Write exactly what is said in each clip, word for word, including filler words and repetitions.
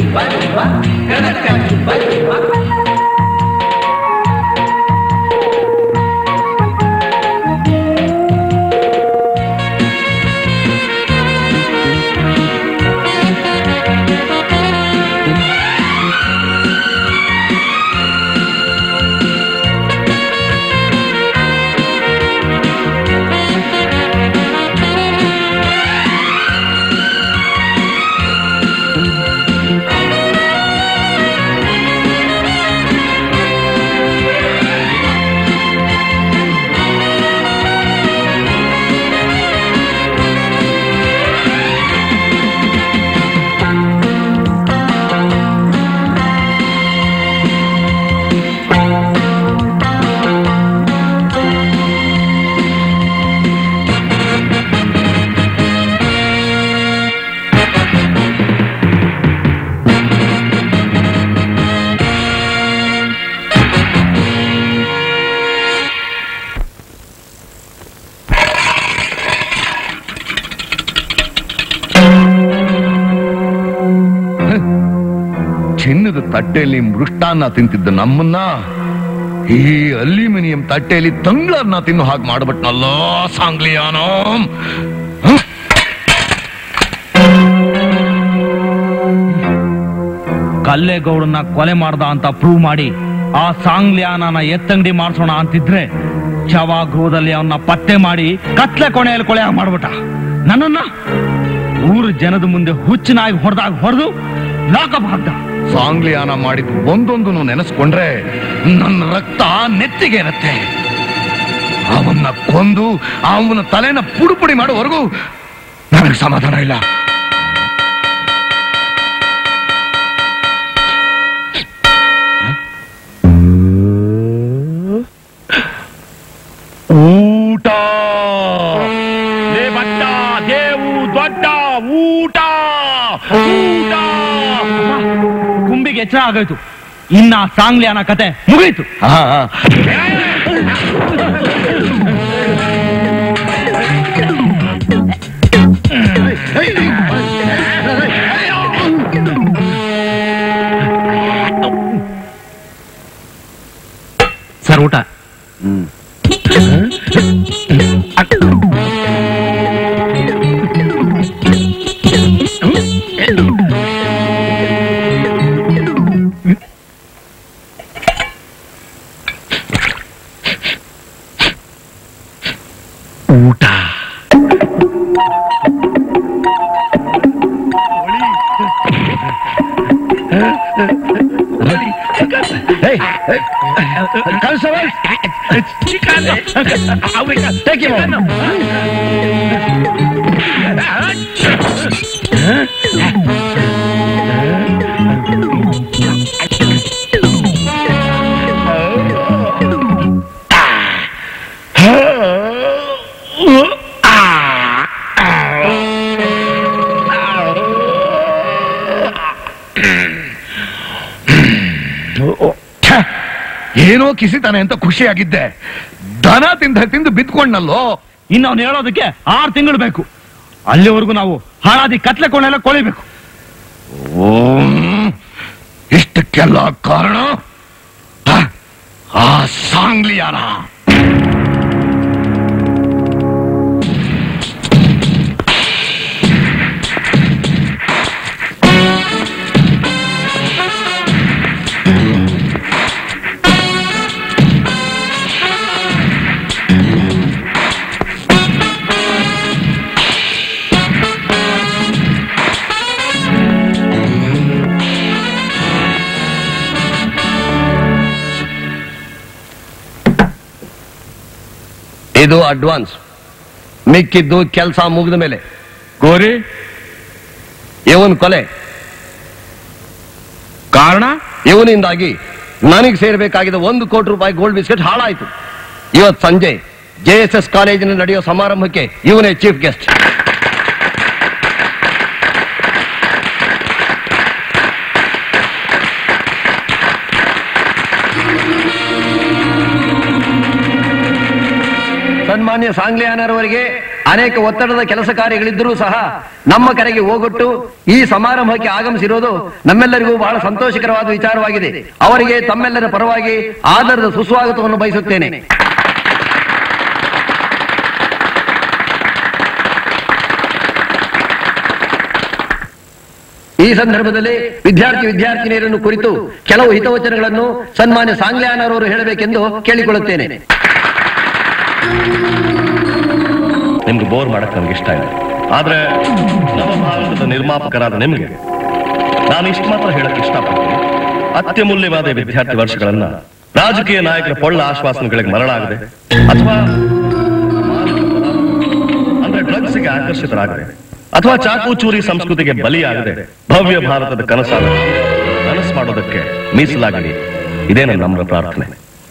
ಚಿನ್ನದ ತಟ್ಟೆಯಲ್ಲಿ ಮೃಷ್ಟಾನ್ನ ತಿಂತಿದ್ದ ನಮ್ಮನ್ನ ಈ ಅಲ್ಯೂಮಿನಿಯಂ ತಟ್ಟೆಯಲ್ಲಿ ತಂಗ್ಳನ್ನ ತಿನ್ನು ಹಾಗೆ ಮಾಡ್ಬಿಟ್ನಲ್ಲ ಸಾಂಗ್ಲಿಯಾನೋ. ಕಲ್ಲೇಗೌಡನ್ನ ಕೊಲೆ ಮಾಡ್ದ ಅಂತ ಪ್ರೂವ್ ಮಾಡಿ ಆ ಸಾಂಗ್ಲಿಯಾನನ ಎತ್ತಂಗಡಿ ಮಾಡ್ಸೋಣ ಅಂತಿದ್ರೆ ಶವಾಗೃಹದಲ್ಲಿ ಅವನ್ನ ಪತ್ತೆ ಮಾಡಿ ಕತ್ಲೆ ಕೊನೆಯಲ್ಲಿ ಕೊಲೆ ಮಾಡ್ಬಿಟ್ಟ. ನನ್ನನ್ನ ಊರು ಜನದ ಮುಂದೆ ಹುಚ್ಚನಾಗಿ ಹೊಡೆದಾಗ ಹೊಡೆದು ಲಾಕಪ್ ಹಾಕ್ದ. ಸಾಂಗ್ಲಿಯಾನ ಮಾಡಿದ್ ಒಂದೊಂದು ನೆನೆಸ್ಕೊಂಡ್ರೆ ನನ್ನ ರಕ್ತ ನೆತ್ತಿಗೆ ಇರತ್ತೆ. ಅವನ್ನ ಕೊಂದು ಅವನ ತಲೆನ ಪುಡಿ ಪುಡಿ ಮಾಡೋವರೆಗೂ ನನಗೆ ಸಮಾಧಾನ ಇಲ್ಲ. ಊಟ ಬಟ್ಟ ದೇವು ದೊಡ್ಡ ಊಟ ಊಟ. ಕುಂಬಿಗೆ ಎಚ್ಚರ ಆಗೋಯ್ತು. ಇನ್ನ ಸಾಂಗ್ಲಿಯಾನ ಕತೆ ಮುಗೀತು. ಸರ್ ಊಟ. ಊಟ. Hey, hey, constables! Chicken! Take him out! ಏನೋ ಕಿಸಿತಾನೆ ಅಂತ ಖುಷಿಯಾಗಿದ್ದೆ. ದನ ತಿಂದ ತಿಂದು ಬಿದ್ಕೊಂಡ್ನಲ್ಲೋ. ಇನ್ನು ಅವನು ಹೇಳೋದಕ್ಕೆ ಆರು ತಿಂಗಳು ಬೇಕು. ಅಲ್ಲಿವರೆಗೂ ನಾವು ಹಾಳಾದಿ ಕತ್ಲೆ ಕೊಂಡೆಲ್ಲ ಕೊಳಿಬೇಕು. ಇಷ್ಟಕ್ಕೆಲ್ಲ ಕಾರಣ ಆ ಸಾಂಗ್ಲಿಯಾನ. ಇದು ಅಡ್ವಾನ್ಸ್. ಮಿಕ್ಕಿದ್ದು ಕೆಲಸ ಮುಗಿದ ಮೇಲೆ. ಗೋರಿ ಇವನ್ ಕೊಲೆ ಕಾರಣ ಇವನಿಂದಾಗಿ ನನಗೆ ಸೇರಬೇಕಾಗಿದ್ದ ಒಂದು ಕೋಟಿ ರೂಪಾಯಿ ಗೋಲ್ಡ್ ಬಿಸ್ಕೆಟ್ ಹಾಳಾಯ್ತು. ಇವತ್ತು ಸಂಜೆ ಜೆ ಎಸ್ ಎಸ್ ಕಾಲೇಜಿನಲ್ಲಿ ನಡೆಯೋ ಸಮಾರಂಭಕ್ಕೆ ಇವನೇ ಚೀಫ್ ಗೆಸ್ಟ್. ಸನ್ಮಾನ್ಯ ಸಾಂಗ್ಲಿಯಾನರವರಿಗೆ ಅನೇಕ ಒತ್ತಡದ ಕೆಲಸ ಕಾರ್ಯಗಳಿದ್ದರೂ ಸಹ ನಮ್ಮ ಕರೆಗೆ ಹೋಗೊಟ್ಟು ಈ ಸಮಾರಂಭಕ್ಕೆ ಆಗಮಿಸಿರೋದು ನಮ್ಮೆಲ್ಲರಿಗೂ ಬಹಳ ಸಂತೋಷಕರವಾದ ವಿಚಾರವಾಗಿದೆ. ಅವರಿಗೆ ತಮ್ಮೆಲ್ಲರ ಪರವಾಗಿ ಆದರದ ಸುಸ್ವಾಗತವನ್ನು ಬಯಸುತ್ತೇನೆ. ಈ ಸಂದರ್ಭದಲ್ಲಿ ವಿದ್ಯಾರ್ಥಿ ವಿದ್ಯಾರ್ಥಿನಿಯರನ್ನು ಕುರಿತು ಕೆಲವು ಹಿತವಚನಗಳನ್ನು ಸನ್ಮಾನ್ಯ ಸಾಂಗ್ಲಿಯಾನರವರು ಹೇಳಬೇಕೆಂದು ಕೇಳಿಕೊಳ್ಳುತ್ತೇನೆ. ನಿಮ್ಗೆ ಬೋರ್ ಮಾಡಕ್ ನಮ್ಗೆ ಇಷ್ಟ ಇಲ್ಲ, ಆದ್ರೆ ನವ ಭಾರತದ ನಿರ್ಮಾಪಕರಾದ ನಿಮಗೆ ನಾನು ಇಷ್ಟು ಮಾತ್ರ ಹೇಳಕ್ ಇಷ್ಟಪಡ್ತೀನಿ. ಅತ್ಯಮೂಲ್ಯವಾದ ವಿದ್ಯಾರ್ಥಿ ವರ್ಷಗಳನ್ನ ರಾಜಕೀಯ ನಾಯಕರ ಪೊಳ್ಳ ಆಶ್ವಾಸನೆಗಳಿಗೆ ಮರಳಾಗದೆ ಅಥವಾ ಅಂದ್ರೆ ಡ್ರಗ್ಸ್ಗೆ ಆಕರ್ಷಿತರಾಗದೆ ಅಥವಾ ಚಾಕು ಚೂರಿ ಸಂಸ್ಕೃತಿಗೆ ಬಲಿಯಾಗದೆ ಭವ್ಯ ಭಾರತದ ಕನಸಾದ ಕನಸು ಮಾಡೋದಕ್ಕೆ ಮೀಸಲಾಗಲಿ. ಇದೇ ನನ್ನ ನಮ್ರ ಪ್ರಾರ್ಥನೆ.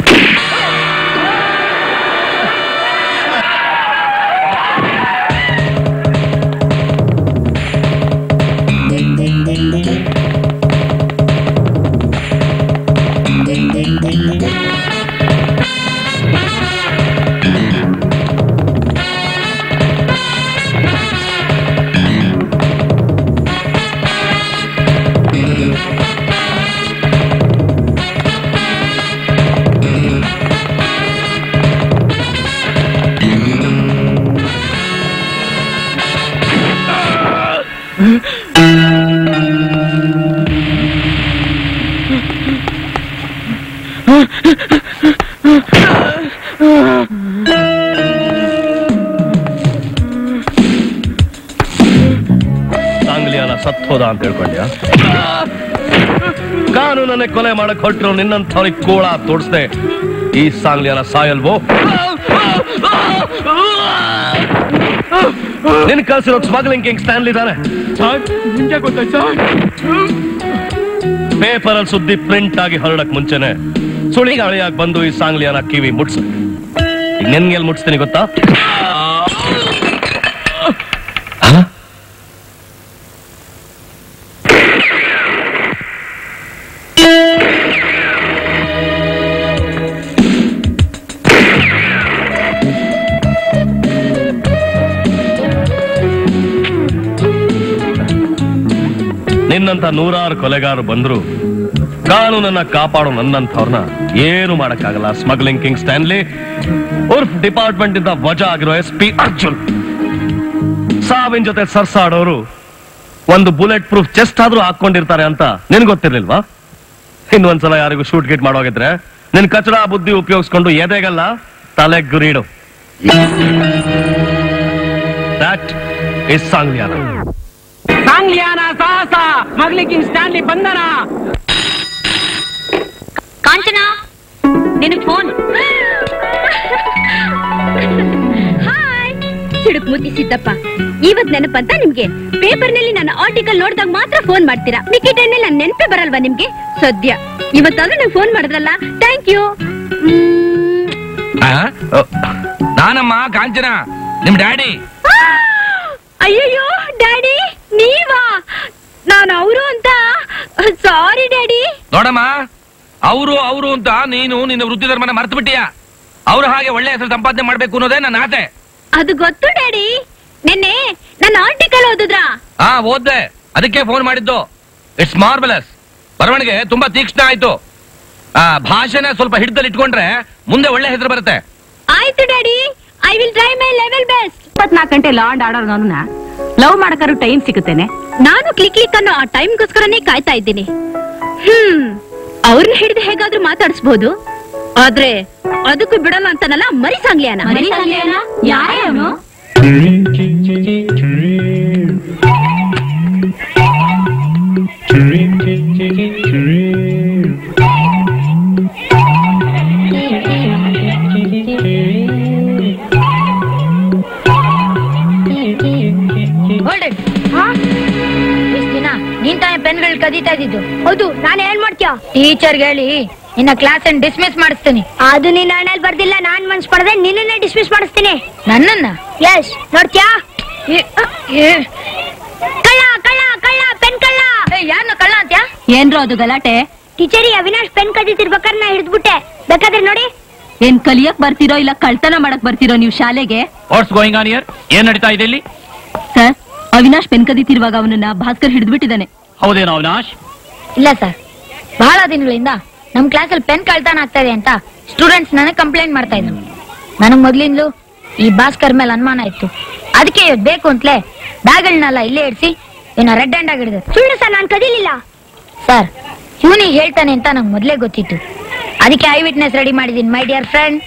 ಸಾಂಗ್ಲಿಯಾನ ಸತ್ತೋದ ಅಂತ ಹೇಳ್ಕೊಂಡ್ಯಾ? ಕಾನೂನನ್ನೇ ಕೊಲೆ ಮಾಡಕ್ ಹೊರಟ್ರು ನಿನ್ನಂಥವ್ರಿಗೆ ಕೋಳ ತೋಡಿಸ್ದೆ ಈ ಸಾಂಗ್ಲಿಯಾನ ಸಾಯಲ್ವೋ? ನಿನ್ ಕಳ್ಸಿರೋ ಸ್ಮಗ್ಲಿಂಗ್ ಕಿಂಗ್ ಸ್ಟ್ಯಾನ್ಲಿ ತಾನೆ? ಪೇಪರ್ ಅಲ್ಲಿ ಸುದ್ದಿ ಪ್ರಿಂಟ್ ಆಗಿ ಹೊರಡಕ್ ಮುಂಚೆನೆ ಸುಳಿಗಾಳಿಯಾಗಿ ಬಂದು ಈ ಸಾಂಗ್ಲಿಯಾನ ಕಿವಿ ಮುಟ್ಸು. ಈಗ ನಿನ್ಗೆಲ್ ಮುಟ್ಸ್ತೀನಿ ಗೊತ್ತಾ? ನಿನ್ನಂತ ನೂರಾರು ಕೊಲೆಗಾರರು ಬಂದ್ರು ಕಾನೂನನ್ನ ಕಾಪಾಡೋ ನನ್ನಂಥವ್ರನ್ನ ಏನು ಮಾಡಕ್ಕಾಗಲ್ಲ. ಸ್ಮಗ್ಲಿಂಗ್ ಕಿಂಗ್ ಸ್ಟ್ಯಾನ್ಲಿ ಉರ್ಫ್ ಡಿಪಾರ್ಟ್ಮೆಂಟ್ ಇಂದ ವಜಾ ಆಗಿರೋ ಎಸ್ ಪಿ ಅರ್ಜುನ್ ಸಾವಿನ ಜೊತೆ ಸರ್ಸಾಡೋರು ಒಂದು ಬುಲೆಟ್ ಪ್ರೂಫ್ ಚೆಸ್ಟ್ ಆದ್ರೂ ಹಾಕೊಂಡಿರ್ತಾರೆ ಅಂತ ನಿನ್ ಗೊತ್ತಿರ್ಲಿಲ್ವಾ? ಇನ್ನೊಂದ್ಸಲ ಯಾರಿಗೂ ಶೂಟ್ ಗಿಟ್ ಮಾಡೋಗಿದ್ರೆ ನಿನ್ ಕಚಡ ಬುದ್ಧಿ ಉಪಯೋಗಿಸ್ಕೊಂಡು ಎದೆಗಲ್ಲ ತಲೆ ಗುರಿಡು. That is Sangliana. ಸಾಂಗ್ಲಿಯಾನ ಸಾಹಸ, ಸ್ಮಗ್ಲಿಂಗ್ ಕಿಂಗ್ ಸ್ಟ್ಯಾನ್ಲಿ ಬಂಧನ. ಕಾಂಚನ, ನಿನಗೆ ಫೋನ್. ಹಾಯ್ ಸಿಡುಕ್ ಮುತ್ತಿ ಸಿದ್ದಪ್ಪ, ಇವತ್ ನೆನಪಂತ ನಿಮ್ಗೆ? ಪೇಪರ್ ನಲ್ಲಿ ನನ್ನ ಆರ್ಟಿಕಲ್ ನೋಡಿದಾಗ ಮಾತ್ರ ಫೋನ್ ಮಾಡ್ತೀರಾ, ಮಿಕ್ಕಿ ಟೈಮ್ ನಲ್ಲಿ ನನ್ನ ನೆನಪೇ ಬರಲ್ವಾ ನಿಮ್ಗೆ? ಸದ್ಯ ಇವತ್ತಾದ್ರೂ ನಂಗೆ ಫೋನ್ ಮಾಡಿದ್ರಲ್ಲ, ಥ್ಯಾಂಕ್ ಯು. ನಾನಮ್ಮ ಕಾಂಚನ, ನಿಮ್ ಡ್ಯಾಡಿ. ಅಯ್ಯಯ್ಯೋ ಡ್ಯಾಡಿ, ನೀವಾ? ನಾನು ಅವರು ಅಂತ. Sorry daddy. ನೋಡಮ್ಮ, ಅವರು ಅವರು ಅಂತ ನೀನು ನಿನ್ನ ವೃತ್ತಿ ಧರ್ಮನ ಮರ್ತು ಬಿಟ್ಟಿಯಾ? ಅವ್ರ ಹಾಗೆ ಒಳ್ಳೆ ಹೆಸರು ಸಂಪಾದನೆ ಮಾಡ್ಬೇಕು ಅನ್ನೋದೇ ನನ್ನ ಆಸೆ. ಅದು ಗೊತ್ತು ಡ್ಯಾಡಿ. ನಿನ್ನೆ ನನ್ನ ಆರ್ಟಿಕಲ್ ಓದಿದ್ರಾ? ಹಾ ಓದ್ದೆ, ಅದಕ್ಕೆ ಫೋನ್ ಮಾಡಿದ್ದು. It's marvellous. ಬರವಣಿಗೆ ತುಂಬಾ ತೀಕ್ಷ್ಣ ಆಯ್ತು. ಆ ಭಾಷೆನ ಸ್ವಲ್ಪ ಹಿಡಿದಲ್ಲಿ ಇಟ್ಕೊಂಡ್ರೆ ಮುಂದೆ ಒಳ್ಳೆ ಹೆಸರು ಬರುತ್ತೆ. ಆಯ್ತು daddy, I will try my level best. ಇಪ್ಪತ್ನಾಲ್ಕು ಗಂಟೆ ಲಾ ಅಂಡ್ ಆರ್ಡರ್ ನನ್ನ ಲವ್ ಮಾಡಕಾರು ಟೈಮ್ ಸಿಗುತ್ತೇನೆ. ನಾನು ಕ್ಲಿಕ್ ಕ್ಲಿಕ್ ಅನ್ನೋ ಆ ಟೈಮ್ಗೋಸ್ಕರನೇ ಕಾಯ್ತಾ ಇದ್ದೀನಿ. ಹ್ಮ್ ಅವ್ರನ್ನ ಹಿಡಿದು ಹೇಗಾದ್ರೂ ಮಾತಾಡಿಸಬಹುದು, ಆದ್ರೆ ಅದಕ್ಕೂ ಬಿಡಲ್ಲ ಅಂತಾನಲ್ಲ ಮರಿ ಸಾಂಗ್ಲಿಯಾನ. ಮರಿ ಸಾಂಗ್ಲಿಯಾನ ಯಾರು? ನೀನ್ ತಾನೇ ಪೆನ್ಗಳು ಕದೀತಾ ಇದ್ದಿದ್ದು? ಹೌದು, ನಾನು ಏನ್ ಮಾಡ್ತೀಯ? ಟೀಚರ್ಗೆ ಹೇಳಿ ನಿನ್ನ ಕ್ಲಾಸ್ ಅನ್ನು ಡಿಸ್ಮಿಸ್ ಮಾಡಿಸ್ತೀನಿ. ಅದು ನಿನ್ನ ಹಣೆಯಲ್ಲಿ ಬರ್ದಿಲ್ಲ, ನಾನ್ ಮನ್ಸ್ ಪಡೆದೆ ನಿನ್ನನ್ನೇ ಡಿಸ್ಮಿಸ್ ಮಾಡಿಸ್ತೀನಿ. ನನ್ನನ್ನ? ಎಸ್. ನೋಡ್ತೀಯಾ? ಕಳ್ಳ ಕಳ್ಳ ಕಳ್ಳ ಪೆನ್ ಕಳ್ಳ. ಯಾರನ್ನ ಕಳ್ಳ ಅಂತ್ಯಾ? ಏನ್ರೋ ಅದು ಗಲಾಟೆ? ಟೀಚರಿ, ಅವಿನಾಶ್ ಪೆನ್ ಕದೀತಿರ್ಬೇಕಾದ್ರೆ ನಾ ಹಿಡಿದ್ಬಿಟ್ಟೆ. ಬೇಕಾದ್ರೆ ನೋಡಿ. ಏನ್ ಕಲಿಯಕ್ ಬರ್ತಿರೋ ಇಲ್ಲ ಕಳ್ತನ ಮಾಡಕ್ ಬರ್ತಿರೋ ನೀವು ಶಾಲೆಗೆ? What's going on here? ಏನ್ ನಡೀತಾ ಇದೆ ಇಲ್ಲಿ? ಸರ್, ಅವಿನಾಶ್ ಪೆನ್ ಕದೀತಿರುವಾಗ ಅವನನ್ನ ಭಾಸ್ಕರ್ ಹಿಡಿದು ಬಿಟ್ಟಿದ್ದಾನೆ. ಹೌದೇನೋ ಅವಿನಾಶ್? ಇಲ್ಲ ಸರ್, ಬಹಳ ದಿನಗಳಿಂದ ನಮ್ ಕ್ಲಾಸಲ್ಲಿ ಪೆನ್ ಕಳ್ತನ ಆಗ್ತಾ ಇದೆ ಅಂತ ಸ್ಟೂಡೆಂಟ್ಸ್ ನನಗೆ ಕಂಪ್ಲೇಂಟ್ ಮಾಡ್ತಾ ಇದ್ರು. ನನಗ್ ಮೊದ್ಲಿಂದಲೂ ಈ ಭಾಸ್ಕರ್ ಮೇಲೆ ಅನುಮಾನ ಇತ್ತು. ಅದಕ್ಕೆ ಇವತ್ತು ಬೇಕು ಅಂತಲೇ ಬ್ಯಾಗ್ಗಳನ್ನೆಲ್ಲ ಇಲ್ಲೇ ಇಡ್ಸಿ ಇವನ್ನ ರೆಡ್ ಹ್ಯಾಂಡ್ ಆಗಿ ಹಿಡಿದ್ರು. ಸುಳ್ಳು ಸರ್, ನಾನು ಕದೀಲಿಲ್ಲ ಸರ್. ಇವನಿಗೆ ಹೇಳ್ತಾನೆ ಅಂತ ನಂಗೆ ಮೊದ್ಲೇ ಗೊತ್ತಿತ್ತು. ಅದಕ್ಕೆ ಐ ವಿಟ್ನೆಸ್ ರೆಡಿ ಮಾಡಿದೀನಿ ಮೈ ಡಿಯರ್ ಫ್ರೆಂಡ್.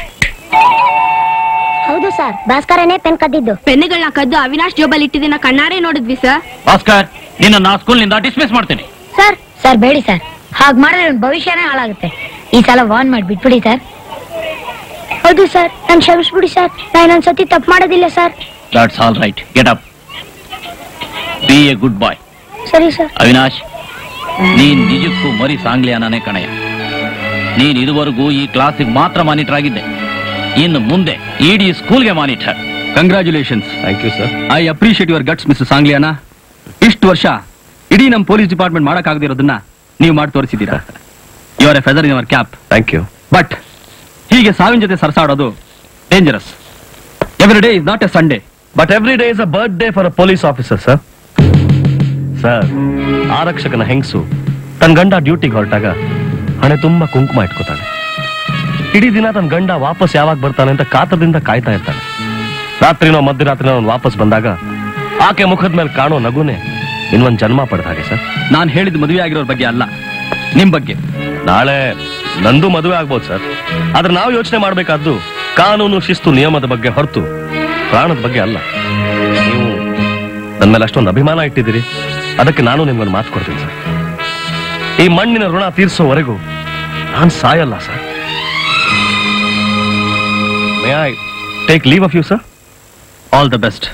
ಹೌದು ಸರ್, ಭಾಸ್ಕರನೇ ಪೆನ್ ಕದ್ದಿದ್ದು. ಪೆನ್ಗಳನ್ನ ಕದ್ದು ಅವಿನಾಶ್ ಜೋಬಲ್ ಇಟ್ಟಿದ್ದನ್ನ ಕಣ್ಣಾರೆ ನೋಡಿದ್ವಿ ಸರ್. ಭಾಸ್ಕರ್, ನಿನ್ನ ನಾ ಸ್ಕೂಲ್ ನಿಂದ ಡಿಸ್ಮಿಸ್ ಮಾಡ್ತೀನಿ. ಸರ್ ಸರ್ ಬೇಡಿ ಸರ್, ಹಾಗೆ ಮಾಡಿದ್ರೆ ನನ್ನ ಭವಿಷ್ಯನೇ ಹಾಳಾಗುತ್ತೆ. ಈ ಸಲ ವಾರ್ನ್ ಮಾಡಿ ಬಿಟ್ಬಿಡಿ ಸರ್. ಹೌದು ಸರ್, ನಾನು ಕ್ಷಮಿಸ್ಬಿಡಿ ಸರ್. ನಾನು ಒಂದ್ಸತಿ ತಪ್ಪು ಮಾಡೋದಿಲ್ಲ sir. That's all right. Get up. Be a good boy. ಸರಿ ಸರ್. ಅವಿನಾಶ್, ನೀನ್ ನಿಜಕ್ಕೂ ಮರಿ ಸಾಂಗ್ಲಿಯಾನೇ ಕಣಯ್ಯ. ನೀನ್ ಇದುವರೆಗೂ ಈ ಕ್ಲಾಸಿಗೆ ಮಾತ್ರ ಮಾನಿಟರ್ ಆಗಿದ್ದೆ. ಇನ್ನು ಮುಂದೆ ಇಡೀ ಸ್ಕೂಲ್ಗೆ monitor. Congratulations. Thank you sir. I appreciate your guts mister Sangliana. ಇಷ್ಟು ವರ್ಷ ಇಡೀ ನಮ್ಮ ಪೊಲೀಸ್ ಡಿಪಾರ್ಟ್ಮೆಂಟ್ ಮಾಡಕ್ಕಾಗದಿರೋದನ್ನ ನೀವು ಮಾಡಿ ತೋರಿಸಿದ್ದೀರಾ. You are a feather in our cap. Thank you. But ಹೀಗೆ ಸಾವಿನ ಜೊತೆ ಸರಸಾಡೋದು dangerous. Every day is not a Sunday. But every day is a birthday for a police officer sir. Sir, ಆರಕ್ಷಕನ ಹೆಂಗಸು ತನ್ನ ಗಂಡ ಡ್ಯೂಟಿಗೆ ಹೊರಟಾಗ ಹಣೆ ತುಂಬಾ ಕುಂಕುಮ ಇಟ್ಕೋತಾಳೆ. ಇಡೀ ದಿನ ತನ್ನ ಗಂಡ ವಾಪಸ್ ಯಾವಾಗ ಬರ್ತಾನೆ ಅಂತ ಕಾತರದಿಂದ ಕಾಯ್ತಾ ಇರ್ತಾನೆ. ರಾತ್ರಿನೋ ಮಧ್ಯರಾತ್ರಿನೋ ಅವ್ನು ವಾಪಸ್ ಬಂದಾಗ ಆಕೆ ಮುಖದ ಮೇಲೆ ಕಾಣೋ ನಗುನೆ ಇನ್ನೊಂದು ಜನ್ಮ ಪಡೆದ ಹಾಗೆ ಸರ್. ನಾನು ಹೇಳಿದ ಮದುವೆ ಆಗಿರೋರ ಬಗ್ಗೆ ಅಲ್ಲ, ನಿಮ್ ಬಗ್ಗೆ. ನಾಳೆ ನಂದು ಮದುವೆ ಆಗ್ಬೋದು ಸರ್. ಆದ್ರೆ ನಾವು ಯೋಚನೆ ಮಾಡ್ಬೇಕಾದ್ದು ಕಾನೂನು, ಶಿಸ್ತು, ನಿಯಮದ ಬಗ್ಗೆ ಹೊರತು ಪ್ರಾಣದ ಬಗ್ಗೆ ಅಲ್ಲ. ನೀವು ನನ್ನ ಮೇಲೆ ಅಷ್ಟೊಂದು ಅಭಿಮಾನ ಇಟ್ಟಿದ್ದೀರಿ, ಅದಕ್ಕೆ ನಾನು ನಿಮ್ಗೊಂದು ಮಾತು ಕೊಡ್ತೀನಿ ಸರ್. ಈ ಮಣ್ಣಿನ ಋಣ ತೀರಿಸೋವರೆಗೂ ನಾನು ಸಾಯಲ್ಲ sir. May I take leave of you sir? All the best.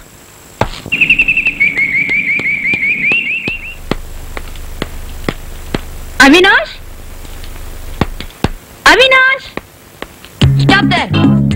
Avinash, Avinash, stop there.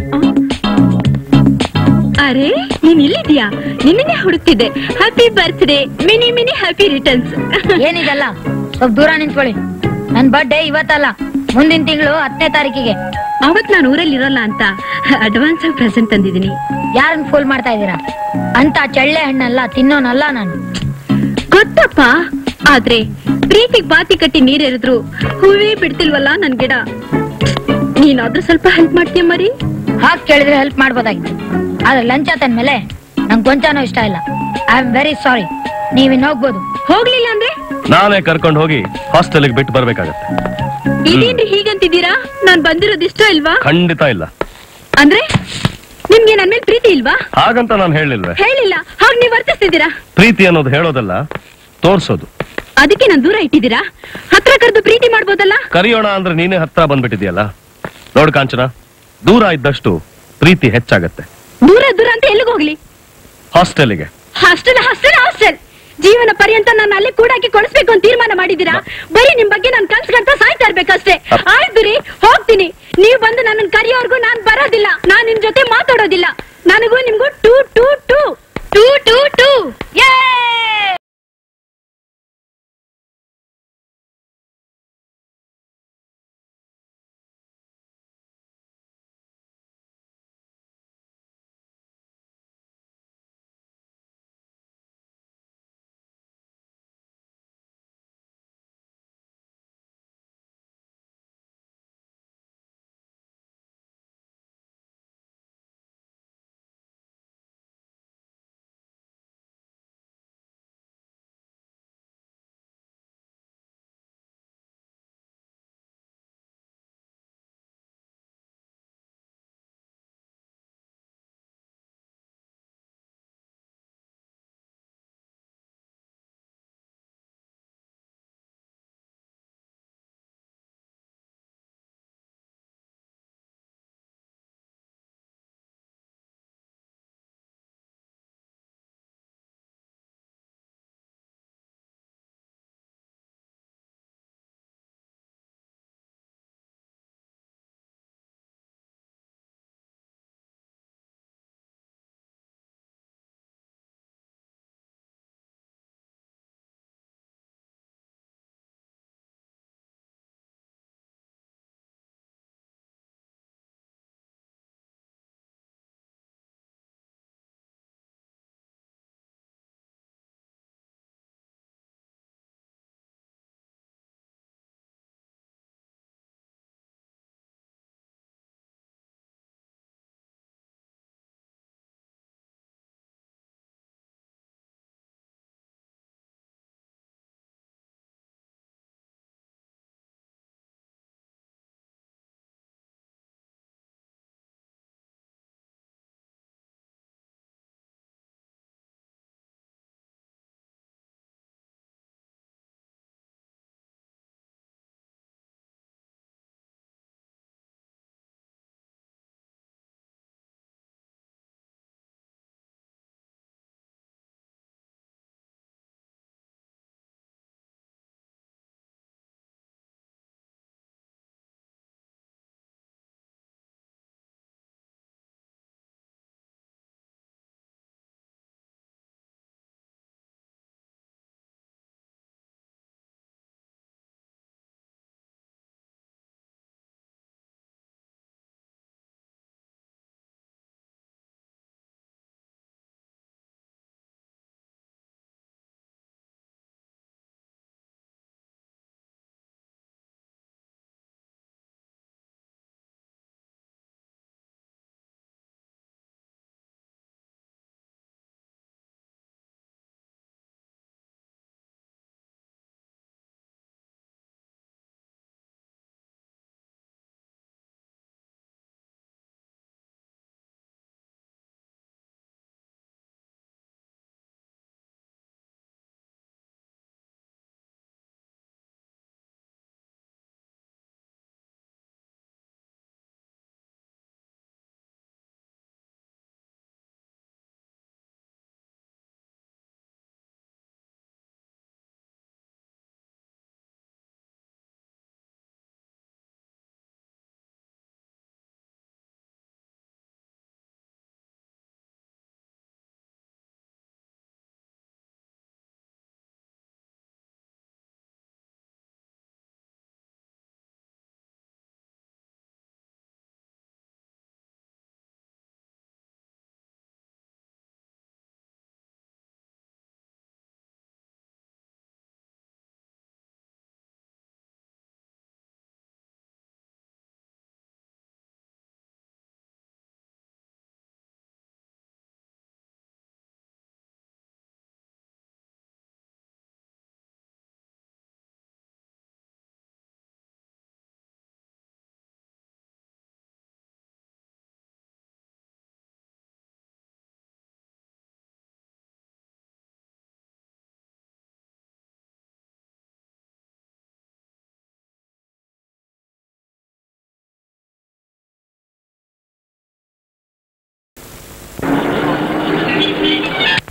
ಅರೆ ನೀನ್ ಇಲ್ಲಿದ್ಯಾ? ನಿನ್ನೆ ಹುಡುಕ್ತಿದ್ದೆ. Happy birthday, many many happy returns. ಏನಿದೆಲ್ಲ ಸ್ವಲ್ಪ ದೂರ ನಿಂತ್ಕೊಳ್ಳಿ. ನನ್ ಬರ್ಡೇ ಇವತ್ತಲ್ಲ, ಮುಂದಿನ ತಿಂಗಳು ಹತ್ತನೇ ತಾರೀಕಿಗೆ. ಅವತ್ ನಾನು ಊರಲ್ಲಿ ಇರೋಲ್ಲ ಅಂತ ಅಡ್ವಾನ್ಸ್ ಆಗಿ ಪ್ರೆಸೆಂಟ್ ತಂದಿದ್ದೀನಿ. ಯಾರನ್ನ ಫೋಲ್ ಮಾಡ್ತಾ ಇದ್ದೀರಾ? ಅಂತ ಚಳ್ಳೆ ಹಣ್ಣಲ್ಲ ತಿನ್ನೋನಲ್ಲ ನಾನು. ಗೊತ್ತಪ್ಪ, ಆದ್ರೆ ಪ್ರೀತಿಗ್ ಬಾತಿ ಕಟ್ಟಿ ನೀರೆರಿದ್ರು ಹೂವೇ ಬಿಡ್ತಿಲ್ವಲ್ಲ ನನ್ ಗಿಡ. ನೀನಾದ್ರೂ ಸ್ವಲ್ಪ ಹೆಲ್ಪ್ ಮಾಡ್ತೀಯ ಮರಿ? ಹಾಗೆ ಕೇಳಿದ್ರೆ ಹೆಲ್ಪ್ ಮಾಡ್ಬೋದಾಗಿತ್ತು, ಆದ್ರೆ ಲಂಚ ತಂದ್ಮೇಲೆ ನಂಗೆ ಕೊಂಚಾನೂ ಇಷ್ಟ ಇಲ್ಲ. I am very sorry. ನೀವಿನ್ ಹೋಗ್ಬೋದು. ಹೋಗ್ಲಿಲ್ಲ ಅಂದ್ರೆ ನಾನೇ ಕರ್ಕೊಂಡು ಹೋಗಿ ಹಾಸ್ಟೆಲ್ಗೆ ಬಿಟ್ಟು ಬರ್ಬೇಕಾಗತ್ತೆ. ಇದೇನ್ರಿ ಹೀಗಂತಿದ್ದೀರಾ? ನಾನ್ ಬಂದಿರೋದು ಇಷ್ಟ ಇಲ್ವಾ? ಖಂಡಿತ ಇಲ್ಲ. ಅಂದ್ರೆ ನಿಮ್ಗೆ ನನ್ ಮೇಲೆ ಪ್ರೀತಿ ಇಲ್ವಾ? ಹಾಗಂತ ನಾನು ಹೇಳಿಲ್ವೇ? ಹೇಳಿಲ್ಲ. ಹಾಗೆ ನೀವ್ ವರ್ತಿಸ್ತಿದ್ದೀರಾ. ಪ್ರೀತಿ ಅನ್ನೋದು ಹೇಳೋದಲ್ಲ, ತೋರ್ಸೋದು. ಅದಕ್ಕೆ ನಾನ್ ದೂರ ಇಟ್ಟಿದ್ದೀರಾ? ಹತ್ರ ಕರೆದು ಪ್ರೀತಿ ಮಾಡ್ಬೋದಲ್ಲ? ಕರಿಯೋಣ ಅಂದ್ರೆ ನೀನೇ ಹತ್ರ ಬಂದ್ಬಿಟ್ಟಿದ್ಯಲ್ಲ. ನೋಡ್ ಕಾಂಚನ, ದೂರ ಇದ್ದಷ್ಟು ಪ್ರೀತಿ ಹೆಚ್ಚಾಗತ್ತೆ. ದೂರ ದೂರ ಅಂತ ಎಲ್ಲಿಗೆ ಹೋಗ್ಲಿ? ಹಾಸ್ಟೆಲ್ಗೆ. ಹಾಸ್ಟೆಲ್ ಹಾಸ್ಟೆಲ್ ಹಾಸ್ಟೆಲ್ ಜೀವನ ಪರ್ಯಂತ ನಾನು ಅಲ್ಲಿ ಕೂಡಾಕಿ ಕೊಡಿಸ್ಬೇಕು ಅಂತ ತೀರ್ಮಾನ ಮಾಡಿದ್ದೀರಾ? ಬರೀ ನಿಮ್ ಬಗ್ಗೆ ನಾನು ಕನ್ಸ್ಕಂತ ಸಾಯ್ತಾ ಇರ್ಬೇಕಷ್ಟೇ. ಆಯ್ತು ರೀ, ಹೋಗ್ತೀನಿ. ನೀವು ಬಂದು ನನ್ನ ಕರೆಯೋರ್ಗು ನಾನ್ ಬರೋದಿಲ್ಲ. ನಾನ್ ನಿಮ್ ಜೊತೆ ಮಾತಾಡೋದಿಲ್ಲ. ನನಗೂ ನಿಮ್ಗೂ ಟೂ ಟೂ ಟೂ ಟೂ ಟೂ ಟೂ ಯೇ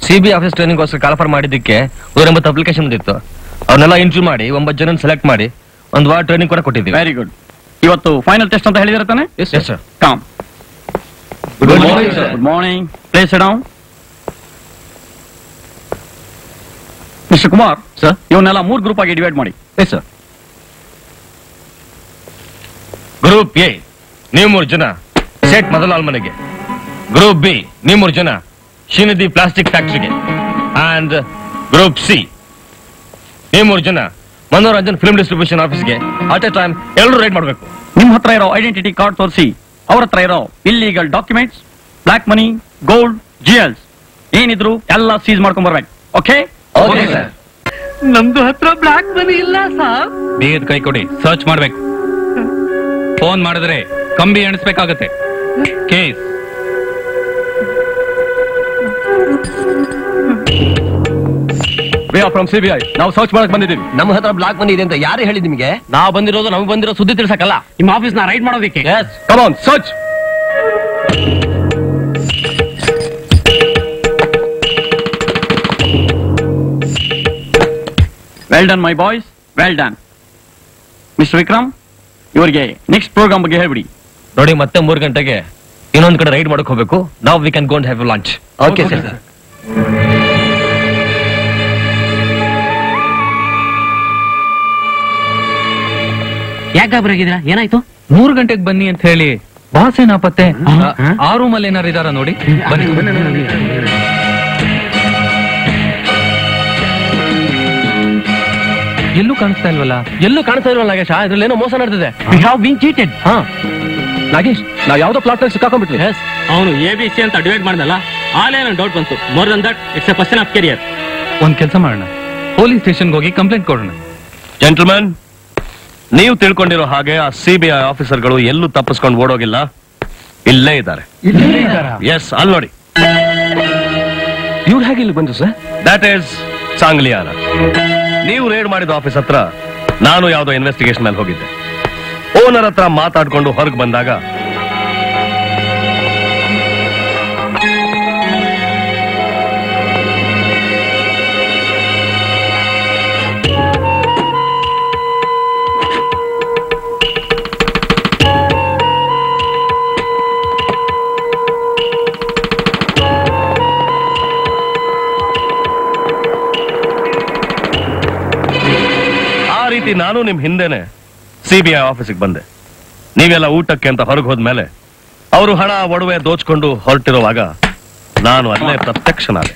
ಸಿಬಿಐ ಆಫೀಸ್ ಟ್ರೈನಿಂಗ್ ಗೋಸ್ಕರ ಕಾಲ್ಫರ್ ಮಾಡಿದ್ದಕ್ಕೆ ನೂರ ಎಂಬತ್ತು ಅಪ್ಲಿಕೇಶನ್ ಬಂದಿತ್ತು. ಅವನ್ನೆಲ್ಲ ಇಂಟರ್ವ್ಯೂ ಮಾಡಿ ಒಂಬತ್ತು ಜನ ಸೆಲೆಕ್ಟ್ ಮಾಡಿ ಒಂದು ವಾರ ಟ್ರೈನಿಂಗ್ ಕೂಡ ಕೊಟ್ಟಿದ್ದೀವಿ. Very good. ಇವತ್ತು ಫೈನಲ್ ಟೆಸ್ಟ್ ಅಂತ ಹೇಳಿದಿರ ತಾನೆ? Yes sir. Come. Good morning sir. Good morning. Please sit down. Mister Kumar sir, ಇವನ್ನೆಲ್ಲ ಮೂರು ಗ್ರೂಪ್ ಆಗಿ ಡಿವೈಡ್ ಮಾಡಿ. Yes sir. ಗ್ರೂಪ್ ಎ ನೀವು ಮೂರು ಜನ ಸೆಟ್ ಮೊದಲಾಲ್ ಮನೆಗೆ. ಗ್ರೂಪ್ ಬಿ ನೀವು ಮೂರು ಜನ ಶಿನದಿ ಪ್ಲಾಸ್ಟಿಕ್ ಫ್ಯಾಕ್ಟರಿಗೆ. ಅಂಡ್ ಗ್ರೂಪ್ ಸಿ ನೀವು ಮೂರು ಜನ ಮನೋರಂಜನ್ ಫಿಲ್ಮ್ ಡಿಸ್ಟ್ರಿಬ್ಯೂಷನ್ ಆಫೀಸ್ಗೆ. ಅಟ್ ಎ ಟೈಮ್ ಎಲ್ಲರೂ ರೈಡ್ ಮಾಡಬೇಕು. ನಿಮ್ಮ ಹತ್ರ ಇರೋ ಐಡೆಂಟಿಟಿ ಕಾರ್ಡ್ ತೋರಿಸಿ, ಅವ್ರ ಹತ್ರ ಇರೋ illegal documents, black money, gold, jewels ಏನಿದ್ರು ಎಲ್ಲ ಸೀಸ್ ಮಾಡ್ಕೊಂಡ್ ಬರ್ಬೇಕು. ಓಕೆ? ನಮ್ದು ಹತ್ರ ಬ್ಲಾಕ್ ಮನಿ ಇಲ್ಲ ಸರ್. ಬೇಗದ ಕೈ ಕೊಡಿ, ಸರ್ಚ್ ಮಾಡ್ಬೇಕು. ಫೋನ್ ಮಾಡಿದ್ರೆ ಕಂಬಿ ಎಣಿಸ್ಬೇಕಾಗತ್ತೆ. Case from CBI. ನಾವು ಸರ್ಚ್ ಮಾಡಕ್ ಬಂದಿದ್ದೀವಿ. ನಮ್ಮ ಹತ್ರ ಬ್ಲಾಕ್ ಮನಿ ಇದೆ ಅಂತ ಯಾರು ಹೇಳಿದ್ ನಿಮಗೆ? ನಾವು ಬಂದಿರೋದು ನಮ್ಗೆ ಬಂದಿರೋ ಸುದ್ದಿ ತಿಳ್ಸಕ್ಕಲ್ಲ, ನಿಮ್ಮ ಆಫೀಸ್ ನ ರೈಡ್ ಮಾಡೋದಕ್ಕೆ. Come on search. Well done my boys, well done. Mister Vikram, ಇವರಿಗೆ ನೆಕ್ಸ್ಟ್ ಪ್ರೋಗ್ರಾಮ್ ಬಗ್ಗೆ ಹೇಳ್ಬಿಡಿ. ನೋಡಿ, ಮತ್ತೆ ಮೂರು ಗಂಟೆಗೆ ಇನ್ನೊಂದ್ ಕಡೆ ರೈಡ್ ಮಾಡಕ್ ಹೋಗ್ಬೇಕು. ನಾವು we can go and have lunch. Okay sir. ಯಾಕೆ ಗಾಬರಿಯಾಗಿದ್ದೀರಾ? ಏನಾಯ್ತು? ಮೂರು ಗಂಟೆಗೆ ಬನ್ನಿ ಅಂತ ಹೇಳಿ ಬಾಸ್ ಏನಾಪತ್ತೆ? ಆ ರೂಮಲ್ಲಿ ಏನಾರು ಇದಾರ ನೋಡಿ. ಬನ್ನಿ. ಎಲ್ಲೂ ಕಾಣಿಸ್ತಾ ಇಲ್ವಲ್ಲ? ಎಲ್ಲೂ ಕಾಣಿಸ್ತಾ ಇಲ್ವಲ್ಲ ನಾಗೇಶ್? ಇದ್ರಲ್ಲಿ ಏನೋ ಮೋಸ ನಡೆದಿದೆ. We have been cheated. ಹಾ ನಾಗೇಶ್, ನಾವ್ ಯಾವ್ದೋ ಪ್ಲಾಟ್ ನಲ್ಲಿ ಸಿಕ್ಕಾಕೊಂಡ್ಬಿಟ್ವಿ. ಅವನು ಎ ಬಿ ಸಿ ಅಂತ ಡಿವೈಡ್ ಮಾಡ್ದಲ್ಲ, ಆಲೇ ನನ್ ಡೌಟ್ ಬಂತು. More than that it's a question of career. ಒಂದ್ ಕೆಲಸ ಮಾಡೋಣ, ಪೊಲೀಸ್ ಸ್ಟೇಷನ್ಗೆ ಹೋಗಿ ಕಂಪ್ಲೇಂಟ್ ಕೊಡೋಣ. ಜೆಂಟಲ್ಮನ್, ನೀವು ತಿಳ್ಕೊಂಡಿರೋ ಹಾಗೆ ಆ ಸಿಬಿಐ ಆಫೀಸರ್ಗಳು ಎಲ್ಲೂ ತಪ್ಪಿಸ್ಕೊಂಡು ಓಡೋಗಿಲ್ಲ, ಇಲ್ಲೇ ಇದ್ದಾರೆ. ಎಸ್, ಅಲ್ಲಿ ನೋಡಿ. ಇವ್ರು ಹೇಗೆ ಇಲ್ಲಿ ಬಂದ್ರು ಸರ್? That is Sangliana. ನೀವು ರೇಡ್ ಮಾಡಿದ ಆಫೀಸ್ ಹತ್ರ ನಾನು ಯಾವ್ದೋ ಇನ್ವೆಸ್ಟಿಗೇಷನ್ ಮೇಲೆ ಹೋಗಿದ್ದೆ. ಓನರ್ ಹತ್ರ ಮಾತಾಡ್ಕೊಂಡು ಹೊರಗೆ ಬಂದಾಗ ನಾನು ನಿಮ್ ಹಿಂದೆನೆ ಸಿಬಿಐ ಆಫೀಸಿಗೆ ಬಂದೆ. ನೀವೆಲ್ಲ ಊಟಕ್ಕೆ ಅಂತ ಹೊರಗೆ ಹೋದ್ಮೇಲೆ ಅವರು ಹಣ ಒಡವೆ ದೋಚ್ಕೊಂಡು ಹೊರಟಿರುವಾಗ ನಾನು ಅಲ್ಲೇ ಪ್ರತ್ಯಕ್ಷನಾದೆ.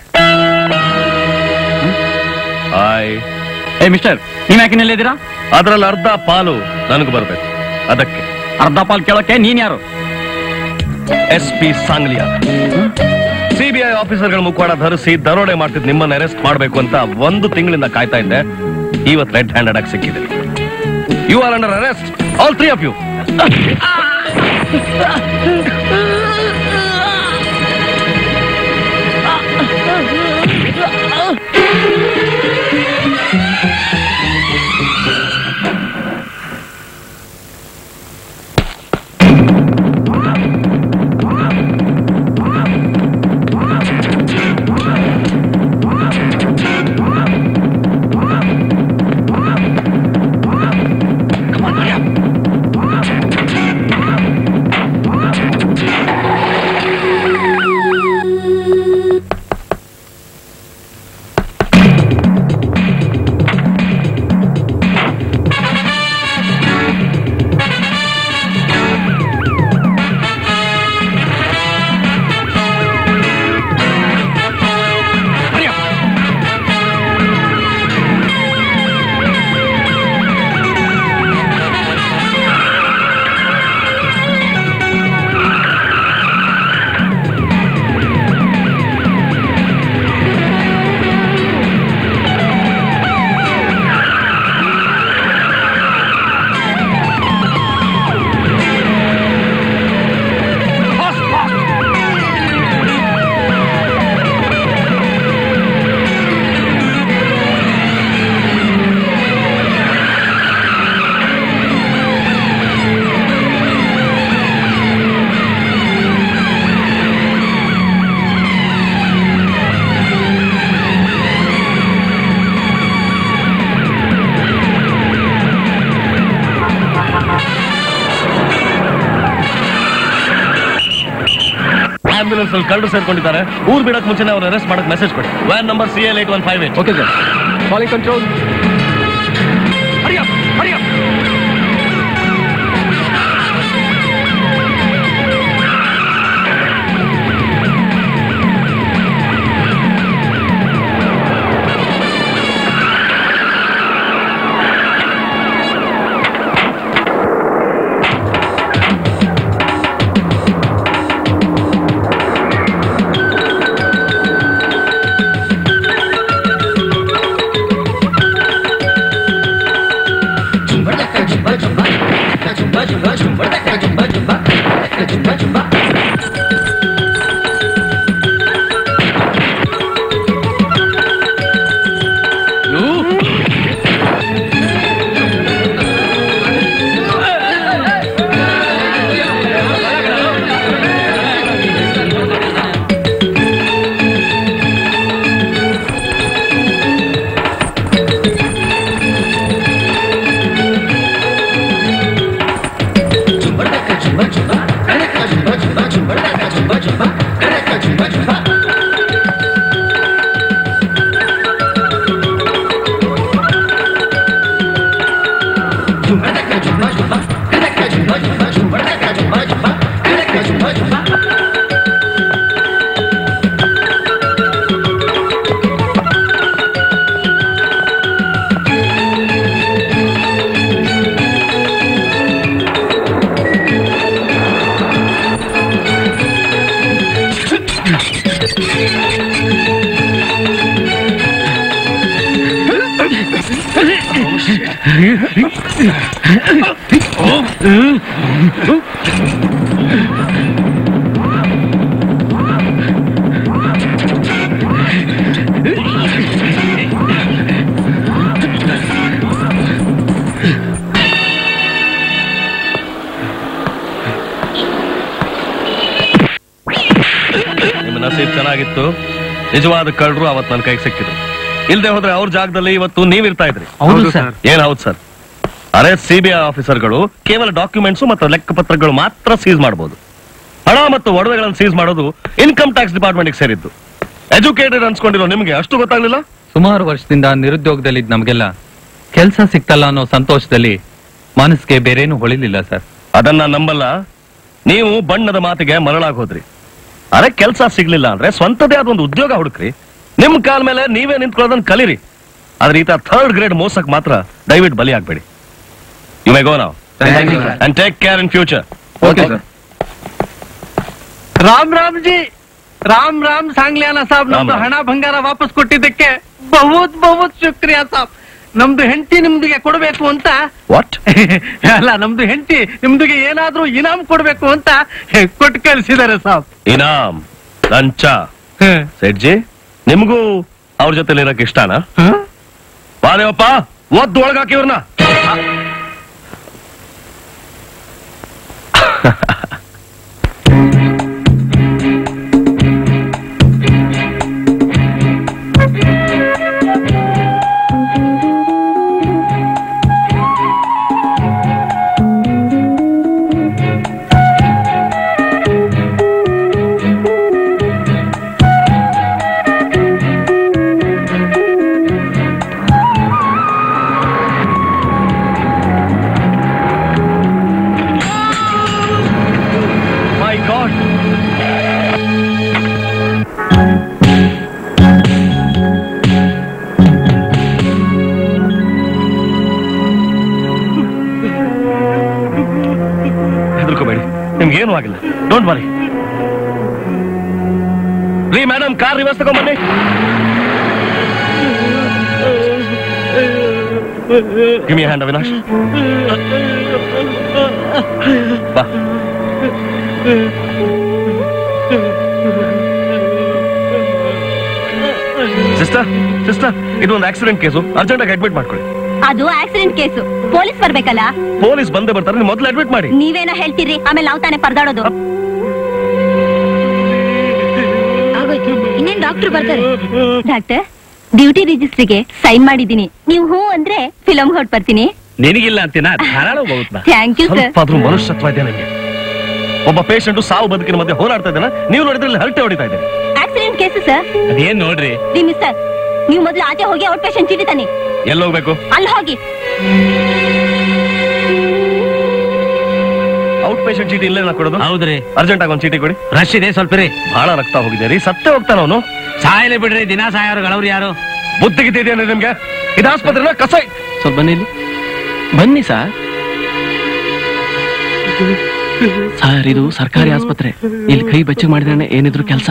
ಹಾಯ್. ಏ ಮಿಸ್ಟರ್, ನೀವ್ ಯಾಕೆ ಇದ್ದೀರಾ? ಅದ್ರಲ್ಲಿ ಅರ್ಧ ಪಾಲು ನನಗೆ ಬರ್ಬೇಕು. ಅದಕ್ಕೆ ಅರ್ಧ ಪಾಲು ಕೇಳೋಕೆ ನೀನ್ ಯಾರು? S P Sangliyana. ಸಿಬಿಐ ಆಫೀಸರ್ಗಳ ಮುಖವಾಡ ಧರಿಸಿ ದರೋಡೆ ಮಾಡ್ತಿದ್ ನಿಮ್ಮನ್ನ ಅರೆಸ್ಟ್ ಮಾಡ್ಬೇಕು ಅಂತ ಒಂದು ತಿಂಗಳಿಂದ ಕಾಯ್ತಾ ಇದ್ದೆ. ಇವತ್ತು ರೆಡ್ ಹ್ಯಾಂಡೆಡ್ ಆಗಿ ಸಿಕ್ಕಿದೆ. You are under arrest, all three of you. Ambulance ಅಲ್ಲಿ ಕಳ್ಳರು ಸೇರ್ಕೊಂಡಿದ್ದಾರೆ. ಊರ್ ಬಿಡಕ್ ಮುಂಚೆನೆ ಅವ್ರ ಅರೆಸ್ಟ್ ಮಾಡಕ್ ಮೆಸೇಜ್ ಕೊಡಿ. Van number C L eight one five eight. Okay sir. Calling control. ನಸೀಬ್ ಚೆನ್ನಾಗಿತ್ತು. ನಿಜವಾದ ಕಳ್ಳರು ಅವತ್ತು ನನ್ನ ಕೈಗೆ ಸಿಕ್ಕಿದ್ರು. ಇಲ್ದೆ ಹೋದ್ರೆ ಅವ್ರ ಜಾಗದಲ್ಲಿ ಇವತ್ತು ನೀವಿರ್ತಾ ಇದ್ರಿ. ಹೌದು ಸರ್. ಏನ್ ಹೌದು ಸರ್? ಅರೆ ಸಿಬಿಐ ಆಫೀಸರ್ಗಳು ಕೇವಲ ಡಾಕ್ಯುಮೆಂಟ್ಸ್ ಮತ್ತು ಲೆಕ್ಕ ಪತ್ರಗಳು ಮಾತ್ರ ಸೀಸ್ ಮಾಡಬಹುದು. ಹಣ ಮತ್ತು ಒಡವೆಗಳನ್ನು ಸೀಸ್ ಮಾಡೋದು ಇನ್ಕಮ್ ಟ್ಯಾಕ್ಸ್ ಡಿಪಾರ್ಟ್ಮೆಂಟ್ ಸೇರಿದ್ದು. ಎಜುಕೇಟೆಡ್ ಅನ್ಸ್ಕೊಂಡಿರೋ ನಿಮ್ಗೆ ಅಷ್ಟು ಗೊತ್ತಾಗ್ಲಿಲ್ಲ? ಸುಮಾರು ವರ್ಷದಿಂದ ನಿರುದ್ಯೋಗದಲ್ಲಿದ್ದ ನಮಗೆಲ್ಲ ಕೆಲಸ ಸಿಕ್ತಲ್ಲ ಅನ್ನೋ ಸಂತೋಷದಲ್ಲಿ ಮನಸ್ಸಿಗೆ ಬೇರೇನು ಹೊಳಿಲಿಲ್ಲ ಸರ್. ಅದನ್ನ ನಂಬಲ್ಲ. ನೀವು ಬಣ್ಣದ ಮಾತಿಗೆ ಮರಳಾಗಿ ಹೋದ್ರಿ. ಅರೆ ಕೆಲಸ ಸಿಗ್ಲಿಲ್ಲ ಅಂದ್ರೆ ಸ್ವಂತದೇ ಆದ ಒಂದು ಉದ್ಯೋಗ ಹುಡುಕ್ರಿ. ನಿಮ್ ಕಾಲ್ ಮೇಲೆ ನೀವೇ ನಿಂತ್ಕೊಳ್ಳೋದನ್ನ ಕಲೀರಿ. ಆದ್ರೆ ಈತ ಥರ್ಡ್ ಗ್ರೇಡ್ ಮೋಸಕ್ ಮಾತ್ರ ದಯವಿಟ್ಟು ಬಲಿ ಆಗ್ಬೇಡಿ. You may go now and take care in future. Okay sir. Ram Ram ji, Ram Ram Sangliyana sab, ನಮ್ದು ಹಣ ಬಂಗಾರ ವಾಪಸ್ ಕೊಟ್ಟಿದ್ದಕ್ಕೆ ಬಹುತ್ ಬಹುತ್ ಶುಕ್ರಿಯಾ ಸಾಬ್. ನಮ್ದು ಹೆಂಡತಿ ನಿಮ್ದಿಗೆ ಕೊಡ್ಬೇಕು ಅಂತ. ವಾಟ್? ಅಲ್ಲ, ನಮ್ದು ಹೆಂಡತಿ ನಿಮ್ದಿಗೆ ಏನಾದ್ರೂ ಇನಾಮ್ ಕೊಡ್ಬೇಕು ಅಂತ ಕೊಟ್ಟು ಕಳಿಸಿದಾರೆ ಸಾಬ್. ಇನಾಮ್, ಲಂಚ. ಸೆಡ್ಜಿ, ನಿಮ್ಗೂ ಅವ್ರ ಜೊತೆ ಇರಕ್ ಇಷ್ಟನಾ? ಬಾದೇವಪ್ಪ, ಒದ್ದು ಒಳಗಾಕಿ ಇವ್ರನ್ನ. ನಿಮ್ಗೇನು ಆಗಿಲ್ಲ, ಡೋಂಟ್ ವರಿ. ರೀ ಮೇಡಮ್, ಕಾರ್ ರಿವರ್ಸ್ ತಗೊಂಡ್ಬನ್ನಿ. Give me hand Avinash. ಬಾ. ಸಿಸ್ಟರ್ ಸಿಸ್ಟರ್ ಇದು ಒಂದು ಆಕ್ಸಿಡೆಂಟ್ ಕೇಸು, ಅರ್ಜೆಂಟ್ ಆಗಿ ಅಡ್ಮಿಟ್ ಮಾಡ್ಕೊಳ್ಳಿ. ಅದು ಆಕ್ಸಿಡೆಂಟ್ ಕೇಸು, ಪೊಲೀಸ್ ಬರ್ಬೇಕಲ್ಲ. ಪೊಲೀಸ್ ಬಂದೇ ಬರ್ತಾರೆ, ನೀವು ಮೊದಲು ಅಡ್ಮಿಟ್ ಮಾಡಿ. ನೀವೇನೋ ಹೇಳ್ತೀರಿ, ಆಮೇಲೆ ನಾವು ತಾನೇ ಪರದಾಡೋದು. ಇನ್ನೇನ್ ಡಾಕ್ಟರ್ ಬರ್ತಾರೆ. ಡಾಕ್ಟರ್, ಡ್ಯೂಟಿ ರಿಜಿಸ್ಟ್ರಿಗೆ ಸೈನ್ ಮಾಡಿದ್ದೀನಿ. ನೀವು ಹೂ ಅಂದ್ರೆ ಫಿಲಂ ಹೊರಟ್ ಬರ್ತೀನಿ. ನಿನಗಿಲ್ಲ ಅಂತೀನಾ? ಧಾರಾಳ ಹೋಗುತ್ತಾ? Thank you sir. ಮನುಷ್ಯತ್ವ ಇದೆ ನನಗೆ. ಒಬ್ಬ ಪೇಷಂಟ್ ಸಾವು ಬದುಕಿನ ಮಧ್ಯೆ ಹೋರಾಡ್ತಾ ಇದ್ದಾನೆ, ನೀವು ನೋಡಿದ್ರೆ ಇಲ್ಲಿ ಹರಟೆ ಹೊಡಿತಾ ಇದ್ದೀರಿ. Accident case sir. ಅದೇನ್ ನೋಡ್ರಿ ರೀ ಮಿಸ್ಟರ್, ನೀವು ಮೊದಲು ಆಚೆ ಹೋಗಿ ಔಟ್ ಪೇಷಂಟ್ ಚೀಟಿ ತಾನೆ. ಎಲ್ಲಿ ಹೋಗ್ಬೇಕು? ಅಲ್ಲಿ ಹೋಗಿ. ಔಟ್ ಪೇಷಂಟ್ ಚೀಟಿ ಇಲ್ಲೇ ಕೊಡೋದು? ಹೌದ್ರಿ. ಅರ್ಜೆಂಟ್ ಆಗಿ ಒಂದ್ ಚೀಟಿ ಕೊಡಿ. ರಶ್ ಇದೆ ಸ್ವಲ್ಪ ರೀ. ಬಹಳ ರಕ್ತ ಹೋಗಿದೆ ರೀ, ಸತ್ತೇ ಹೋಗ್ತಾನ ಅವನು. ಸಾಯಲೇ ಬಿಡ್ರಿ, ದಿನ ಸಾಯೋರು ಯಾರು? ಬುದ್ಧಿಗಿದ್ದೇನೆ ನಿಮ್ಗೆ? ಇದು ಆಸ್ಪತ್ರೆನ ಕಸ. ಸ್ವಲ್ಪ ಬನ್ನಿ ಇಲ್ಲಿ. ಬನ್ನಿ ಸರ್. ಸರ್ ಇದು ಸರ್ಕಾರಿ ಆಸ್ಪತ್ರೆ, ಇಲ್ಲಿ ಕೈ ಬೆಚ್ಚ ಮಾಡಿದ್ರೆ ಏನಿದ್ರು ಕೆಲಸ.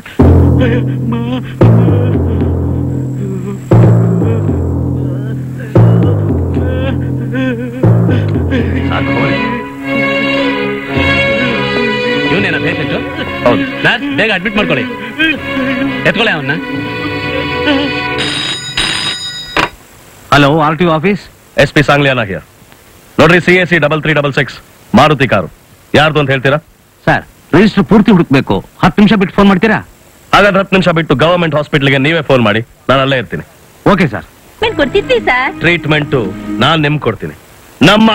ಇವನೇನ ಪೇಷಂಟ್? ಹೌದು. ಬೇಗ ಅಡ್ಮಿಟ್ ಮಾಡ್ಕೊಳ್ಳಿ. ಎತ್ಕೊಳ್ಳಿ ಅವನ್ನ. Hello, R T office. S P Sangliyana here. ನೋಡ್ರಿ, C S C double three double six Maruti car ಯಾರ್ದು ಅಂತ ಹೇಳ್ತೀರಾ? ಸರ್, ರಿಜಿಸ್ಟರ್ ಪೂರ್ತಿ ಹುಡುಕ್ಬೇಕು. ಹತ್ತು ನಿಮಿಷ ಬಿಟ್ಟು ಫೋನ್ ಮಾಡ್ತೀರಾ? ಹಾಗಾದ್ರೆ ಹತ್ತು ನಿಮಿಷ ಬಿಟ್ಟು ಗವರ್ಮೆಂಟ್ ಹಾಸ್ಪಿಟಲ್ಗೆ ನೀವೇ ಫೋನ್ ಮಾಡಿ, ನಾನು ಅಲ್ಲೇ ಇರ್ತೀನಿ. Okay sir. ಕೊಡ್ತಿದ್ವಿ ಸರ್. ಟ್ರೀಟ್ಮೆಂಟ್ ನಾನ್ ನಿಮ್ಗೆ ಕೊಡ್ತೀನಿ, ನಮ್ಮ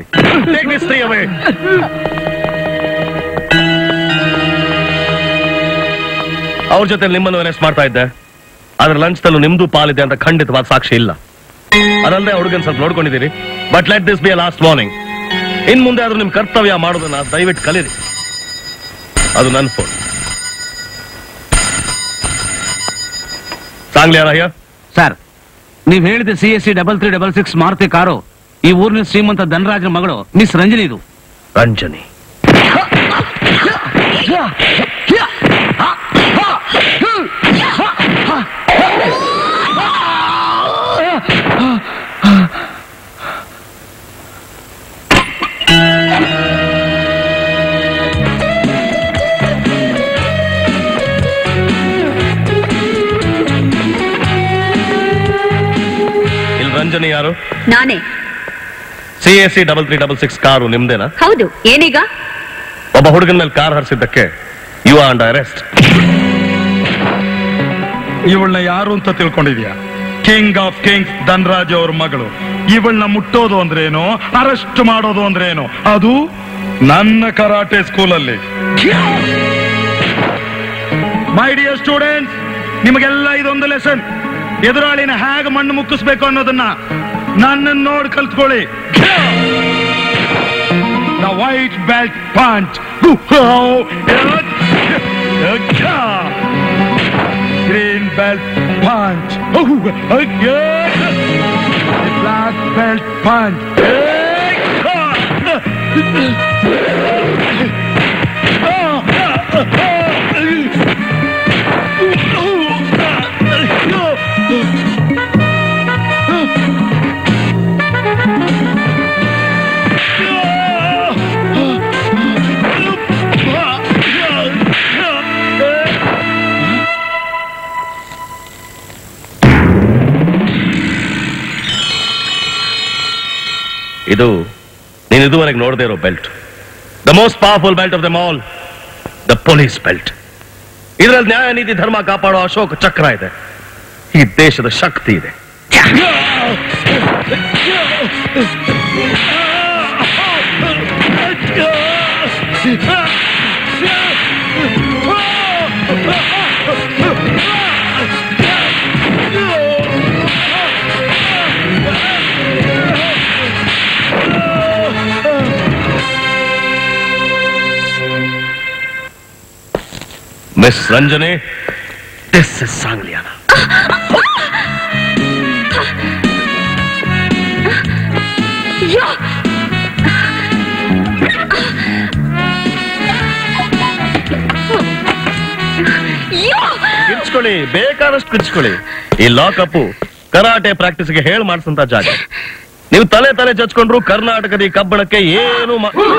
ಅವ್ರ ಜೊತೆ ನಿಮ್ಮನ್ನು ಅರೆಸ್ಟ್ ಮಾಡ್ತಾ ಇದ್ದೆ. ಆದ್ರೆ ಲಂಚ್ ತಲ್ಲೂ ನಿಮ್ದು ಪಾಲಿದೆ ಅಂತ ಖಂಡಿತವಾದ ಸಾಕ್ಷಿ ಇಲ್ಲ. ಅದಲ್ಲದೆ ಹುಡುಗನ್ ಸ್ವಲ್ಪ ನೋಡ್ಕೊಂಡಿದ್ದೀರಿ. But let this be a last warning. ಇನ್ ಮುಂದೆ ಆದ್ರೂ ನಿಮ್ ಕರ್ತವ್ಯ ಮಾಡೋದನ್ನ ದಯವಿಟ್ಟು ಕಲೀರಿ. ಅದು ನನ್ನ ಫೋನ್. ಸಾಂಗ್ಲಿಯಾನ ಹಿಯರ್. ಸರ್, ನೀವ್ ಹೇಳಿದ C S C double three double six Maruti car ಈ ಊರಿನ ಶ್ರೀಮಂತ ಧನರಾಜನ ಮಗಳು ಮಿಸ್ ರಂಜನಿ. ಇದು ರಂಜನಿ. ಇಲ್ಲಿ ರಂಜನಿ ಯಾರು? ನಾನೇ. C S C double three double six car ನಿಮ್ದೇನಾ? ಹೌದು. ಏನೀಗ? ಒಬ್ಬ ಹುಡುಗನ ಮೇಲೆ ಕಾರ್ ಹರಿಸಿದ್ದಕ್ಕೆ ಯು ಆರ್ ಅಂಡರ್ ಅರೆಸ್ಟ್. ಇವಳನ್ನ ಯಾರು ಅಂತ ತಿಳ್ಕೊಂಡಿದ್ಯಾ? ಕಿಂಗ್ ಆಫ್ ಕಿಂಗ್ಸ್ ಧನರಾಜ್ ಅವ್ರ ಮಗಳು. ಇವಳನ್ನ ಮುಟ್ಟೋದು ಅಂದ್ರೇನು, ಅರೆಸ್ಟ್ ಮಾಡೋದು ಅಂದ್ರೇನು, ಅದು ನನ್ನ ಕರಾಟೆ ಸ್ಕೂಲಲ್ಲಿ. ಮೈ ಡಿಯರ್ ಸ್ಟೂಡೆಂಟ್ಸ್, ನಿಮಗೆಲ್ಲ ಇದೊಂದು ಲೆಸನ್. ಎದುರಾಳಿನ ಹೇಗೆ ಮಣ್ಣು ಮುಕ್ಕಿಸ್ಬೇಕು ಅನ್ನೋದನ್ನ ನನ್ನನ್ನು ನೋಡಿ ಕಲ್ತ್ಕೊಳ್ಳಿ. The white belt punch. Green belt punch. The black belt punch. ಇದು ನೀನು ಇದುವರೆಗೆ ನೋಡದೇ ಇರೋ belt. The most powerful belt of them all, the police belt. ಇದರಲ್ಲಿ ನ್ಯಾಯ ನೀತಿ ಧರ್ಮ ಕಾಪಾಡೋ ಅಶೋಕ ಚಕ್ರ ಇದೆ. ಈ ದೇಶದ ಶಕ್ತಿ ಇದೆ. Miss Ranjani, this is Sangliyana. ಕಿರ್ಚ್ಕೊಳ್ಳಿ, ಬೇಕಾದಷ್ಟು ಕಿರ್ಚ್ಕೊಳ್ಳಿ. ಈ ಲಾಕಪ್ ಕರಾಟೆ ಪ್ರಾಕ್ಟೀಸ್ಗೆ ಹೇಳ್ ಮಾಡಿಸಂತ ಜಾಗ. ನೀವು ತಲೆ ತಲೆ ಚಚ್ಕೊಂಡ್ರು ಕರ್ನಾಟಕದ ಈ ಕಬ್ಬಣಕ್ಕೆ ಏನು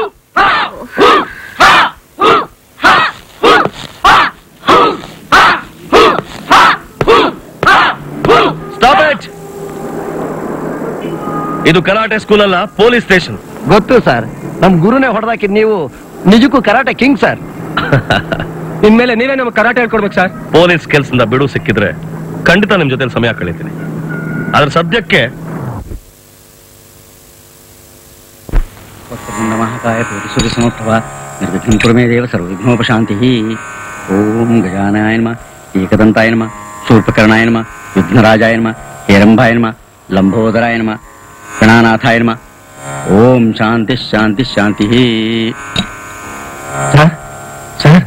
ಸ್ಟಾಪ್ ಇಟ್. ಇದು ಕರಾಟೆ ಸ್ಕೂಲ್ ಅಲ್ಲ, ಪೊಲೀಸ್ ಸ್ಟೇಷನ್. ಗೊತ್ತು ಸರ್, ನಮ್ ಗುರುನೇ ಹೊಡೆದಾಕಿದ್ ನೀವು ನಿಜಕ್ಕೂ ಕರಾಟೆ ಕಿಂಗ್ ಸರ್. ಇನ್ಮೇಲೆ ನೀವೇ ನಮ್ಗೆ ಕರಾಟೆ ಹೇಳ್ಕೊಡ್ಬೇಕು ಸರ್. ಪೊಲೀಸ್ ಕೆಲ್ಸದಿಂದ ಬಿಡು ಸಿಕ್ಕಿದ್ರೆ ಖಂಡಿತ ನಿಮ್ ಜೊತೆ ಸಮಯ ಕಳೀತೀನಿ. ಅದ್ರ ಸದ್ಯಕ್ಕೆ ಮಹಾಕಾಯ ಸೂರ್ಯ ಸಮರ್ಥವ ನಿರ್ವಿಘ್ನಂ ಕುರು ಮೇ ದೇವ ಸರ್ವವಿಘ್ನೋಪಶಾಂತಿ. ಓಂ ಗಜಾನನಾಯ ನಮಃ, ಏಕದಂತಾಯ ನಮಃ, ಶೂರ್ಪಕರ್ಣಾಯ ನಮಃ, ಯುಧ್ನರಾಜಾಯ ನಮಃ, ಹೇರಂಬಾಯ ನಮಃ, ಲಂಬೋದರಾಯ ನಮಃ, ಗಣಾನಾಥಾಯ ನಮಃ. ಓಂ ಶಾಂತಿ ಶಾಂತಿ ಶಾಂತಿ. ಸರ್ ಸರ್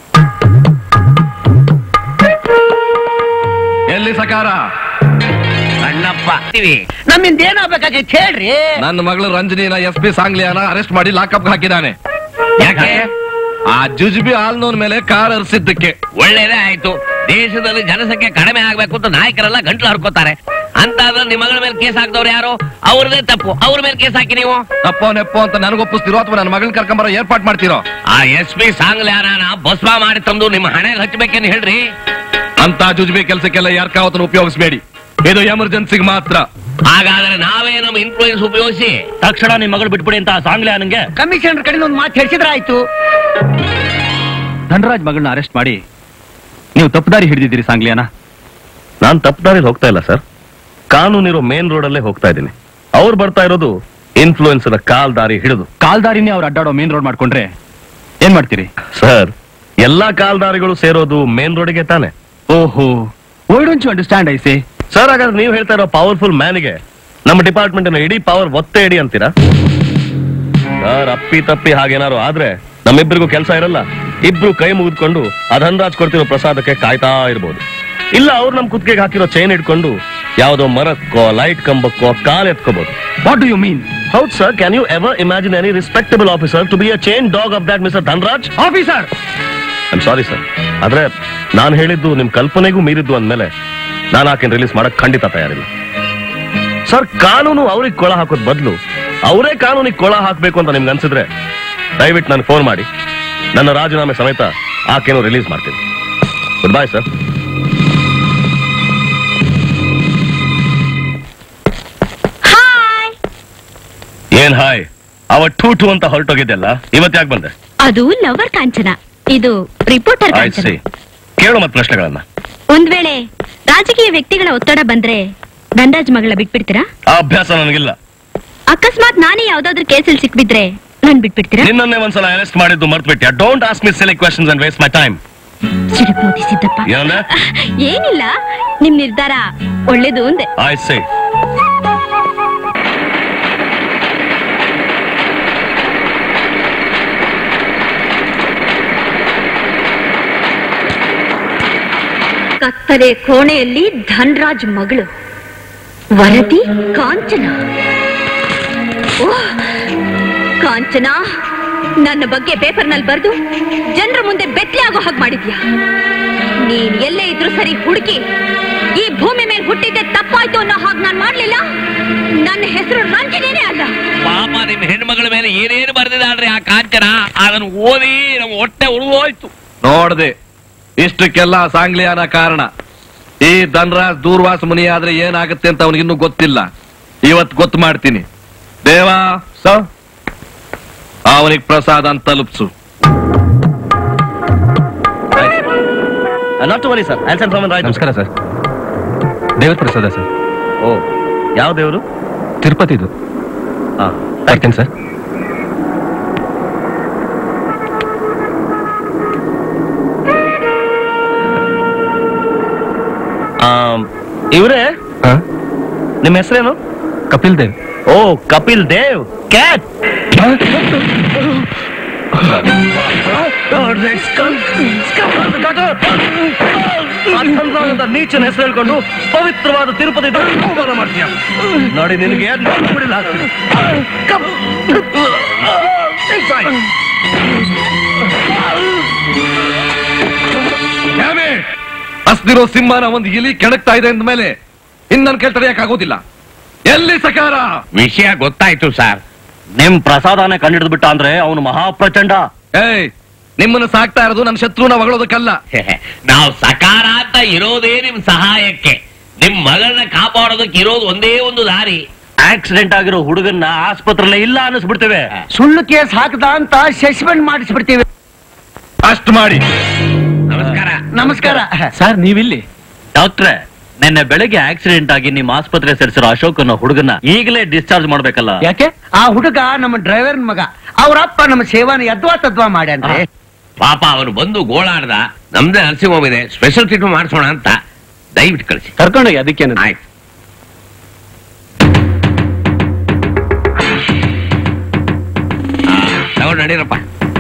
ಎಲ್ಲಿ ಸಕಾರ? ಅಣ್ಣಪ್ಪ ನಮ್ಮಿಂದ ಏನಾಗಬೇಕಾಗಿತ್ತು ಹೇಳ್ರಿ. ನನ್ನ ಮಗಳು ರಂಜನಿನ ಎಸ್ ಪಿ ಸಾಂಗ್ಲಿಯಾನ ಅರೆಸ್ಟ್ ಮಾಡಿ ಲಾಕಪ್ ಹಾಕಿದ್ದಾನೆ. ಯಾಕೆ? ಆ ಜುಜುಬಿ ಹಾಲ್ನೋನ್ ಮೇಲೆ ಕಾರ್ ಹರಿಸಿದ್ದಕ್ಕೆ. ಒಳ್ಳೇದೇ ಆಯ್ತು. ದೇಶದಲ್ಲಿ ಜನಸಂಖ್ಯೆ ಕಡಿಮೆ ಆಗ್ಬೇಕು ಅಂತ ನಾಯಕರೆಲ್ಲ ಗಂಟ್ಲು ಹರ್ಕೋತಾರೆ. ಅಂತ ನಿಮ್ಮ ಮಗಳ ಮೇಲೆ ಕೇಸ್ ಹಾಕಿದವ್ರು ಯಾರು? ಅವ್ರದೇ ತಪ್ಪು. ಅವ್ರ ಮೇಲೆ ಕೇಸ್ ಹಾಕಿ ನೀವು ತಪ್ಪೋ ನೆಪ್ಪೋ ಅಂತ ನನಗೊಪ್ಪಿಸ್ತಿರೋ ಅಥವಾ ನನ್ನ ಮಗಳನ್ನ ಕರ್ಕೊಂಬರೋ ಏರ್ಪಾಟ್ ಮಾಡ್ತಿರೋ? ಆ ಎಸ್ ಪಿ ಸಾಂಗ್ಲಿಯಾನ ಭಸ್ಮ ಮಾಡಿ ತಂದು ನಿಮ್ಮ ಹಣೆಗೆ ಹಚ್ಚಬೇಕೇನು ಹೇಳ್ರಿ. ಅಂತ ಜುಜುಬಿ ಕೆಲಸಕ್ಕೆಲ್ಲ ಯಾರ ಕಾವತ್ತನ್ನು ಉಪಯೋಗಿಸಬೇಡಿ. ಇದು ಎಮರ್ಜೆನ್ಸಿಗೆ ಮಾತ್ರ. ಹಾಗಾದ್ರೆ ನಾವೇ ನಮ್ಮ ಇನ್ಫ್ಲೂಯೆನ್ಸ್ ಉಪಯೋಗಿಸಿ ತಕ್ಷಣ ನಿಮ್ ಮಗಳು ಬಿಟ್ಬಿಡಿ ಅಂತ ಸಾಂಗ್ಲಿಯಾನಂಗೆ ಕಮಿಷನರ್ ಕಡೆಯಿಂದ ಒಂದು ಮಾತು ಹೇಳಿಸಿದ್ರೆ ಆಯ್ತು. ಧನರಾಜ್ ಮಗಳನ್ನ ಅರೆಸ್ಟ್ ಮಾಡಿ ನೀವು ತಪ್ಪುದಾರಿ ಹಿಡಿದಿದ್ದೀರಿ ಸಾಂಗ್ಲಿಯಾನ. ನಾನ್ ತಪ್ಪದಾರಿಲಿ ಹೋಗ್ತಾ ಇಲ್ಲ ಸರ್, ಕಾನೂನಿರೋ ಮೇನ್ ರೋಡ್ ಅಲ್ಲೇ ಹೋಗ್ತಾ ಇದ್ದೀನಿ. ಅವ್ರು ಬರ್ತಾ ಇರೋದು ಇನ್ಫ್ಲೂಯೆನ್ಸ್ ಕಾಲ್ ದಾರಿ ಹಿಡಿದು. ಕಾಲ್ದಾರಿನೇ ಅವ್ರು ಅಡ್ಡಾಡೋ ಮೇನ್ ರೋಡ್ ಮಾಡ್ಕೊಂಡ್ರೆ ಏನ್ ಮಾಡ್ತೀರಿ ಸರ್? ಎಲ್ಲಾ ಕಾಲ್ದಾರಿಗಳು ಸೇರೋದು ಮೇನ್ ರೋಡ್ಗೆ ತಾನೆ. ಓಹೋ, why don't you understand I say? Sir ಹಾಗಾದ್ರೆ ನೀವು ಹೇಳ್ತಾ ಇರೋ ಪವರ್ಫುಲ್ ಮ್ಯಾನ್ಗೆ ನಮ್ಮ ಡಿಪಾರ್ಟ್ಮೆಂಟ್ ಇಡೀ ಪವರ್ ಒತ್ತೆ ಇಡಿ ಅಂತೀರಾ? ಸರ್ ಅಪ್ಪಿ ತಪ್ಪಿ ಹಾಗೇನಾರು ಆದ್ರೆ ನಮ್ಮಿಬ್ಬರಿಗೂ ಕೆಲಸ ಇರಲ್ಲ. ಇಬ್ರು ಕೈ ಮುಗಿದ್ಕೊಂಡು ಆ ಧನರಾಜ್ ಕೊಡ್ತಿರೋ ಪ್ರಸಾದಕ್ಕೆ ಕಾಯ್ತಾ ಇರ್ಬೋದು. ಇಲ್ಲ ಅವ್ರು ನಮ್ ಕುತ್ತಿಗೆಗೆ ಹಾಕಿರೋ ಚೈನ್ ಇಟ್ಕೊಂಡು ಯಾವ್ದೋ ಮರಕ್ಕೋ ಲೈಟ್ ಕಂಬಕ್ಕೋ ಕಾಲ್ ಎತ್ಕೋಬಹುದು. What do you mean? ಹೌದು sir, can you ever imagine any respectable officer to be a chain dog of that mister Dhanraj? Officer, I am sorry sir, ಆದ್ರೆ ನಾನು ಹೇಳಿದ್ದು ನಿಮ್ ಕಲ್ಪನೆಗೂ ಮೀರಿದ್ದು ಅಂದ್ಮೇಲೆ ನಾನು ಆಕೆನ್ ರಿಲೀಸ್ ಮಾಡಕ್ ಖಂಡಿತ ತಯಾರಿಲ್ಲ. ಸರ್ ಕಾನೂನು ಅವ್ರಿಗೆ ಕೊಳ ಹಾಕೋದ್ ಬದಲು ಅವರೇ ಕಾನೂನಿಗೆ ಕೊಳ ಹಾಕ್ಬೇಕು ಅಂತ ನಿಮ್ಗೆ ಅನ್ಸಿದ್ರೆ ದಯವಿಟ್ಟು ನಾನು ಫೋನ್ ಮಾಡಿ ನನ್ನ ರಾಜೀನಾಮೆ ಸಮೇತ ಆಕೆನೂ ರಿಲೀಸ್ ಮಾಡ್ತೀನಿ. Good bye sir. ಏನ್ ಹಾಯ್, ಅವ ಟೂ ಟೂ ಅಂತ ಹೊರಟೋಗಿದ್ದೆಲ್ಲ ಇವತ್ತು ಯಾಕೆ ಬಂದೆ? ಅದು ಲವರ್ ಕಾಂಚನ, ಇದು ರಿಪೋರ್ಟರ್ ಕಾಂಚನ. ಕೇಳೋ ಮತ್ ಪ್ರಶ್ನೆಗಳನ್ನ. ಒಂದ್ ವೇಳೆ ರಾಜಕೀಯ ವ್ಯಕ್ತಿಗಳ ಒತ್ತಡ ಬಂದ್ರೆ ಧನರಾಜ್ ಮಗಳ ಬಿಟ್ಬಿಡ್ತೀರಾ? ಆ ಅಭ್ಯಾಸ ನನಗಿಲ್ಲ. ಅಕಸ್ಮಾತ್ ನಾನೇ ಯಾವ್ದಾದ್ರು ಕೇಸಲ್ಲಿ ಸಿಕ್ಬಿದ್ರೆ ನನ್ ಬಿಟ್ಬಿಡ್ತೀರಾ? ನಿನ್ನನ್ನೇ ಒಂದ್ಸಲ ಅರೆಸ್ಟ್ ಮಾಡಿದ್ದು ಮರ್ತ್ಬಿಟ್ಯಾ? Don't ask me silly questions and waste my time. ಸಿಡುಕು ಮೋದಿ ಸಿದ್ದಪ್ಪ, ಏನಂದ್ರೆ? ಏನಿಲ್ಲ, ನಿಮ್ ನಿರ್ಧಾರ ಒಳ್ಳೇದು ಅಂದೆ. I say. ಕತ್ತಲೆ ಕೋಣೆಯಲ್ಲಿ ಧನರಾಜ್ ಮಗಳು, ವರದಿ ಕಾಂಚನ. ಓಹ್ ಕಾಂಚನ, ನನ್ನ ಬಗ್ಗೆ ಪೇಪರ್ನಲ್ಲಿ ಬರೆದು ಜನರ ಮುಂದೆ ಬೆತ್ತಲೆ ಆಗೋ ಹಾಗೆ ಮಾಡಿದ್ಯಾ. ನೀನ್ ಎಲ್ಲೇ ಇದ್ರು ಸರಿ ಹುಡುಕಿ ಈ ಭೂಮಿ ಮೇಲೆ ಹುಟ್ಟಿದ್ದೆ ತಪ್ಪಾಯ್ತು ಅನ್ನೋ ಹಾಗೆ ನಾನ್ ಮಾಡ್ಲಿಲ್ಲ. ನನ್ನ ಹೆಸರು ರಂಜನೇನೆ ಅಲ್ಲ. ಪಾಪ ನಿಮ್ ಹೆಣ್ಮಗಳ ಮೇಲೆ ಏನೇನು ಬರ್ದಿದ್ದಾಳ್ರಿ ಆ ಕಾಂಚನ. ಅದನ್ನು ಓದಿ ನಮ್ಮ ಹೊಟ್ಟೆ ಉಳಿದೋಯ್ತು. ನೋಡ್ದೆ, ಇಷ್ಟಕ್ಕೆಲ್ಲ ಸಾಂಗ್ಲಿಯಾನ ಕಾರಣ. ಈ ಧನರಾಜ್ ದೂರ್ವಾಸ ಮುನಿ ಆದ್ರೆ ಏನಾಗುತ್ತೆ ಅಂತ ಅವನಿಗಿನ್ನೂ ಗೊತ್ತಿಲ್ಲ. ಇವತ್ ಗೊತ್ತು ಮಾಡ್ತೀನಿ. ದೇವಾ ಸ ಅವನಿಗೆ ಪ್ರಸಾದ ಅಂತ ತಲುಪ್ಸು. Not to worry sir, I send from right. ನಮಸ್ಕಾರ ಸರ್. ದೇವರ ಪ್ರಸಾದ ಸರ್. ಓ, ಯಾವ ದೇವರು? ತಿರುಪತಿದು. ಹಾ, ಬರ್ತೀನಿ ಸರ್. ಇವ್ರೆ, ನಿಮ್ಮ ಹೆಸರೇನು? ಕಪಿಲ್ ದೇವ್. ಓ, ಕಪಿಲ್ ದೇವ್ ಕ್ಯಾಟ್. ನೀಚನ ಹೆಸರು ಹೇಳ್ಕೊಂಡು ಪವಿತ್ರವಾದ ತಿರುಪತಿ ಅವಮಾನ ಮಾಡ್ತೀಯ ನೋಡಿ. ನಿನಗೆ ಹಸ್ದಿರೋ ಸಿಂಹನ ಒಂದು ಇಲಿ ಕೆಣಕ್ತಾ ಇದೆ ಅಂದ ಮೇಲೆ ಇನ್ನನ್ ಕೇಳಿ ತಡೆಯಕ್ಕಾಗೋದಿಲ್ಲ. ಎಲ್ಲಿ ಸಕಾರ? ವಿಷಯ ಗೊತ್ತಾಯ್ತು ಸರ್. ನಿಮ್ ಪ್ರಸಾದನೇ ಕಂಡಿಡಿದು ಬಿಟ್ಟ ಅಂದ್ರೆ ಅವನು ಮಹಾಪ್ರಚಂಡ. ಏಯ್, ನಿಮ್ಮನ್ನು ಸಾಕ್ತಾ ಇರೋದು ನನ್ನ ಶತ್ರುನ ಹೊಗಳೋದಕ್ಕಲ್ಲ. ನಾವು ಸಕಾರ ಅಂತ ಇರೋದೇ ನಿಮ್ ಸಹಾಯಕ್ಕೆ. ನಿಮ್ ಮಗಳನ್ನ ಕಾಪಾಡೋದಕ್ಕೆ ಇರೋದು ಒಂದೇ ಒಂದು ದಾರಿ. ಆಕ್ಸಿಡೆಂಟ್ ಆಗಿರೋ ಹುಡುಗನ್ನ ಆಸ್ಪತ್ರೆಲ್ಲ ಇಲ್ಲ ಅನ್ನಿಸ್ಬಿಡ್ತೇವೆ. ಸುಳ್ಳು ಕೇಸ್ ಹಾಕದ ಅಂತ ಸಸ್ಪೆಂಡ್ ಮಾಡಿಸ್ಬಿಡ್ತೀವಿ. ಅಷ್ಟು ಮಾಡಿ. ನಮಸ್ಕಾರ. ನಮಸ್ಕಾರ ಸರ್, ನೀವಿಲ್ಲಿ? ಡಾಕ್ಟ್ರೆ, ನಿನ್ನೆ ಬೆಳಗ್ಗೆ ಆಕ್ಸಿಡೆಂಟ್ ಆಗಿ ನಿಮ್ಮ ಆಸ್ಪತ್ರೆ ಸೇರಿಸಿರೋ ಅಶೋಕ್ ಅನ್ನೋ ಹುಡುಗನ ಈಗಲೇ ಡಿಸ್ಚಾರ್ಜ್ ಮಾಡ್ಬೇಕಲ್ಲ? ಯಾಕೆ? ಆ ಹುಡುಗ ನಮ್ಮ ಡ್ರೈವರ್ ಮಗ. ಅವರಪ್ಪ ನಮ್ಮ ಸೇವಾನ ಯದ್ವಾ ತದ್ವಾ ಮಾಡ್ಯಾನ್ರಿ. ಪಾಪ ಅವನು ಬಂದು ಗೋಳಾಡ್ದ, ನಮ್ದೇ ನರ್ಸಿಂಗ್ ಹೋಮ್ ಇದೆ, ಸ್ಪೆಷಲ್ ಟ್ರೀಟ್ಮೆಂಟ್ ಮಾಡಿಸೋಣ ಅಂತ ದಯವಿಟ್ಟು ಕಳಿಸಿ. ಕರ್ಕೊಂಡೋಗಿ ಅದಕ್ಕೆ ಆಯ್ತು. ತಗೊಂಡು ನಡೀರಪ್ಪ.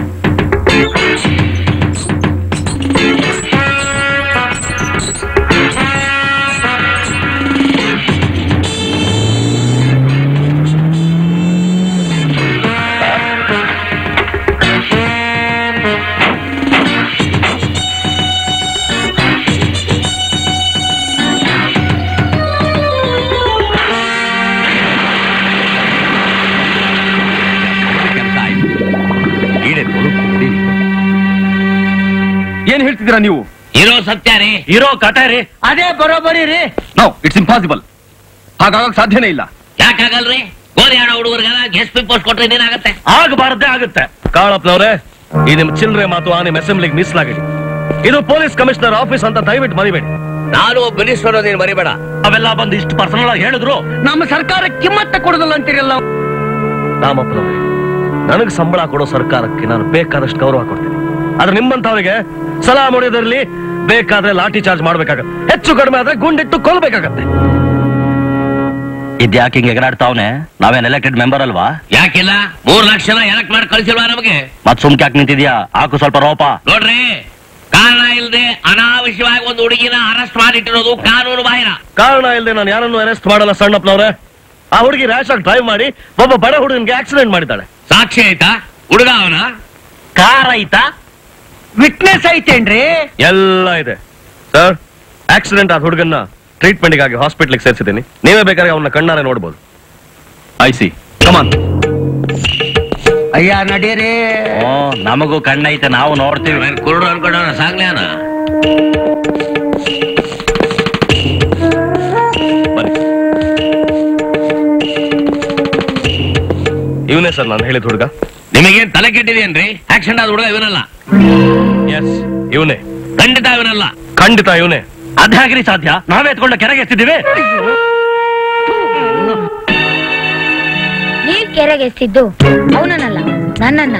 ಏನ್ ಹೇಳ್ತಿದ್ದೀರಾ ನೀವು? ಇರೋ ಸತ್ಯ ರೀ, ಇರೋ ಕಟ ರೀ. ಅದೇ ಬರೋಬರಿ ರೀ. No, it's impossible. ಹಾಗಾಗಕ್ ಸಾಧ್ಯನೇ ಇಲ್ಲ. ಯಾಕಾಗಲ್ರಿ? ಗೋಲಿ ಆಡೋ ಹುಡುಗರಿಗೆಲ್ಲ ಗೆಸ್ಟ್ ಪಿ ಪೋಸ್ಟ್ ಕೊಟ್ರೆ ಏನಾಗತ್ತೆ? ಆಗಬಾರದೇ ಆಗುತ್ತೆ. ಕಾಳಪ್ಪನವ್ರೆ, ಈ ನಿಮ್ ಚಿಲ್ಲರೆ ಮಾತು ಆ ನಿಮ್ ಅಸೆಂಬ್ಲಿಗೆ ಮೀಸಲಾಗಿದೆ. ಇದು ಪೊಲೀಸ್ ಕಮಿಷನರ್ ಆಫೀಸ್ ಅಂತ ದಯವಿಟ್ಟು ಮರಿಬೇಡಿ. ನಾನು ಒಬ್ಬ ಮಿನಿಸ್ಟರ್ ನೀನು ಮರಿಬೇಡ. ಅವೆಲ್ಲ ಬಂದು ಇಷ್ಟು ಪರ್ಸನಲ್ ಆಗಿ ಹೇಳಿದ್ರು. ನಮ್ಮ ಸರ್ಕಾರ ಕಿಮ್ಮತ್ತ ಕೊಡುದಿಲ್ಲ ಅಂತೀರಲ್ಲ. ರಾಮಪ್ಪನವ್ರೆ, ನನಗೆ ಸಂಬಳ ಕೊಡೋ ಸರ್ಕಾರಕ್ಕೆ ನಾನು ಬೇಕಾದಷ್ಟು ಗೌರವ ಕೊಡ್ತೀನಿ. ಆದ್ರೆ ನಿಮ್ಮಂತವರಿಗೆ ಸಲಾ ಹೊಡೆಯೋದ್ರಲ್ಲಿ ಬೇಕಾದ್ರೆ ಲಾಠಿ ಚಾರ್ಜ್ ಮಾಡ್ಬೇಕಾಗತ್ತೆ. ಹೆಚ್ಚು ಕಡಿಮೆ ಆದ್ರೆ ಗುಂಡಿಟ್ಟು ಕೊಲ್ಬೇಕಾಗತ್ತೆ. ಇದ್ಯಾಕೆ ಹಿಂಗೆ ಎಗರಾಡ್ತಾವನೆ? ನಾವೇನ್ ಎಲೆಕ್ಟೆಡ್ ಮೆಂಬರ್ ಅಲ್ವಾ? ಯಾಕಿಲ್ಲ? ಮೂರ್ ಲಕ್ಷ ಜನ ಎಲೆಕ್ಟ್ ಮಾಡಿ ಕಳಿಸಿಲ್ವಾ ನಮಗೆ? ಮತ್ ಸುಮ್ಕೆ ಯಾಕೆ ನಿಂತಿದ್ಯಾ? ಹಾಕು ಸ್ವಲ್ಪ ರೋಪ. ನೋಡ್ರಿ, ಕಾರಣ ಇಲ್ಲದೆ ಅನಾವಶ್ಯವಾಗಿ ಒಂದು ಹುಡುಗಿನ ಅರೆಸ್ಟ್ ಮಾಡಿಟ್ಟಿರೋದು ಕಾನೂನು ಬಾಹಿರ. ಕಾರಣ ಇಲ್ಲದೆ ನಾನು ಯಾರನ್ನು ಅರೆಸ್ಟ್ ಮಾಡಲ್ಲ ಸಣ್ಣಪ್ಪನವ್ರೆ. ಆ ಹುಡುಗಿ ರ್ಯಾಶ್ ಆಗಿ ಡ್ರೈವ್ ಮಾಡಿ ಒಬ್ಬ ಬಡ ಹುಡುಗನಿಗೆ ಆಕ್ಸಿಡೆಂಟ್ ಮಾಡಿದ್ದಾಳೆ. ಸಾಕ್ಷಿ ಆಯ್ತಾ? ಹುಡುಗ ಅವನ ಕಾರ್ ಆಯ್ತಾ? ವಿಟ್ನೆಸ್ ಐತೇನ್ರಿ? ಎಲ್ಲ ಇದೆ ಸರ್. ಆಕ್ಸಿಡೆಂಟ್ ಆದ ಹುಡುಗನ್ನ ಟ್ರೀಟ್ಮೆಂಟ್ಗಾಗಿ ಹಾಸ್ಪಿಟ್ಲಿಗೆ ಸೇರಿಸಿದ್ದೀನಿ. ನೀವೇ ಬೇಕಾದ್ರೆ ಅವನ್ನ ಕಣ್ಣಾರೆ ನೋಡ್ಬೋದು. I see, come on. ಅಯ್ಯ ನಡೀರಿ. ಓ, ನಮಗೂ ಕಣ್ಣೈತೆ, ನಾವು ನೋಡ್ತೀವಿ. ಕುರುಡು ಅನ್ಕೊಂಡವನ ಸಾಂಗ್ಲಿಯಾನ. ಇವನೇ ಸರ್ ನಾನು ಹೇಳಿದ ಹುಡುಗ. ನಿಮಗೇನ್ ತಲೆ ಕೆಟ್ಟಿದೇನ್ರಿ? ಆಕ್ಸಿಡೆಂಟ್ ಆದ ಹುಡುಗ ಇವನಲ್ಲ. ಎಸ್, ಇವನೇ. ಖಂಡಿತ ಇವನಲ್ಲ. ಖಂಡಿತ ಇವನೇ. ಅದ್ಯಾಗ್ರಿ ಸಾಧ್ಯ? ನಾವೇ ಎತ್ಕೊಂಡು ಕೆರೆಗೆ ಎತ್ತಿದ್ದೀವಿ. ನೀವ್ ಕೆರೆಗೆ ಎತ್ತಿದ್ದು ಅವನನ್ನಲ್ಲ, ನನ್ನನ್ನ.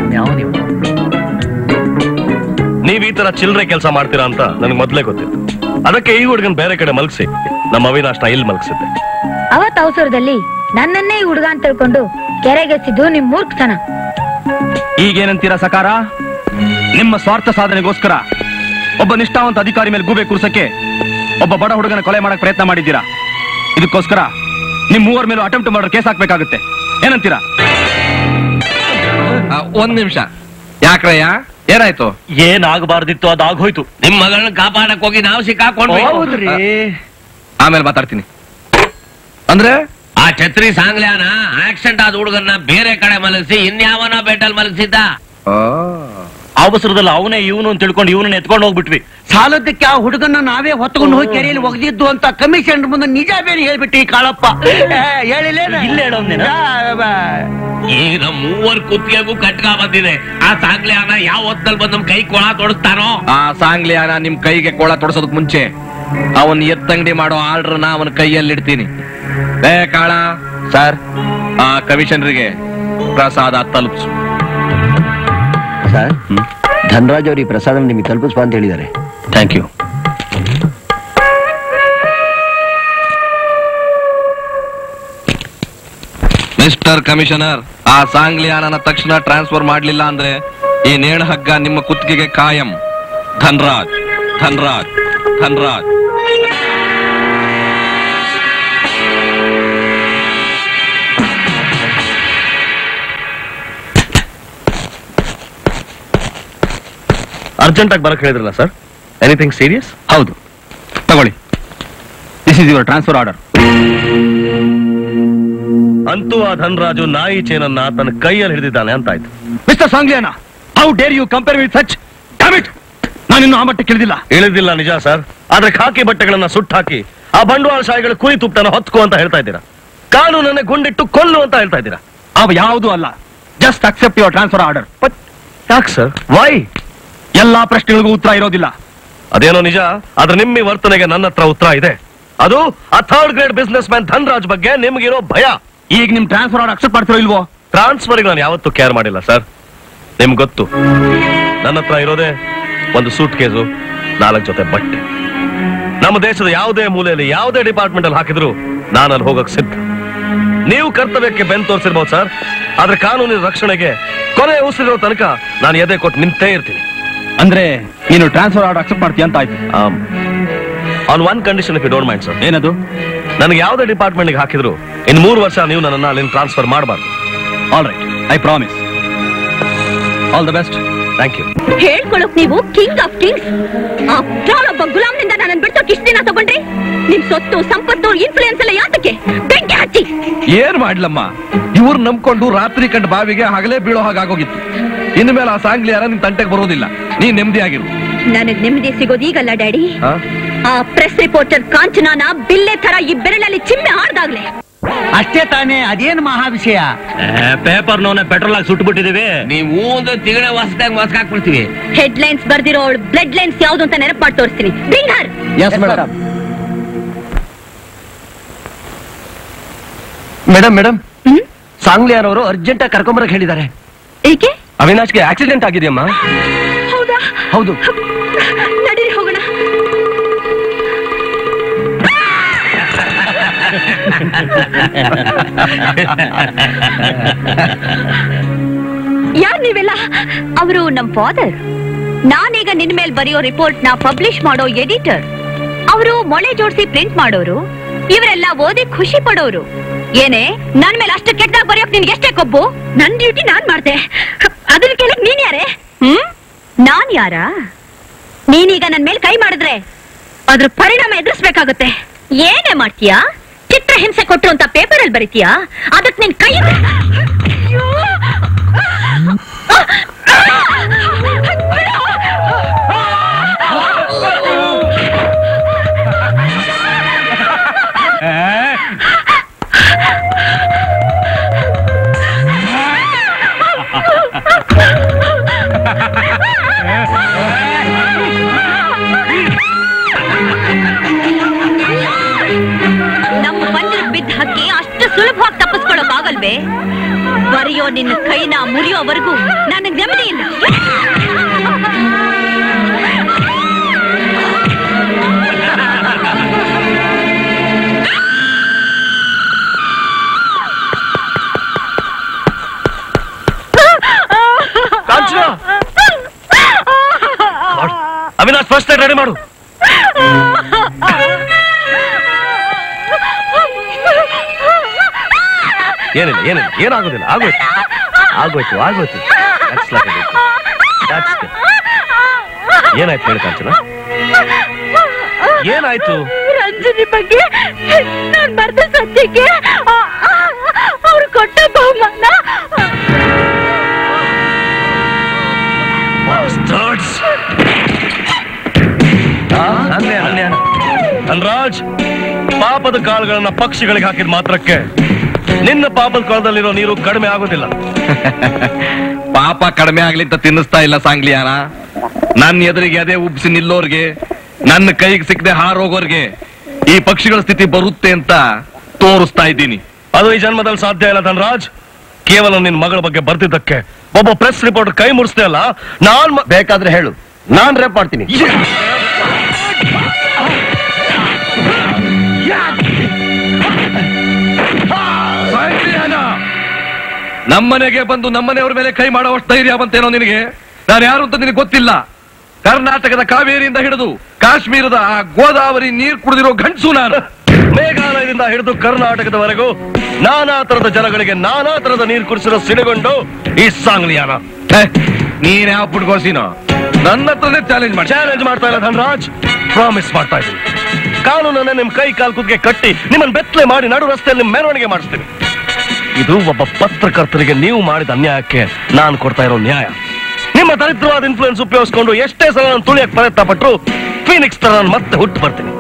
ನೀವ್ ಈ ತರ ಚಿಲ್ಲರೆ ಕೆಲಸ ಮಾಡ್ತೀರಾ ಅಂತ ನನಗೆ ಮೊದ್ಲೇ ಗೊತ್ತಿತ್ತು. ಅದಕ್ಕೆ ಈ ಹುಡುಗನ್ ಬೇರೆ ಕಡೆ ಮಲಗಿಸಿ ನಮ್ಮ ಅವಿನಾಶ್ನ ಇಲ್ಲಿ ಮಲಗಿಸಿದ್ದೆ. ಅವತ್ ಅವಸರದಲ್ಲಿ ನನ್ನನ್ನೇ ಈ ಹುಡುಗ ಅಂತ ತಿಳ್ಕೊಂಡು ಕೆರೆಗೆ ಎತ್ತಿದ್ದು ನಿಮ್ ಮೂರ್ಖತನ. ಈಗೇನಂತೀರಾ ಸಕಾರ? ನಿಮ್ಮ ಸ್ವಾರ್ಥ ಸಾಧನೆಗೋಸ್ಕರ ಒಬ್ಬ ನಿಷ್ಠಾವಂತ ಅಧಿಕಾರಿ ಮೇಲೆ ಗೂಬೆ ಕೂರ್ಸಕ್ಕೆ ಒಬ್ಬ ಬಡ ಹುಡುಗನ ಕೊಲೆ ಮಾಡಕ್ ಪ್ರಯತ್ನ ಮಾಡಿದ್ದೀರಾ. ಇದಕ್ಕೋಸ್ಕರ ನಿಮ್ ಮೂವರ ಮೇಲೂ ಅಟೆಂಪ್ಟ್ ಮಾಡೋ ಕೇಸ್ ಹಾಕ್ಬೇಕಾಗುತ್ತೆ. ಏನಂತೀರಾ? ಒಂದ್ ನಿಮಿಷ. ಯಾಕ್ರಯ್ಯ, ಏನಾಯ್ತು? ಏನಾಗಬಾರ್ದಿತ್ತು ಅದಾಗೋಯ್ತು. ನಿಮ್ ಮಗಳನ್ನ ಕಾಪಾಡಕ್ ಹೋಗಿ ನಾವು ಸಿಕ್ಕಾಕೊಂಡ್ವಿ. ಹೌದ್ರಿ. ಆಮೇಲೆ ಮಾತಾಡ್ತೀನಿ. ಅಂದ್ರೆ ಆ ಛತ್ರಿ ಸಾಂಗ್ಲ್ಯಾನ ಆಕ್ಸಿಡೆಂಟ್ ಆದ ಹುಡುಗನ್ನ ಬೇರೆ ಕಡೆ ಮಲಗಿಸಿ ಇನ್ಯಾವನ ಬೆಟ್ಟಲ್ ಮಲಗಿಸಿದ್ದ. ಅವಸರದಲ್ಲಿ ಅವನೇ ಇವನು ಅಂತ ತಿಳ್ಕೊಂಡು ಇವನನ್ನ ಎತ್ಕೊಂಡು ಹೋಗ್ಬಿಟ್ವಿ. ಸಾಲದಕ್ಕೆ ಆ ಹುಡುಗನ್ನ ನಾವೇ ಹೊತ್ಕೊಂಡು ಹೋಗಿ ಕೆರೆಯಲ್ಲಿ ಒಗೆದಿದ್ದು ಅಂತ ಕಮಿಷನ್ ಮುಂದೆ ನಿಜ ಬೇರೆ ಹೇಳ್ಬಿಟ್ಟಿ ಕಾಳಪ್ಪ. ಹೇಳಿಲ್ಲ ಇಲ್ಲೇ ಹೇಳೋದೇನ? ಈಗ ನಮ್ ಮೂವರ್ ಕುತ್ತಿಗೆಗೂ ಕಟ್ಕ ಬಂದಿದೆ. ಆ ಸಾಂಗ್ಲ್ಯಾನ ಯಾವ ಹೊತ್ತಲ್ಲಿ ಬಂದ್ ನಮ್ ಕೈ ಕೊಳ ತೊಡಸ್ತಾನೋ. ಆ ಸಾಂಗ್ಲಿಯಾನ ನಿಮ್ ಕೈಗೆ ಕೋಳ ತೊಡಸೋದಕ್ ಮುಂಚೆ ಅವನ್ ಎತ್ತಂಗಡಿ ಮಾಡೋ ಆರ್ಡರ್ನ ಅವನ ಕೈಯಲ್ಲಿ ಇಡ್ತೀನಿ. ಏ ಕಾಳ ಸರ್, ಆ ಕಮಿಷನರಿಗೆ ಪ್ರಸಾದ ತಲುಪಿಸು. ಸರ್, ಧನರಾಜ್ ಅವ್ರ ಈ ಪ್ರಸಾದ ನಿಮಗೆ ತಲುಪಿಸ್ಬಾ ಅಂತ ಹೇಳಿದ್ದಾರೆ. Thank you. ಮಿಸ್ಟರ್ ಕಮಿಷನರ್, ಆ ಸಾಂಗ್ಲಿಯಾನನ ತಕ್ಷಣ ಟ್ರಾನ್ಸ್ಫರ್ ಮಾಡ್ಲಿಲ್ಲ ಅಂದ್ರೆ ಈ ನೇಣ ಹಗ್ಗ ನಿಮ್ಮ ಕುತ್ತಿಗೆಗೆ ಕಾಯಂ. ಧನರಾಜ್, ಧನರಾಜ್, ಧನರಾಜ್. ಅರ್ಜೆಂಟ್ ಆಗಿ ಬರಕ್ ಹೇಳಿದ್ರಲ್ಲ ಸರ್? Anything serious? ಹೌದು, ತಗೊಳ್ಳಿ. This is your transfer order. ಅಂತೂ ಆ ಧನರಾಜು ನಾಯಿ ಚೇನನ್ನ ತನ್ನ ಕೈಯಲ್ಲಿ ಹಿಡಿದಿದ್ದಾನೆ ಅಂತ ಆಯ್ತು. Mister Sangliyana, how dare you compare with such? Damn it, ನಾನಿನ್ನು ಆ ಮಟ್ಟಕ್ಕೆ ಇಳಿದಿಲ್ಲ. ಇಳಿದಿಲ್ಲ ನಿಜ ಸರ್, ಆದ್ರೆ ಖಾಕಿ ಬಟ್ಟೆಗಳನ್ನ ಸುಟ್ಟಾಕಿ ಆ ಬಂಡವಾಳಶಾಹಿಗಳ ಕುರಿ ತುಪ್ಪನ ಹೊತ್ಕೋ ಅಂತ ಹೇಳ್ತಾ ಇದ್ದೀರಾ. ಕಾನೂನನ್ನೇ ಗುಂಡಿಟ್ಟು ಕೊಲ್ಲು ಅಂತ ಹೇಳ್ತಾ ಇದ್ದೀರಾ. ಅವ ಯಾವುದೂ ಅಲ್ಲ. Just accept your transfer order. But ಯಾಕೆ ಸರ್? ವೈ? ಎಲ್ಲಾ ಪ್ರಶ್ನೆಗಳಿಗೂ ಉತ್ತರ ಇರೋದಿಲ್ಲ. ಅದೇನೋ ನಿಜ, ಆದ್ರೆ ನಿಮ್ಮ ವರ್ತನೆಗೆ ನನ್ನ ಹತ್ರ ಉತ್ತರ ಇದೆ. ಅದು ಆ third grade businessman Dhanraj ಬಗ್ಗೆ ನಿಮ್ಗಿರೋ ಭಯ. ಈಗ ನಿಮ್ ಟ್ರಾನ್ಸ್ಫರ್ ಆರ್ಡರ್ ಅಕ್ಸೆಪ್ಟ್ ಮಾಡ್ತಿರೋ ಇಲ್ವೋ? ಟ್ರಾನ್ಸ್ಫರ್ಗೆ ನಾನು ಯಾವತ್ತೂ ಕೇರ್ ಮಾಡಿಲ್ಲ ಸರ್. ನಿಮ್ಗೆ ಗೊತ್ತು, ನನ್ನ ಹತ್ರ ಇರೋದೇ ಒಂದು ಸೂಟ್ ಕೇಸು, ನಾಲ್ಕು ಜೊತೆ ಬಟ್ಟೆ. ನಮ್ಮ ದೇಶದ ಯಾವುದೇ ಮೂಲೆಯಲ್ಲಿ ಯಾವುದೇ ಡಿಪಾರ್ಟ್ಮೆಂಟ್ ಅಲ್ಲಿ ಹಾಕಿದ್ರು ನಾನು ಅಲ್ಲಿ ಹೋಗಕ್ ಸಿದ್ಧ. ನೀವು ಕರ್ತವ್ಯಕ್ಕೆ ಬೆನ್ ತೋರಿಸಿರ್ಬೋದು ಸರ್, ಆದ್ರೆ ಕಾನೂನಿನ ರಕ್ಷಣೆಗೆ ಕೊನೆ ಉಸಿರಿರೋ ತನಕ ನಾನು ಎದೆ ಕೊಟ್ಟು ನಿಂತೇ ಇರ್ತೀನಿ. ಅಂದ್ರೆ ನೀನು ಟ್ರಾನ್ಸ್ಫರ್ ಆರ್ಡರ್ ಅಕ್ಸೆಪ್ಟ್ ಮಾಡ್ತೀಯ ಅಂತ ಆಯ್ತು. On one condition, if you don't mind sir. ಏನದು? ನನಗೆ ಯಾವುದೇ ಡಿಪಾರ್ಟ್ಮೆಂಟ್ಗೆ ಹಾಕಿದ್ರು ಇನ್ನು ಮೂರು ವರ್ಷ ನೀವು ನನ್ನನ್ನು ಅಲ್ಲಿ ಟ್ರಾನ್ಸ್ಫರ್ ಮಾಡಬಾರ್ದು. All right, I promise. All the best. Thank you. ಹೇಳ್ಕೊಳಕ್ ನೀವು ಕಿಂಗ್ ಆಫ್ ಕಿಂಗ್ಸ್. ಒಬ್ಬ ಗುಲಾಮ್ನಿಂದ ನನ್ನ ಬಿಡ್ಸೋಕ್ ಇಷ್ಟ ದಿನ ತಗೊಂಡ್ರಿ. ನಿಮ್ ಸೊತ್ತು ಸಂಪತ್ತು ಇನ್ಫ್ಲೂಯೆನ್ಸ್ ಎಲ್ಲ ಯಾತಕ್ಕೆ? ಬೆಂಕಿ ಹಚ್ಚಿ. ಏನ್ ಮಾಡ್ಲಮ್ಮ, ಇವ್ರು ನಂಬ್ಕೊಂಡು ರಾತ್ರಿ ಕಂಡ ಬಾವಿಗೆ ಹಗಲೇ ಬೀಳೋ ಹಾಗಾಗೋಗಿತ್ತು. ಇನ್ನು ಮೇಲೆ ಆ ಸಾಂಗ್ಲಿಯಾನ ನಿನ್ ತಂಟೆಗೆ ಬರೋದಿಲ್ಲ. ನೀ ನೆಮ್ಮದಿ ಆಗಿರು. ನನಗ್ ನೆಮ್ಮದಿ ಸಿಗೋದು ಈಗಲ್ಲ ಡ್ಯಾಡಿ. ಆ ಪ್ರೆಸ್ ರಿಪೋರ್ಟರ್ ಕಾಂಚನಾನ ಬಿಲ್ಲೆ ತರ ಈ ಬೆರಳಲ್ಲಿ ಚಿಮ್ಮೆ ಹಾಡ್ದಾಗ್ಲೆ. ಅಷ್ಟೇ ತಾನೇ, ಅದೇನು ಮಹಾ ವಿಷಯ. ಪೇಪರ್ ನೋನೆ ಪೆಟ್ರೋಲ್ ಆಗಿ ಸುಟ್ಟು ಬಿಟ್ಟಿದೀವಿ. ನೀವು ಒಂದು ತಿಂಗಳ ವಾಸದಾಗ ವಾಸ ಹಾಕ್ಬಿಡ್ತೀವಿ. ಹೆಡ್ ಲೈನ್ಸ್ ಬರ್ದಿರೋ ಬ್ಲಡ್ ಲೈನ್ಸ್ ಯಾವ್ದು ಅಂತ ನೆನಪು ಮಾಡಿ ತೋರಿಸ್ತೀನಿ. Bring her. Madam madam madam ಸಾಂಗ್ಲಿಯಾನವರು ಅರ್ಜೆಂಟ್ ಆಗಿ ಕರ್ಕೊಂಬರಕ್ ಹೇಳಿದ್ದಾರೆ. ಏಕೆ? ಅವಿನಾಶ್ಗೆ ಆಕ್ಸಿಡೆಂಟ್ ಆಗಿದೆಯಮ್ಮ. ಹೌದಾ? ಹೌದು. ನಡೀರಿ ಹೋಗೋಣ. ಯಾರ್ ನೀವೆಲ್ಲ? ಅವರು ನಮ್ ಫಾದರ್. ನಾನೀಗ ನಿನ್ ಮೇಲೆ ಬರೆಯೋ ರಿಪೋರ್ಟ್ ನ ಪಬ್ಲಿಷ್ ಮಾಡೋ ಎಡಿಟರ್. ಅವರು ಮೊಳೆ ಜೋಡಿಸಿ ಪ್ರಿಂಟ್ ಮಾಡೋರು. ಇವರೆಲ್ಲ ಓದಿ ಖುಷಿ ಪಡೋರು. ಏನೇ ನನ್ ಮೇಲೆ ಅಷ್ಟು ಕೆಟ್ಟದಾಗ ಬರೆಯೋಕ್ ನಿನ್ಗೆ ಎಷ್ಟೇ ಕೊಬ್ಬು? ನನ್ ಡ್ಯೂಟಿ ನಾನ್ ಮಾಡ್ದೆ, ಅದನ್ನ ಕೇಳಕ್ ನೀನ್ ಯಾರೇ? ಹ್ಮ್ ನಾನ್ ಯಾರ? ನೀನೀಗ ನನ್ ಮೇಲೆ ಕೈ ಮಾಡಿದ್ರೆ ಅದ್ರ ಪರಿಣಾಮ ಎದುರಿಸ್ಬೇಕಾಗುತ್ತೆ. ಏನೇ ಮಾಡ್ತೀಯಾ? ಚಿತ್ರ ಹಿಂಸೆ ಕೊಟ್ರು ಅಂತ ಪೇಪರ್ ಅಲ್ಲಿ ಬರೀತೀಯಾ? ಅದಕ್ ನಿನ್ ಕೈ ನಮ್ಮ ಬಂದಿರೋ ಬಿದ್ದ ಹಕ್ಕಿ ಅಷ್ಟು ಸುಲಭವಾಗಿ ತಪ್ಪಿಸ್ಕೊಳ್ಳೋಕ್ ಆಗಲ್ವೇ? ಬರೆಯೋ ನಿನ್ನ ಕೈನ ಮುರಿಯೋವರೆಗೂ ನನಗೆ ನೆಮ್ಮದಿ ಇಲ್ಲ. ಅವಿನಾಶ್, ಫಸ್ಟ್ ಏಡ್ ರೆಡಿ ಮಾಡು. ಏನಿಲ್ಲ ಏನಿಲ್ಲ ಏನಾಗೋದಿಲ್ಲ. ಆಗೋಯ್ತು ಆಗೋಯ್ತು ಆಗೋಯ್ತು ಏನಾಯ್ತು ಹೇಳಿ ಕಾಂಚನ? ಏನಾಯ್ತು? ರಂಜನಿ ಬಗ್ಗೆ ನಾನು ಬರ್ದ ಸತ್ಯಕ್ಕೆ ಅವ್ರು ಕೊಟ್ಟ ಬಹುಮಾನ ಧನ್ರಾಜ್, ಪಾಪದ ಕಾಳುಗಳನ್ನ ಪಕ್ಷಿಗಳಿಗೆ ಹಾಕಿದ ಮಾತ್ರಕ್ಕೆ ನಿನ್ನ ಪಾಪದ ಕಾಲದಲ್ಲಿರೋ ನೀರು ಕಡಿಮೆ ಆಗೋದಿಲ್ಲ. ಪಾಪ ಕಡಿಮೆ ಆಗ್ಲಿ ಅಂತ ತಿನ್ನಿಸ್ತಾ ಇಲ್ಲ ಸಾಂಗ್ಲಿಯಾನ. ನನ್ನ ಎದುರಿಗೆ ಅದೇ ಉಬ್ಸಿ ನಿಲ್ಲೋರ್ಗೆ, ನನ್ನ ಕೈಗೆ ಸಿಕ್ಕದೆ ಹಾರೋಗೋರ್ಗೆ ಈ ಪಕ್ಷಿಗಳ ಸ್ಥಿತಿ ಬರುತ್ತೆ ಅಂತ ತೋರಿಸ್ತಾ ಇದ್ದೀನಿ. ಅದು ಈ ಜನ್ಮದಲ್ಲಿ ಸಾಧ್ಯ ಇಲ್ಲ ಧನ್ರಾಜ್. ಕೇವಲ ನಿನ್ ಮಗಳ ಬಗ್ಗೆ ಬರ್ತಿದ್ದಕ್ಕೆ ಒಬ್ಬ ಪ್ರೆಸ್ ರಿಪೋರ್ಟರ್ ಕೈ ಮುಡಿಸ್ದೆ ಅಲ್ಲ. ನಾನ್ ಬೇಕಾದ್ರೆ ಹೇಳು, ನಾನ್ ರೇಪ್ ಮಾಡ್ತೀನಿ. ನಮ್ಮನೆಗೆ ಬಂದು ನಮ್ಮನೆಯವ್ರ ಮೇಲೆ ಕೈ ಮಾಡುವಷ್ಟು ಧೈರ್ಯ ಬಂತೇನೋ ನಿನಗೆ? ನಾನು ಯಾರು ಅಂತ ನಿನಗೆ ಗೊತ್ತಿಲ್ಲ. ಕರ್ನಾಟಕದ ಕಾವೇರಿಯಿಂದ ಹಿಡಿದು ಕಾಶ್ಮೀರದ ಆ ಗೋದಾವರಿ ನೀರು ಕುಡಿದಿರೋ ಗಂಡಸು ನಾನು. ಮೇಘಾಲಯದಿಂದ ಹಿಡಿದು ಕರ್ನಾಟಕದವರೆಗೂ ನಾನಾ ತರದ ಜನಗಳಿಗೆ ನಾನಾ ತರದ ನೀರು ಕುಡಿಸಿರೋ ಸಿಡಿಗೊಂಡು ಈ ಸಾಂಗ್ಲಿಯಾನ. ನೀನ್ ಯಾವ ಪುಟ್ಕೋಸಿನೋ ನನ್ನ ಹತ್ರನೇ ಚಾಲೆಂಜ್ ಮಾಡಿ ಚಾಲೆಂಜ್ ಮಾಡ್ತಾ ಇಲ್ಲ ಧನ್ರಾಜ್, ಪ್ರಾಮಿಸ್ ಮಾಡ್ತಾ ಇದ್ದೀನಿ. ಕಾನೂನನ್ನ ನಿಮ್ ಕೈ ಕಾಲ್ ಕುದ್ಗೆ ಕಟ್ಟಿ ನಿಮ್ಮನ್ನ ಬೆತ್ತಲೆ ಮಾಡಿ ನಡು ರಸ್ತೆಯಲ್ಲಿ ಮೆರವಣಿಗೆ ಮಾಡಿಸ್ತೀನಿ. ಇದು ಒಬ್ಬ ಪತ್ರಕರ್ತರಿಗೆ ನೀವು ಮಾಡಿದ ಅನ್ಯಾಯಕ್ಕೆ ನಾನು ಕೊಡ್ತಾ ಇರೋ ನ್ಯಾಯ. ನಿಮ್ಮ ದರಿದ್ರವಾದ ಇನ್ಫ್ಲೂಯೆನ್ಸ್ ಉಪಯೋಗಿಸ್ಕೊಂಡು ಎಷ್ಟೇ ಸಲ ನಾನು ತುಳಿಯಕ್ಕೆ ಪ್ರಯತ್ನ ಪಟ್ಟರು ಫೀನಿಕ್ಸ್ ತರ ನಾನು ಮತ್ತೆ ಹುಟ್ಟು ಬರ್ತೀನಿ.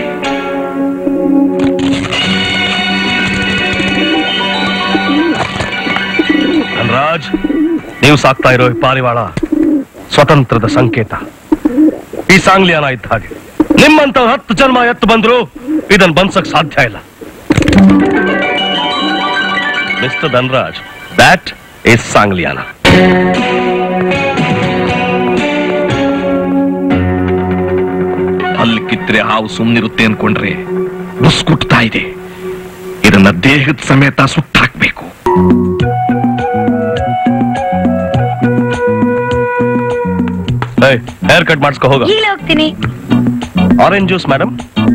ಧನ್ರಾಜ್, ನೀವು ಸಾಕ್ತಾ ಇರೋ ಈ ಪಾರಿವಾಳ ಸ್ವತಂತ್ರದ ಸಂಕೇತ. ಈ ಸಾಂಗ್ಲಿಯಾನ ಇದ್ದ ಹಾಗೆ ನಿಮ್ಮಂತ ಹತ್ತು ಜನ್ಮ ಎತ್ತು ಬಂದ್ರು ಇದನ್ನು ಬಂದ್ಸಕ್ ಸಾಧ್ಯ ಇಲ್ಲ. Mister Dhanraj, that is Sangliyana. ಅಲ್ಲಿ ಕಿತ್ರೆ ಹಾವು ಸುಮ್ಮನಿರುತ್ತೆ ಅನ್ಕೊಂಡ್ರೆ ಬುಸ್ಕುಟ್ತಾ ಇದೆ. ಇದನ್ನ ದೇಹದ ಸಮೇತ ಸುಟ್ಟಾಕ್ಬೇಕು. ಹೇರ್ ಕಟ್ ಮಾಡಿಸ್ಕೊ ಹೋಗ. ಈಗಲೇ ಹೋಗ್ತೀನಿ. Orange juice madam.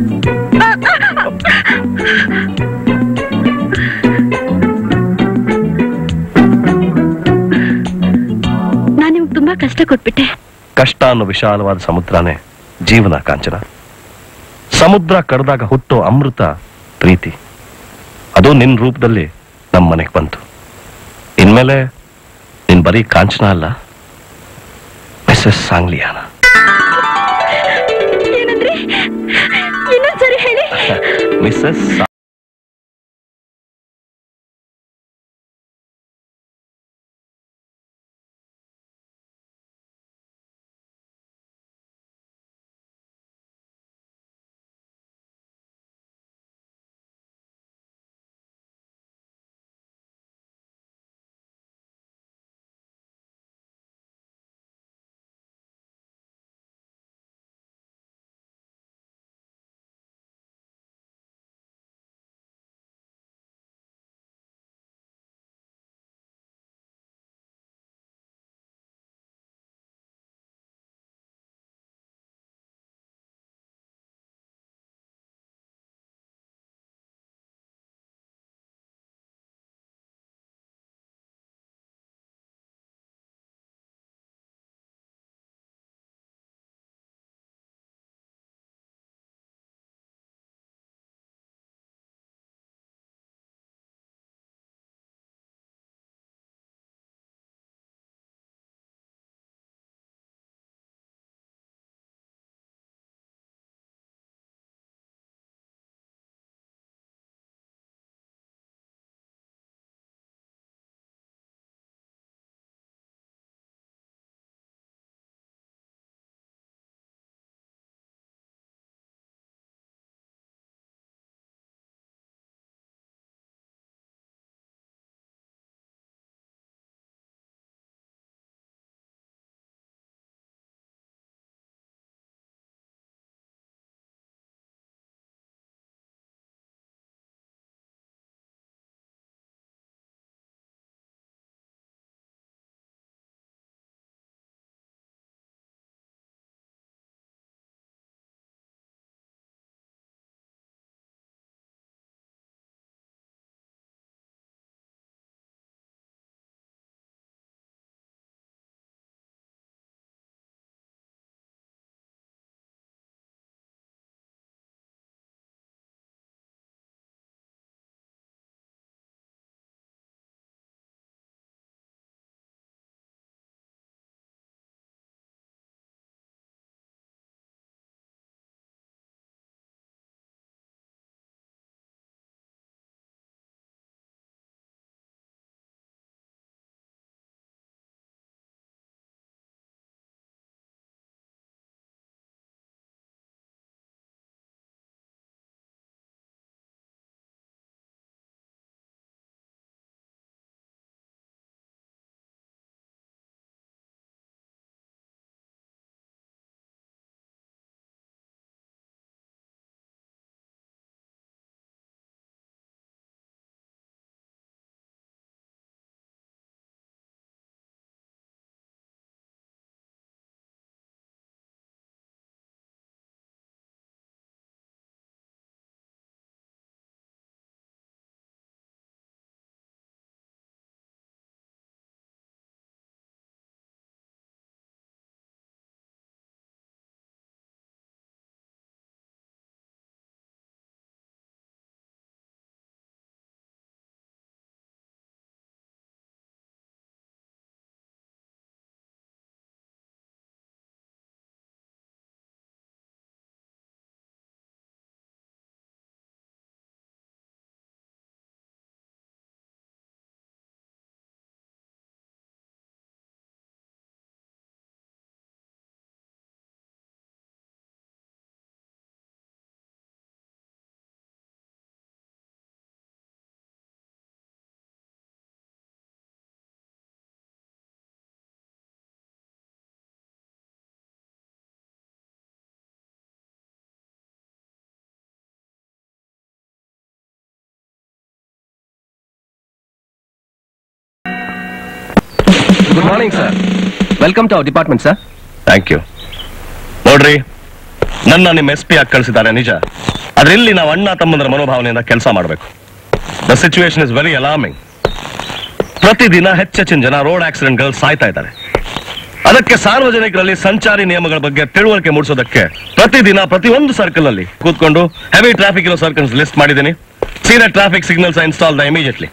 ನಾನು ನಿಮ್ಗೆ ತುಂಬಾ ಕಷ್ಟ ಕೊಟ್ಬಿಟ್ಟೆ. ಕಷ್ಟ ಅನ್ನೋ ವಿಶಾಲವಾದ ಸಮುದ್ರನೇ ಜೀವನ ಕಾಂಚನ. ಸಮುದ್ರ ಕಡ್ದಾಗ ಹುಟ್ಟೋ ಅಮೃತ ಪ್ರೀತಿ. ಅದು ನಿನ್ ರೂಪದಲ್ಲಿ ನಮ್ಮ ಮನೆಗೆ ಬಂತು. ಇನ್ಮೇಲೆ ನಿನ್ ಬರೀ ಕಾಂಚನ ಅಲ್ಲ, ಮಿಸಸ್ ಸಾಂಗ್ಲಿಯಾನ. ಏನಂದ್ರೆ ಇನ್ನೊಂದ್ಸರಿ ಹೇಳಿ. ಮಿಸಸ್ morning sir. Welcome to our department sir. Thank you. ನೋಡ್ರಿ, ನನ್ನ ನಿಮ್ಮ ಎಸ್ ಪಿ ಆಗಿ ಕಳಿಸಿದ್ದಾರೆ ನಿಜ. ಆದ್ರೆ ಇಲ್ಲಿ ನಾವು ಅಣ್ಣ ತಮ್ಮಂದ್ರ ಮನೋಭಾವನೆಯಿಂದ ಕೆಲಸ ಮಾಡಬೇಕು. The situation is very alarming. ಪ್ರತಿದಿನ ಹೆಚ್ಚೆಚ್ಚಿನ ಜನ ರೋಡ್ ಆಕ್ಸಿಡೆಂಟ್ಗಳು ಸಾಯ್ತಾ ಇದ್ದಾರೆ. ಅದಕ್ಕೆ ಸಾರ್ವಜನಿಕರಲ್ಲಿ ಸಂಚಾರಿ ನಿಯಮಗಳ ಬಗ್ಗೆ ತಿಳುವಳಿಕೆ ಮೂಡಿಸೋದಕ್ಕೆ ಪ್ರತಿದಿನ ಪ್ರತಿಯೊಂದು ಸರ್ಕಲ್ ಅಲ್ಲಿ ಕೂತ್ಕೊಂಡು ಹೆವಿ ಟ್ರಾಫಿಕ್ ಇರೋ ಸರ್ಕಲ್ಸ್ ಲಿಸ್ಟ್ ಮಾಡಿದ್ದೀನಿ. See the traffic signals installed immediately.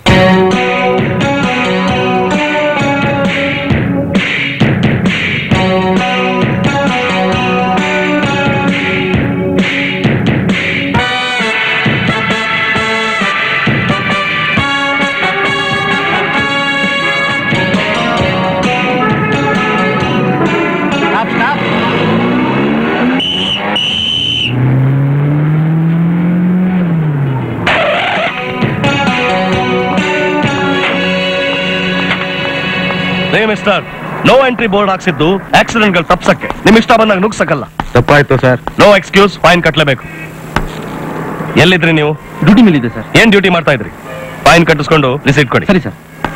Mister, no entry board ಹಾಕ್ಸಿದ್ದು ಆಕ್ಸಿಡೆಂಟ್ ಗಳು ತಪ್ಸಕ್ಕೆ, ನಿಮ್ ಇಷ್ಟ ಬಂದಾಗ ನುಗ್ಸಕ್ಕಲ್ಲ. ತಪ್ಪಾಯ್ತು ಸರ್. ನೋ ಎಕ್ಸ್ಕ್ಯೂಸ್, ಫೈನ್ ಕಟ್ಲೇಬೇಕು. ಎಲ್ಲಿದ್ರಿ ನೀವು? ಡ್ಯೂಟಿ ಮೇಲಿದೆ ಸರ್. ಏನ್ ಡ್ಯೂಟಿ ಮಾಡ್ತಾ ಇದ್ರಿ? ಫೈನ್ ಕಟ್ಟಿಸ್ಕೊಂಡು ರಿಸೀಟ್ ಕೊಡಿ. ಸರಿ ಸರ್.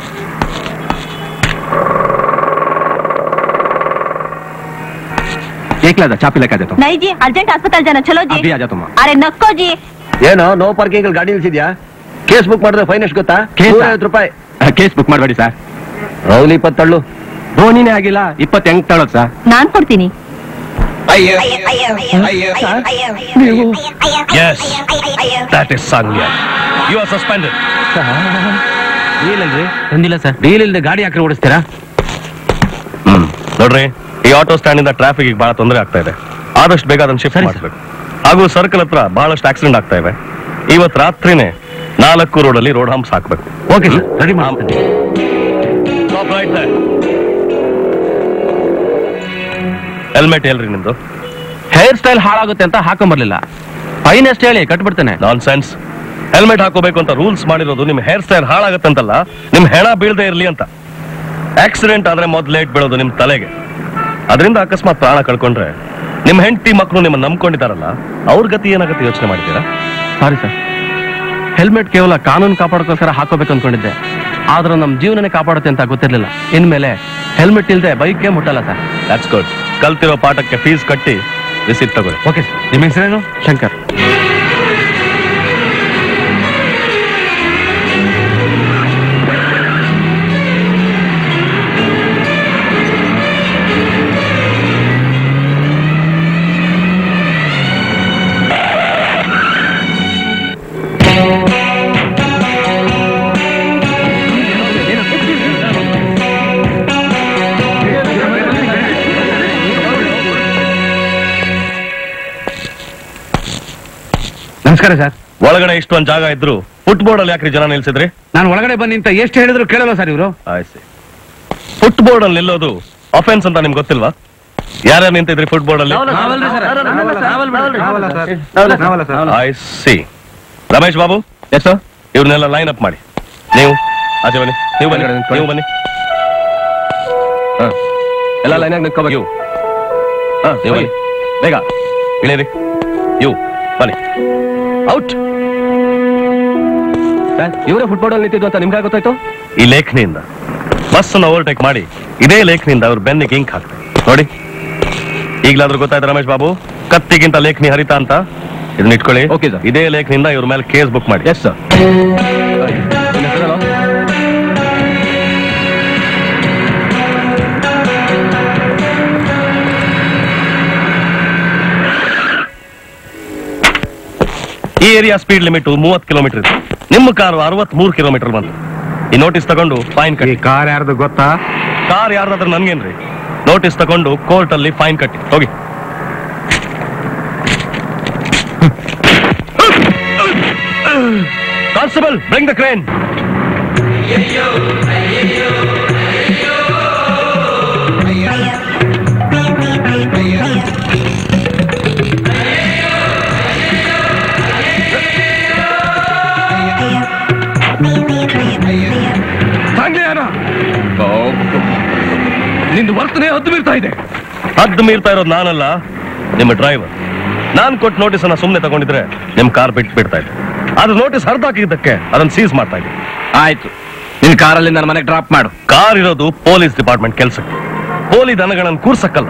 एकला चापी लेके आ जाता हूँ. नहीं जी, अर्जेंट अस्पताल जाना. चलो जी. अभी आ जाता हूँ. अरे नक्को जी. ಏನೋ ನೋ ಪಾರ್ಕಿಂಗ್ ಗಾಡಿ ನಿಲ್ಸಿದ್ಯಾ? ಕೇಸ್ ಬುಕ್ ಮಾಡಿದ್ರೆ ಫೈನ್ ಎಷ್ಟು ಗೊತ್ತಾ? ಐವತ್ತು ರೂಪಾಯಿ. ಕೇಸ್ ಬುಕ್ ಮಾಡಬೇಡಿ ಸರ್. ರೌಲಿ ಇಪ್ಪತ್ತಳ್ಳು. ಧೋನಿನೇ ಆಗಿಲ್ಲ, ಇಪ್ಪತ್ತು ಹೆಂಗ್ ತಗೊಳ್ಳೋದು ಸರ್? ನಾನ್ ಕೊಡ್ತೀನಿ. Yes, that is Sangliyana. You are suspended. Deal ಅಲ್ರಿ? ಬಂದಿಲ್ಲ ಸರ್. ಡೀಲ್ ಇಲ್ಲದೆ ಗಾಡಿ ಹಾಕಿ ಓಡಿಸ್ತೀರಾ? ಹ್ಮ್ ನೋಡ್ರಿ, ಈ ಆಟೋ ಸ್ಟ್ಯಾಂಡ್ ಇಂದ ಟ್ರಾಫಿಕ್ ಬಹಳ ತೊಂದರೆ ಆಗ್ತಾ ಇದೆ. ಆದಷ್ಟು ಬೇಗ ಅದನ್ನ ಶಿಫ್ಟ್ ಮಾಡಬೇಕು. ಹಾಗೂ ಸರ್ಕಲ್ ಹತ್ರ ಬಹಳಷ್ಟು ಆಕ್ಸಿಡೆಂಟ್ ಆಗ್ತಾ ಇವೆ. ಇವತ್ತು ರಾತ್ರಿನೇ ನಾಲ್ಕು ರೋಡ್ ಅಲ್ಲಿ ರೋಡ್ ಹಂಪ್ಸ್ ಹಾಕ್ಬೇಕು. ಓಕೆ ಸರ್, ರೆಡಿ ಮಾಡ್ತೀನಿ. ಹೆಲ್ಮೆಟ್ ಎಲ್ರಿ ನಿಮ್ದು? ಹೇರ್ ಸ್ಟೈಲ್ ಹಾಳಾಗುತ್ತೆ ಅಂತ ಹಾಕೊಂಬರ್ಲಿಲ್ಲ. ಫೈನ್ ಎಷ್ಟು ಹೇಳಿ ಕಟ್ಬಿಡ್ತೇನೆ. ನಾನ್ ಸೆನ್ಸ್. ಹೆಲ್ಮೆಟ್ ಹಾಕೋಬೇಕು ಅಂತ ರೂಲ್ಸ್ ಮಾಡಿರೋದು ನಿಮ್ ಹೇರ್ ಸ್ಟೈಲ್ ಹಾಳಾಗತ್ತೆ ಅಂತಲ್ಲ, ನಿಮ್ ಹೆಣ ಬೀಳದೆ ಇರ್ಲಿ ಅಂತ. ಆಕ್ಸಿಡೆಂಟ್ ಆದ್ರೆ ಮೊದ್ಲೇಟ್ ಬೀಳೋದು ನಿಮ್ ತಲೆಗೆ. ಅದರಿಂದ ಅಕಸ್ಮಾತ್ ಪ್ರಾಣ ಕಳ್ಕೊಂಡ್ರೆ ನಿಮ್ ಹೆಂಡತಿ ಮಕ್ಕಳು ನಿಮ್ಮ ನಂಬ್ಕೊಂಡಿದಾರಲ್ಲ, ಅವ್ರ ಗತಿ ಏನಾಗತ್ತೆ ಯೋಚನೆ ಮಾಡಿದ್ದೀರಾ? ಸಾರಿ ಸರ್, ಹೆಲ್ಮೆಟ್ ಕೇವಲ ಕಾನೂನು ಕಾಪಾಡೋಕ್ಕೋಸ್ಕರ ಹಾಕೋಬೇಕು ಅನ್ಕೊಂಡಿದ್ದೆ. ಆದ್ರೂ ನಮ್ ಜೀವನನೇ ಕಾಪಾಡುತ್ತೆ ಅಂತ ಗೊತ್ತಿರ್ಲಿಲ್ಲ. ಇನ್ಮೇಲೆ ಹೆಲ್ಮೆಟ್ ಇಲ್ದೆ ಬೈಕ್ಗೆ ಮುಟ್ಟಲ್ಲ ಸರ್. That's good. ಕಲ್ತಿರೋ ಪಾಠಕ್ಕೆ ಫೀಸ್ ಕಟ್ಟಿ ರಿಸೀಟ್ ತಗೊಳ್ಳಿ. Okay sir. ನಿಮ್ಮ ಹೆಸರೇನು? ಶಂಕರ್. ನಮಸ್ಕಾರ ಸರ್. ಒಳಗಡೆ ಇಷ್ಟೊಂದು ಜಾಗ ಇದ್ರು ಫುಟ್ಬೋರ್ಡ್ ಅಲ್ಲಿ ಯಾಕ್ರಿ ಜನ ನಿಲ್ಸಿದ್ರಿ? ನಾನು ಒಳಗಡೆ ಬನ್ನಿ ಅಂತ ಎಷ್ಟು ಹೇಳಿದ್ರು ಕೇಳಲ್ಲ ಸರ್ ಇವರು. ಫುಟ್ಬೋರ್ಡ್ ಅಲ್ಲಿ ನಿಲ್ಲೋದು ಅಫೆನ್ಸ್ ಅಂತ ನಿಮ್ಗೆ ಗೊತ್ತಿಲ್ವಾ? ಯಾರ್ಯಾರು ನಿಂತಿದ್ರಿ ಫುಟ್ಬೋರ್ಡ್ ಅಲ್ಲಿ? I see. Ramesh Babu, yes sir. ಇವ್ರನ್ನೆಲ್ಲ ಲೈನ್ ಅಪ್ ಮಾಡಿ. ನೀವು ಆಚೆ ಬನ್ನಿ. ನೀವು ಬನ್ನಿ, ನೀವು ಬನ್ನಿ. ಎಲ್ಲ ಲೈನ್ ಆಗಿ ನಿಂತ್ಕೋಬೇಕು. ಇವು ಹಾ ನೀವು ಬನ್ನಿ ಬೇಗ ಇಳೀರಿ. ಇವು ಬನ್ನಿ. ಔಟ್. ಇವರೇ ಫುಟ್ಬೋರ್ಡ್ ಅಲ್ಲಿ ನಿಂತಿದ್ದು ಅಂತ ನಿಮ್ಗೆ ಗೊತ್ತಾಯ್ತು? ಈ ಲೇಖನಿಯಿಂದ ಬಸ್ ಅನ್ನು ಓವರ್ಟೇಕ್ ಮಾಡಿ ಇದೇ ಲೇಖನಿಯಿಂದ ಅವ್ರ ಬೆನ್ನಿಗೆ ಇಂಕ್ ಹಾಕ್ತಾರೆ ನೋಡಿ. ಈಗಲಾದ್ರೂ ಗೊತ್ತಾಯ್ತು ರಮೇಶ್ ಬಾಬು, ಕತ್ತಿಗಿಂತ ಲೇಖನಿ ಹರಿತಾ ಅಂತ. ಇದನ್ನ ಇಟ್ಕೊಳ್ಳಿ. Okay sir. ಇದೇ ಲೇಖನಿಂದ ಇವ್ರ ಮೇಲೆ ಕೇಸ್ ಬುಕ್ ಮಾಡಿ. Yes sir. ಈ ಏರಿಯಾ ಸ್ಪೀಡ್ ಲಿಮಿಟ್ ಮೂವತ್ತು ಕಿಲೋಮೀಟರ್ ಇದೆ. ನಿಮ್ಮ ಕಾರು ಅರವತ್ತ್ ಮೂರು ಕಿಲೋಮೀಟರ್ ಬಂತು. ಈ ನೋಟಿಸ್ ತಗೊಂಡು ಫೈನ್ ಕಟ್ಟಿ. ಕಾರ್ ಯಾರ್ದು ಗೊತ್ತಾ? ಕಾರ್ ಯಾರ್ದಾದ್ರೆ ನನ್ಗೇನ್ರಿ. ನೋಟಿಸ್ ತಗೊಂಡು ಕೋರ್ಟ್ ಅಲ್ಲಿ ಫೈನ್ ಕಟ್ಟಿ ಹೋಗಿ. Constable, bring the crane. ನಿಂದು ವರ್ತನೆ ಹದ್ದು ಮೀರ್ತಾ ಇದೆ. ಹದ್ದು ಮೀರ್ತಾ ಇರೋದು ನಾನಲ್ಲ, ನಿಮ್ಮ ಡ್ರೈವರ್. ನಾನ್ ಕೊಟ್ಟು ನೋಟಿಸ್ ಅನ್ನ ಸುಮ್ಮನೆ ತಗೊಂಡಿದ್ರೆ ನಿಮ್ ಕಾರ್ ಬಿಟ್ಟು ಬಿಡ್ತಾ ಇದ್ದೆ. ಆದ್ರೆ ನೋಟಿಸ್ ಹರಿದಾಕಿದ್ದಕ್ಕೆ ಅದನ್ನ ಸೀಸ್ ಮಾಡ್ತಾ ಇದ್ದೆ. ಆಯ್ತು, ನಿನ್ ಕಾರಲ್ಲಿ ನನ್ನ ಮನೆಗೆ ಡ್ರಾಪ್ ಮಾಡು. ಕಾರ್ ಇರೋದು ಪೊಲೀಸ್ ಡಿಪಾರ್ಟ್ಮೆಂಟ್ ಕೆಲಸಕ್ಕೆ, ಪೊಲೀಸ್ ದನಗಳನ್ನು ಕೂರ್ಸಕ್ಕಲ್ಲ.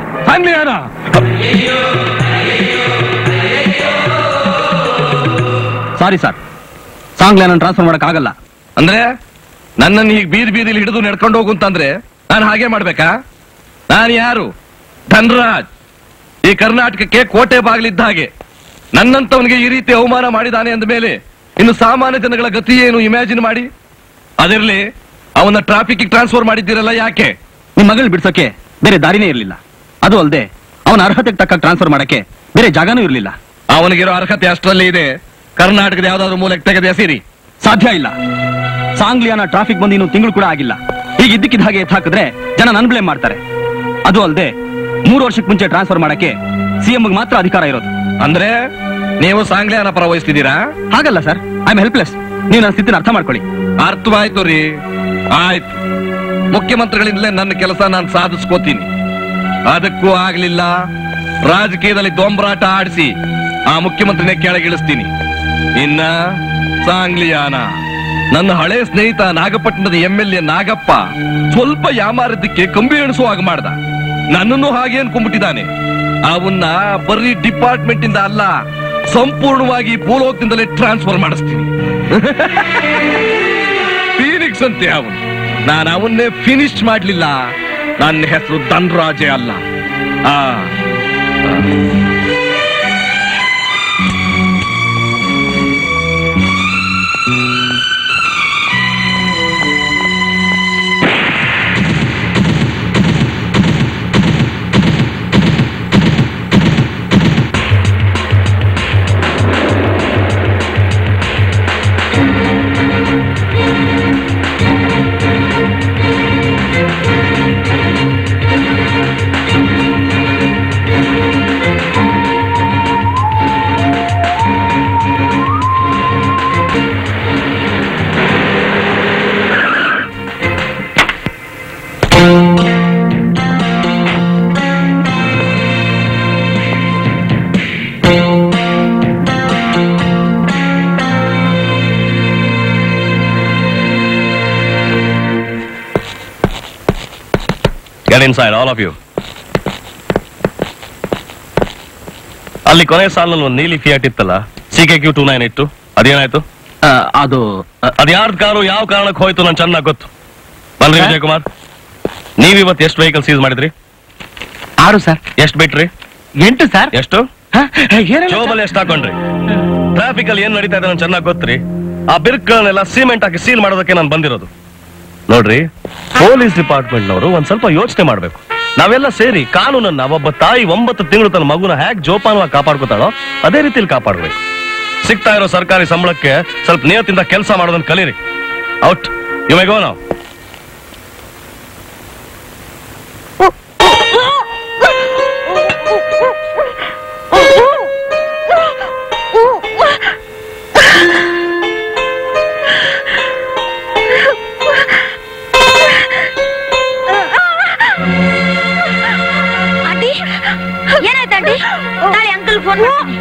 ಸಾರಿ ಸರ್, ಸಾಂಗ್ಲಿಯಾನ ಟ್ರಾನ್ಸ್ಫರ್ ಮಾಡಕ್ ಆಗಲ್ಲ. ಅಂದ್ರೆ ನನ್ನನ್ನು ಈಗ ಬೀದಿ ಬೀದಿಲಿ ಹಿಡಿದು ನಡ್ಕೊಂಡು ಹೋಗು ಅಂತಂದ್ರೆ ನಾನು ಹಾಗೆ ಮಾಡ್ಬೇಕಾ? ನಾನು ಯಾರು? ಧನ್ರಾಜ್. ಈ ಕರ್ನಾಟಕಕ್ಕೆ ಕೋಟೆ ಬಾಗಿಲಿದ್ದ ಹಾಗೆ. ನನ್ನಂತವನಿಗೆ ಈ ರೀತಿ ಅವಮಾನ ಮಾಡಿದಾನೆ ಅಂದ ಮೇಲೆ ಇನ್ನು ಸಾಮಾನ್ಯ ಜನಗಳ ಗತಿ ಏನು ಇಮ್ಯಾಜಿನ್ ಮಾಡಿ. ಅದಿರ್ಲಿ, ಅವನ ಟ್ರಾಫಿಕ್ ಟ್ರಾನ್ಸ್ಫರ್ ಮಾಡಿದ್ದೀರಲ್ಲ, ಯಾಕೆ? ನಿಮ್ ಮಗಳು ಬಿಡ್ಸೋಕೆ ಬೇರೆ ದಾರಿನೇ ಇರಲಿಲ್ಲ. ಅದು ಅಲ್ಲದೆ ಅವನ ಅರ್ಹತೆಗೆ ತಕ್ಕ ಟ್ರಾನ್ಸ್ಫರ್ ಮಾಡಕ್ಕೆ ಬೇರೆ ಜಾಗನೂ ಇರಲಿಲ್ಲ. ಅವನಿಗಿರೋ ಅರ್ಹತೆ ಅಷ್ಟರಲ್ಲಿ ಇದೆ. ಕರ್ನಾಟಕದ ಯಾವ್ದಾದ್ರು ಮೂಲಕ್ಕೆ ತೆಗೆದ ಎಸಿರಿ ಸಾಧ್ಯ ಇಲ್ಲ. ಸಾಂಗ್ಲಿಯಾನ ಟ್ರಾಫಿಕ್ ಬಂದು ಇನ್ನು ತಿಂಗಳು ಕೂಡ ಆಗಿಲ್ಲ. ಈಗ ಇದ್ದಕ್ಕಿದ್ದ ಹಾಗೆ ಎತ್ ಹಾಕಿದ್ರೆ ಜನ ನನ್ ಬ್ಲೇಮ್ ಮಾಡ್ತಾರೆ. ಅದು ಅಲ್ಲದೆ ಮೂರು ವರ್ಷಕ್ಕೆ ಮುಂಚೆ ಟ್ರಾನ್ಸ್ಫರ್ ಮಾಡಕ್ಕೆ ಸಿಎಂ ಮಾತ್ರ ಅಧಿಕಾರ ಇರೋದು. ಅಂದ್ರೆ ನೀವು ಸಾಂಗ್ಲಿಯಾನ ಪರ ವಹಿಸ್ತಿದ್ದೀರಾ? ಹಾಗಲ್ಲ ಸರ್, ಐ ಆಮ್ ಹೆಲ್ಪ್ಲೆಸ್. ನೀವು ನನ್ನ ಸ್ಥಿತಿನ ಅರ್ಥ ಮಾಡ್ಕೊಳ್ಳಿ. ಅರ್ಥವಾಯ್ತು ರೀ, ಆಯ್ತು. ಮುಖ್ಯಮಂತ್ರಿಗಳಿಂದಲೇ ನನ್ನ ಕೆಲಸ ನಾನು ಸಾಧಿಸ್ಕೋತೀನಿ. ಅದಕ್ಕೂ ಆಗ್ಲಿಲ್ಲ, ರಾಜಕೀಯದಲ್ಲಿ ದೊಂಬರಾಟ ಆಡಿಸಿ ಆ ಮುಖ್ಯಮಂತ್ರಿನೇ ಕೆಳಗಿಳಿಸ್ತೀನಿ. ಇನ್ನ ಸಾಂಗ್ಲಿಯಾನ ನನ್ನ ಹಳೆ ಸ್ನೇಹಿತ ನಾಗಪಟ್ಟಣದ ಎಂ ಎಲ್ ಎ ನಾಗಪ್ಪ ಸ್ವಲ್ಪ ಯಾಮಾರದಕ್ಕೆ ಕಂಬಿ ಎಣಿಸುವಾಗ ಮಾಡ್ದ. ನನ್ನನ್ನು ಹಾಗೆ ಅನ್ಕೊಂಡ್ಬಿಟ್ಟಿದ್ದಾನೆ. ಅವನ್ನ ಬರೀ ಡಿಪಾರ್ಟ್ಮೆಂಟ್ ಇಂದ ಅಲ್ಲ, ಸಂಪೂರ್ಣವಾಗಿ ಭೂಲೋಕದಿಂದಲೇ ಟ್ರಾನ್ಸ್ಫರ್ ಮಾಡಿಸ್ತೀನಿ. ಫೀನಿಕ್ಸ್ ಅಂತೆ ಅವನು. ನಾನು ಅವನ್ನೇ ಫಿನಿಶ್ ಮಾಡ್ಲಿಲ್ಲ, ನನ್ನ ಹೆಸರು ಧನ್ರಾಜೇ ಅಲ್ಲ. ಆ Get inside, all of you. ಅಲ್ಲಿ ಕೊನೆ ಸಾಲಿನಲ್ಲಿ ಒಂದು ನೀಲಿ ಫಿಯಾಟ್ ಇತ್ತಲ್ಲ, C K Q two nine eight two, ಅದೇನಾಯ್ತು? ಅದು ಅದ್ಯಾರ್ದ ಕಾರು ಯಾವ ಕಾರಣಕ್ಕೆ ಹೋಯ್ತು ನನ್ ಚೆನ್ನಾಗಿ ಗೊತ್ತು. ಬನ್ರಿ ವಿಜಯ್ ಕುಮಾರ್, ನೀವಿವತ್ತು ಎಷ್ಟು ವೆಹಿಕಲ್ ಸೀಸ್ ಮಾಡಿದ್ರಿ? ಆರು ಸರ್. ಎಷ್ಟು ಬಿಟ್ರಿ? ಎಂಟು ಸರ್. ಎಷ್ಟು? ಜೋಬಲ್ಲಿ ಎಷ್ಟು ಹಾಕೊಂಡ್ರಿ? ಟ್ರಾಫಿಕ್ ಅಲ್ಲಿ ಏನ್ ನಡೀತಾ ಇದೆ ನನ್ ಚೆನ್ನಾಗಿ ಗೊತ್ತ್ರಿ. ಆ ಬಿರ್ಕಲ್ನೆಲ್ಲ ಸಿಮೆಂಟ್ ಹಾಕಿ ಸೀಲ್ ಮಾಡೋದಕ್ಕೆ ನಾನು ಬಂದಿರೋದು. ನೋಡ್ರಿ, ಪೊಲೀಸ್ ಡಿಪಾರ್ಟ್ಮೆಂಟ್ ನವರು ಒಂದ್ ಸ್ವಲ್ಪ ಯೋಚನೆ ಮಾಡ್ಬೇಕು. ನಾವೆಲ್ಲ ಸೇರಿ ಕಾನೂನನ್ನ ಒಬ್ಬ ತಾಯಿ ಒಂಬತ್ತು ತಿಂಗಳು ತನ್ನ ಮಗುನ ಹ್ಯಾಕ್ ಜೋಪಾನವಾಗಿ ಕಾಪಾಡ್ಕೊತಾಳೋ ಅದೇ ರೀತಿಯಲ್ಲಿ ಕಾಪಾಡ್ಬೇಕು. ಸಿಗ್ತಾ ಇರೋ ಸರ್ಕಾರಿ ಸಂಬಳಕ್ಕೆ ಸ್ವಲ್ಪ ನಿಯತ್ತಿಂದ ಕೆಲಸ ಮಾಡೋದನ್ನ ಕಲೀರಿ. Out, you may go now. ಏನಾಯ್ತಂಡಿ? ನಾಳೆ ಅಂಕಲ್ ಫೋನ್ ಮಾಡ್ತೀನಿ.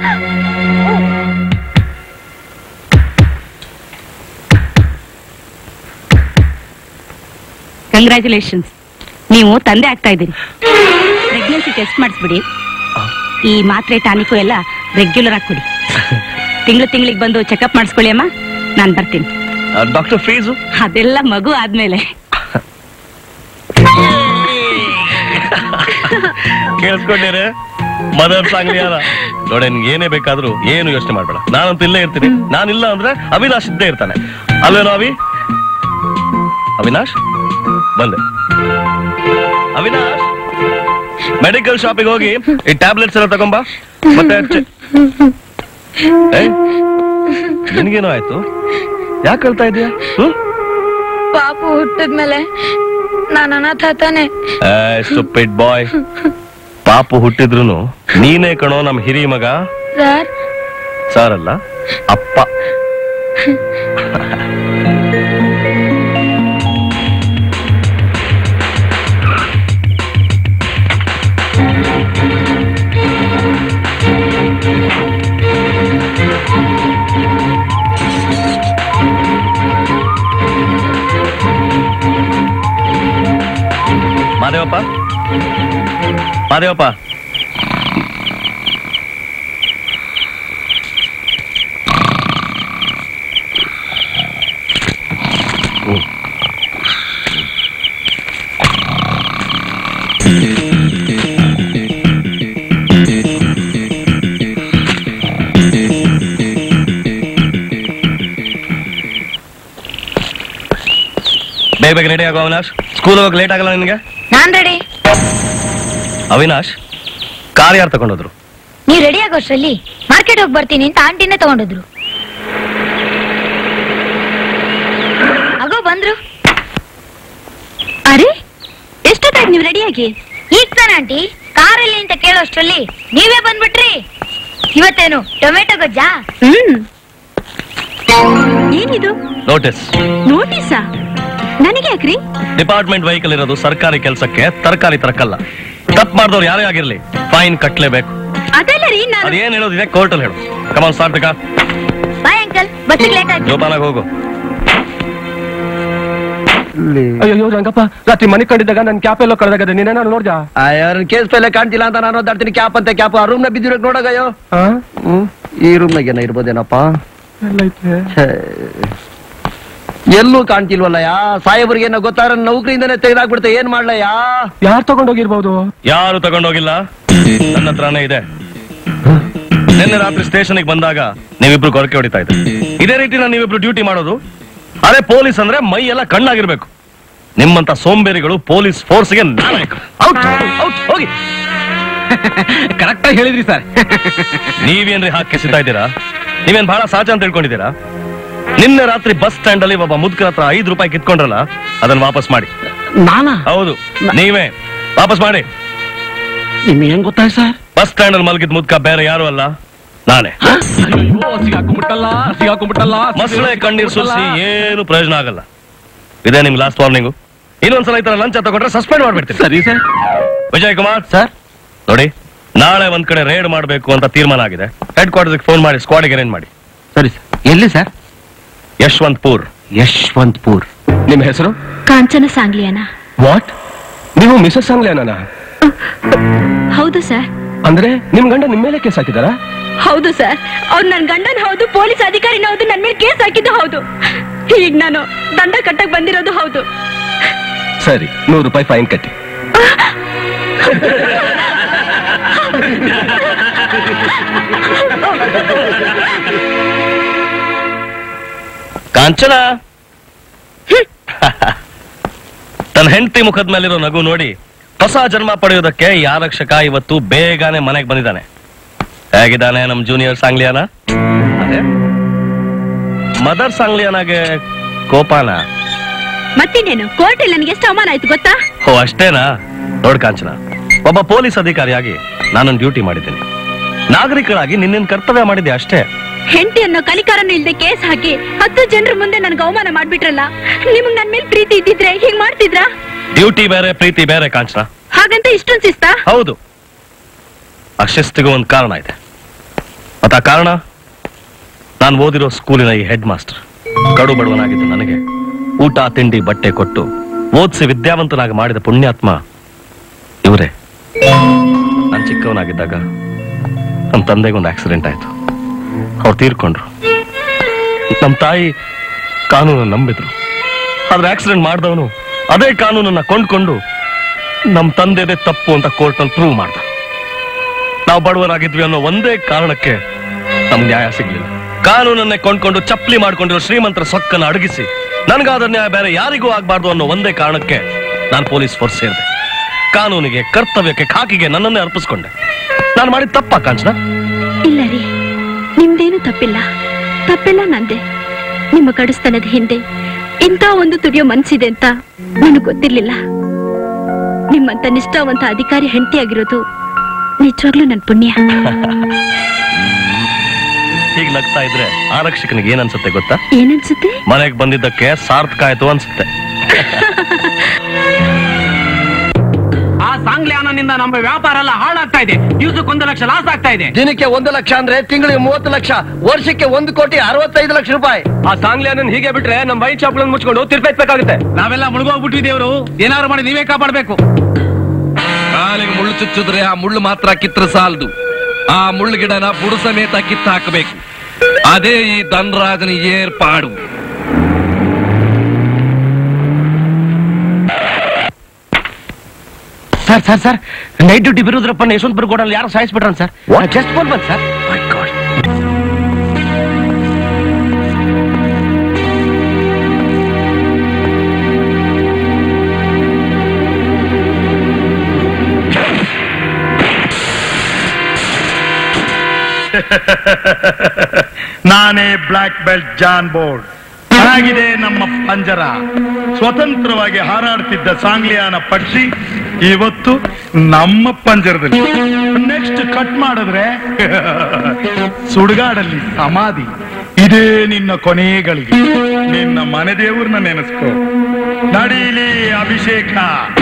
ಕಂಗ್ರ್ಯಾಚುಲೇಷನ್ಸ್, ನೀವು ತಂದೆ ಆಗ್ತಾ ಇದ್ದೀರಿ. ಪ್ರೆಗ್ನೆನ್ಸಿ ಟೆಸ್ಟ್ ಮಾಡಿಸ್ಬಿಡಿ. ಈ ಮಾತ್ರೆ ಟಾನಿಕು ಎಲ್ಲ ರೆಗ್ಯುಲರ್ ಆಗಿ ಕೊಡಿ. ತಿಂಗಳು ತಿಂಗಳಿಗೆ ಬಂದು ಚೆಕಪ್ ಮಾಡಿಸ್ಕೊಳ್ಳಿ ಅಮ್ಮ. ನಾನು ಬರ್ತೀನಿ. ಡಾಕ್ಟರ್ ಫೀಸು ಅದೆಲ್ಲ ಮಗು ಆದ್ಮೇಲೆ. ಕೇಳಿಸ್ಕೊಂಡೇನೆ ಮದರ್ ಸಾಂಗ್ಲಿಯಾನ? ನೋಡ, ನಿನ್ಗೆ ಏನೇ ಬೇಕಾದ್ರೂ ಏನು ಯೋಚನೆ ಮಾಡ್ಬೇಡ, ನಾನಂತೂ ಇಲ್ಲೇ ಇರ್ತೀನಿ. ನಾನಿಲ್ಲ ಅಂದ್ರೆ ಅವಿನಾಶ್ ಇದ್ದೇ ಇರ್ತಾನೆ. ಅಲ್ವೇನೋ ಅವಿ? ಅವಿನಾಶ್ ಬಂದೆ. ಅವಿನಾಶ್, ಮೆಡಿಕಲ್ ಶಾಪಿಗೆ ಹೋಗಿ ಈ ಟ್ಯಾಬ್ಲೆಟ್ಸ್ ಎಲ್ಲ ತಗೊಂಬ. ಮತ್ತೆ ನಿನ್ಗೇನೋ ಆಯ್ತು? ಯಾಕೆ ಹೇಳ್ತಾ ಇದೀಯ? ಪಾಪು ಹುಟ್ಟಿದ್ಮೇಲೆ ನಾನು ಅನಾಥ ತಾನೆ. Stupid boy. ಪಾಪು ಹುಟ್ಟಿದ್ರು ನೀನೇ ಕಣೋ ನಮ್ ಹಿರಿ ಮಗ. ಸರ್ ಸರ್ ಅಲ್ಲ, ಅಪ್ಪ. ಮಾದೇವಪ್ಪ ಮಾದೇವಪ್ಪ ಬೇಗ ಬೇಗ ರೆಡಿ ಆಗೋ ಅವಿನಾಶ್. ಸ್ಕೂಲ್ ಹೋಗಕ್ಕೆ ಲೇಟ್ ಆಗಲ್ಲ ನಿನಗೆ? ನಾನ್ ರೆಡಿ. ಅವಿನಾಶ್, ಕಾರ್ ಯಾರು ತಗೊಂಡೋದ್ರು? ನೀವ್ ರೆಡಿ ಆಗೋಷ್ಟ್ರಲ್ಲಿ ಮಾರ್ಕೆಟ್ ಹೋಗಿ ಬರ್ತೀನಿ ಅಂತ ಆಂಟಿನೇ ತಗೊಂಡೋದ್ರು. ಆಗೋ ಬಂದ್ರು. ಅರೆ ಎಷ್ಟೊತ್ತಾಗಿ ನೀವು ರೆಡಿಯಾಗಿ? ಈಗ ತಾನೆ ಆಂಟಿ ಕಾರಲ್ಲಿ ಅಂತ ಕೇಳೋಷ್ಟ್ರಲ್ಲಿ ನೀವೇ ಬಂದ್ಬಿಟ್ರಿ. ಇವತ್ತೇನು ಟೊಮೆಟೊ ಗೊಜ್ಜಾ? ಹ್ಮ್. ಏನಿದು? ನೋಟಿಸ್. ನೋಟಿಸಾ? ನನಗೆ ಯಾಕ್ರಿ? ಡಿಪಾರ್ಟ್ಮೆಂಟ್ ವೆಹಿಕಲ್ ಇರೋದು ಸರ್ಕಾರಿ ಕೆಲಸಕ್ಕೆ, ತರಕಾರಿ ತರಕಲ್ಲ. ತಪ್ಪು ಮಾಡಿದವ್ರು ಯಾರೇ ಆಗಿರ್ಲಿ ಫೈನ್ ಕಟ್ಲೇಬೇಕು. ಅದೆಲ್ಲ ರೀ ನಾನು ಅದೇನ್ ಹೇಳೋದಿದೆ ಕೋರ್ಟಲ್ಲಿ ಹೇಳು. ಕಮಾನ್ ಸಾರ್ಥಕ. ಬಾಯ್ ಅಂಕಲ್, ಬಸ್ಸಿಗೆ ಲೇಟ್ ಆಯ್ತು. ಜೋಪಾನಾಗಿ ಹೋಗು. ಅಯ್ಯೋ ರಂಗಪ್ಪ, ರಾತ್ರಿ ಮನೆ ಕಂಡಿದ್ದಾಗ ನನ್ ಕ್ಯಾಪ್ ಎಲ್ಲೋ ಕಳೆದಾಗದೆ ನೀನೇ ನಾನು ನೋಡ್ದ. ಕೇಸ್ ಪೈಲೆ ಕಾಣ್ತಿಲ್ಲ ಅಂತ ನಾನು ಓದಾಡ್ತೀನಿ. ಕ್ಯಾಪ್ ಅಂತ ಕ್ಯಾಪ್ ಆ ರೂಮ್ ನ ಬಿದ್ದಿರೋಕ್ ನೋಡಗಯ್ಯೋ. ಈ ರೂಮ್ ನಾಗ ಏನ ಇರ್ಬೋದೇನಪ್ಪ? ಎಲ್ಲೂ ಕಾಣ್ತಿಲ್ವಲ್ಲಯ್ಯ. ಸಾಹೇಬ್ರಿಗೆ ಏನೋ ಗೊತ್ತಾರ ನೌಕರಿಯಿಂದನೇ ತೆಗೆದಾಕ್ಬಿಡ್ತೆ. ಏನ್ ಮಾಡ್ಲಯ್ಯ? ಯಾರು ತಗೊಂಡೋಗಿರ್ಬೋದು? ಯಾರು ತಗೊಂಡೋಗಿಲ್ಲ, ನನ್ನ ಹತ್ರನೇ ಇದೆ. ನಿನ್ನೆ ರಾತ್ರಿ ಸ್ಟೇಷನ್ಗೆ ಬಂದಾಗ ನೀವಿಬ್ರು ಕೊರಕೆ ಹೊಡಿತಾ ಇದ್ದೆ. ಇದೇ ರೀತಿ ನಾನು ನೀವಿಬ್ರು ಡ್ಯೂಟಿ ಮಾಡೋದು. ಅದೇ ಪೊಲೀಸ್ ಅಂದ್ರೆ ಮೈ ಎಲ್ಲ ಕಣ್ಣಾಗಿರ್ಬೇಕು. ನಿಮ್ಮಂತ ಸೋಂಬೇರಿಗಳು ಪೊಲೀಸ್ ಫೋರ್ಸ್ಗೆ ಹೋಗಿ. ಕರೆಕ್ಟ್ ಆಗಿ ಹೇಳಿದ್ರಿ ಸರ್. ನೀವೇನ್ರಿ ಹಾಕಿ ಸಿಗ್ತಾ ಇದ್ದೀರಾ? ನೀವೇನ್ ಬಹಳ ಸಹಜ ಅಂತ ತಿಳ್ಕೊಂಡಿದ್ದೀರಾ? ನಿನ್ನೆ ರಾತ್ರಿ ಬಸ್ ಸ್ಟ್ಯಾಂಡ್ ಅಲ್ಲಿ ಒಬ್ಬ ಮುದ್ಕರ ಹತ್ರ ಐದು ರೂಪಾಯಿ ಕಿತ್ಕೊಂಡ್ರಲ್ಲ, ಅದನ್ನ ವಾಪಸ್ ಮಾಡಿ. ನಾನಾ? ಹೌದು, ನೀವೇ ವಾಪಸ್ ಮಾಡಿ. ನಿಮ್ಗೆ ಹೆಂಗ್ ಗೊತ್ತಾಯ್ತು ಸರ್? ಬಸ್ ಸ್ಟ್ಯಾಂಡ್ ಅಲ್ಲಿ ಮಲಗಿದ ಮುದ್ಕ ಬೇರೆ ಯಾರು ಅಲ್ಲ, ನಾನೇ. ಮಸಳೆ ಕಣ್ಣೀರ್ ಸುರಿಸಿ ಏನು ಪ್ರಯೋಜನ ಆಗಲ್ಲ. ಇದೇ ನಿಮ್ ಲಾಸ್ಟ್ ವಾರ್ನಿಂಗು. ಇನ್ನೊಂದ್ಸಲ ಈ ತರ ಲಂಚ ತಗೊಂಡ್ರೆ ಸಸ್ಪೆಂಡ್ ಮಾಡ್ಬಿಡ್ತೀನಿ. ಸರಿ ಸರ್. ವಿಜಯ್ ಕುಮಾರ್ ಸರ್, ನೋಡಿ ನಾಳೆ ಒಂದ್ ಕಡೆ ರೇಡ್ ಮಾಡ್ಬೇಕು ಅಂತ ತೀರ್ಮಾನ ಆಗಿದೆ. ಹೆಡ್ ಕ್ವಾರ್ಟರ್ಸ್ ಫೋನ್ ಮಾಡಿ ಸ್ಕ್ವಾಡಿಗೆ ಅರೇಂಜ್ ಮಾಡಿ. ಸರಿ ಸರ್. ಎಲ್ಲಿ ಸರ್? ಯಶವಂತಪುರ್. ಯಶವಂತಪುರ್. ನಿಮ್ಮ ಹೆಸರು? ಕಾಂಚನ ಸಾಂಗ್ಲಿಯಾನ. ವಾಟ್? ನೀವು ಮಿಸಸ್ ಸಾಂಗ್ಲಿಯಾನ? ಹೌದು ಸರ್. ಅಂದ್ರೆ ನಿಮ್ ಗಂಡ ನಿಮ್ ಮೇಲೆ ಕೇಸ್ ಹಾಕಿದಾರ? ಹೌದು ಸರ್. ಅವ್ರು ನನ್ ಗಂಡನ್ ಹೌದು, ಪೊಲೀಸ್ ಅಧಿಕಾರಿನ ಹೌದು, ನನ್ ಮೇಲೆ ಕೇಸ್ ಹಾಕಿದ್ದು ಹೌದು. ಈಗ ನಾನು ದಂಡ ಕಟ್ಟಕ್ ಬಂದಿರೋದು ಹೌದು. ಸರಿ, ನೂರು ರೂಪಾಯಿ ಫೈನ್ ಕಟ್ಟಿ. ಕಾಂಚನ ತನ್ನ ಹೆಂಡತಿ ಮುಖದ ಮೇಲಿರೋ ನಗು ನೋಡಿ ಹೊಸ ಜನ್ಮ ಪಡೆಯೋದಕ್ಕೆ ಈ ಆರಕ್ಷಕ ಇವತ್ತು ಬೇಗನೆ ಮನೆಗೆ ಬಂದಿದ್ದಾನೆ. ಹೇಗಿದ್ದಾನೆ ನಮ್ ಜೂನಿಯರ್ ಸಾಂಗ್ಲಿಯಾನ? ಅದೇ ಮದರ್ ಸಾಂಗ್ಲಿಯಾನಾಗೆ ಕೋಪಾನ? ಮತ್ತಿನ್ನೇನು, ಕೋರ್ಟ್ ಅಲ್ಲಿ ನನಗೆ ಎಷ್ಟು ಅವಮಾನ ಆಯ್ತು ಗೊತ್ತಾ? ಓ ಅಷ್ಟೇನಾ? ನೋಡ್ ಕಾಂಚನ, ಒಬ್ಬ ಪೊಲೀಸ್ ಅಧಿಕಾರಿಯಾಗಿ ನಾನೊಂದು ಡ್ಯೂಟಿ ಮಾಡಿದ್ದೇನೆ. ನಾಗರಿಕರಾಗಿ ನಿನ್ನೇನ್ ಕರ್ತವ್ಯ ಮಾಡಿದ್ದೆ ಅಷ್ಟೇ. ಹೆಂಡತಿ ಅನ್ನೋ ಕಲಿಕಾರನು ಇಲ್ದೆ ಕೇಸ್ ಹಾಕಿ ಹತ್ತು ಜನರ ಮುಂದೆ ನನ್ಗೆ ಅವಮಾನ ಮಾಡ್ಬಿಟ್ರಲ್ಲ. ನಿಮಗ್ ನನ್ ಮೇಲೆ ಪ್ರೀತಿ ಇದ್ದಿದ್ರೆ ಹೀಗ್ ಮಾಡ್ತಿದ್ರಾ? ಡ್ಯೂಟಿ ಬೇರೆ ಪ್ರೀತಿ ಬೇರೆ ಕಾಂಚನ. ಹಾಗಂತ ಇಷ್ಟೊಂದು ಶಿಸ್ತಾ? ಹೌದು, ಆ ಶಿಸ್ತಿಗೂ ಒಂದು ಕಾರಣ ಇದೆ. ಮತ್ತ ಆ ಕಾರಣ ನಾನು ಓದಿರೋ ಸ್ಕೂಲಿನ ಈ ಹೆಡ್ ಮಾಸ್ಟರ್. ಕಡು ಬಡವನಾಗಿದ್ದು ನನಗೆ ಊಟ ತಿಂಡಿ ಬಟ್ಟೆ ಕೊಟ್ಟು ಓದಿಸಿ ವಿದ್ಯಾವಂತನಾಗಿ ಮಾಡಿದ ಪುಣ್ಯಾತ್ಮ ಇವರೇ. ನಾನು ಚಿಕ್ಕವನಾಗಿದ್ದಾಗ ನಮ್ಮ ತಂದೆಗೆ ಒಂದು ಆಕ್ಸಿಡೆಂಟ್ ಆಯ್ತು. ಅವ್ರು ತೀರ್ಕೊಂಡ್ರು. ನಮ್ಮ ತಾಯಿ ಕಾನೂನು ನಂಬಿದ್ರು. ಆದ್ರೆ ಆಕ್ಸಿಡೆಂಟ್ ಮಾಡಿದವನು ಅದೇ ಕಾನೂನನ್ನ ಕೊಂಡ್ಕೊಂಡು ನಮ್ಮ ತಂದೆದೇ ತಪ್ಪು ಅಂತ ಕೋರ್ಟ್ ನಲ್ಲಿ ಪ್ರೂವ್ ಮಾಡ್ದ. ನಾವು ಬಡವರಾಗಿದ್ವಿ ಅನ್ನೋ ಒಂದೇ ಕಾರಣಕ್ಕೆ ನಮ್ಗೆ ನ್ಯಾಯ ಸಿಗ್ಲಿಲ್ಲ. ಕಾನೂನನ್ನೇ ಕೊಂಡ್ಕೊಂಡು ಚಪ್ಪಲಿ ಮಾಡ್ಕೊಂಡಿರೋ ಶ್ರೀಮಂತರ ಸೊಕ್ಕನ್ನು ಅಡಗಿಸಿ ನನ್ಗಾದ ನ್ಯಾಯ ಬೇರೆ ಯಾರಿಗೂ ಆಗ್ಬಾರ್ದು ಅನ್ನೋ ಒಂದೇ ಕಾರಣಕ್ಕೆ ನಾನು ಪೊಲೀಸ್ ಫೋರ್ಸ್ ಸೇರಿದೆ. ಕಾನೂನಿಗೆ, ಕರ್ತವ್ಯಕ್ಕೆ, ಖಾಕಿಗೆ ನನ್ನನ್ನೇ ಅರ್ಪಿಸ್ಕೊಂಡೆ. ನಾನು ಮಾಡಿದ ತಪ್ಪ ಕಾಂಚನ? ಇಲ್ಲ ರೀ, ನಿಮ್ದೇನು ತಪ್ಪಿಲ್ಲ. ತಪ್ಪೆಲ್ಲ ನಂದೆ. ನಿಮ್ಮ ಕಡಿಸ್ತನದ ಹಿಂದೆ ಇಂಥ ಒಂದು ತುಡಿಯೋ ಮನ್ಸಿದೆ ಅಂತ ನನಗೆ ಗೊತ್ತಿರ್ಲಿಲ್ಲ. ನಿಮ್ಮಂತ ನಿಷ್ಠಾವಂತ ಅಧಿಕಾರಿ ಹೆಂಡತಿಯಾಗಿರೋದು ನಿಜವಾಗ್ಲೂ ನನ್ ಪುಣ್ಯ. ಹೀಗ್ ನಗ್ತಾ ಇದ್ರೆ ಆರಕ್ಷಕನಿಗೆ ಏನನ್ಸುತ್ತೆ ಗೊತ್ತಾ? ಏನನ್ಸುತ್ತೆ? ಮನೆಗೆ ಬಂದಿದ್ದಕ್ಕೆ ಸಾರ್ಥಕ ಆಯ್ತು ಅನ್ಸುತ್ತೆ. ಆ ಸಾಂಗ್ಲಿಯಾನನಿಂದ ನಮ್ಮ ವ್ಯಾಪಾರ ಎಲ್ಲ ಹಾಳಾಗ್ತಾ ಇದೆ. ದಿವಸಕ್ಕೆ ಒಂದು ಲಕ್ಷ ಲಾಸ್ ಆಗ್ತಾ ಇದೆ. ದಿನಕ್ಕೆ ಒಂದು ಲಕ್ಷ ಅಂದ್ರೆ ತಿಂಗಳಿಗೆ ಮೂವತ್ತು ಲಕ್ಷ, ವರ್ಷಕ್ಕೆ ಒಂದು ಕೋಟಿ ಅರವತ್ತೈದು ಲಕ್ಷ ರೂಪಾಯಿ. ಆ ಸಾಂಗ್ಲಿಯಾನನ್ ಹೀಗೆ ಬಿಟ್ರೆ ನಮ್ಮ ವೈನ್ ಶಾಪ್ ಮುಚ್ಕೊಂಡು ತಿರ್ಪೆತ್ಬೇಕಾಗುತ್ತೆ. ನಾವೆಲ್ಲ ಮುಳುಗೋಗ್ಬಿಟ್ಟಿದ್ದೇವ್ರು. ಏನಾದ್ರು ಮಾಡಿ ನೀವೇ ಕಾಪಾಡ್ಬೇಕು. ಕಾಲಿಗೆ ಮುಳ್ಳು ಚುಚ್ಚಿದ್ರೆ ಆ ಮುಳ್ಳು ಮಾತ್ರ ಕಿತ್ರ ಸಾಲದು, ಆ ಮುಳ್ಳು ಗಿಡನ ಬುಡು ಸಮೇತ ಕಿತ್ತ ಹಾಕಬೇಕು. ಅದೇ ಈ ಧನರಾಜನ ಏರ್ಪಾಡು. Sir sir sir night duty Birudrappa Yeshwanthpura ಗೋಡಲ್ಲಿ ಯಾರು ಸಾಯಿಸ್ಬಿಟ್ರನ್ ಸರ್. ಜಸ್ಟ್ ಫೋನ್ ಬಂದ್ ಸರ್. ನಾನೇ ಬ್ಲಾಕ್ ಬೆಲ್ಟ್ ಜಾನ್ ಬೋರ್ಡ್. ಆಗಿದೆ ನಮ್ಮ ಪಂಜರ. ಸ್ವತಂತ್ರವಾಗಿ ಹಾರಾಡ್ತಿದ್ದ ಸಾಂಗ್ಲಿಯಾನ ಪಕ್ಷಿ ಇವತ್ತು ನಮ್ಮ ಪಂಜರದಲ್ಲಿ. ನೆಕ್ಸ್ಟ್ ಕಟ್ ಮಾಡಿದ್ರೆ ಸುಡುಗಾಡಲ್ಲಿ ಸಮಾಧಿ. ಇದೇ ನಿನ್ನ ಕೊನೆಗಳಿಗೆ. ನಿನ್ನ ಮನೆ ದೇವ್ರನ್ನ ನೆನೆಸ್ಕೋ. ನಡೀಲಿ ಅಭಿಷೇಕ.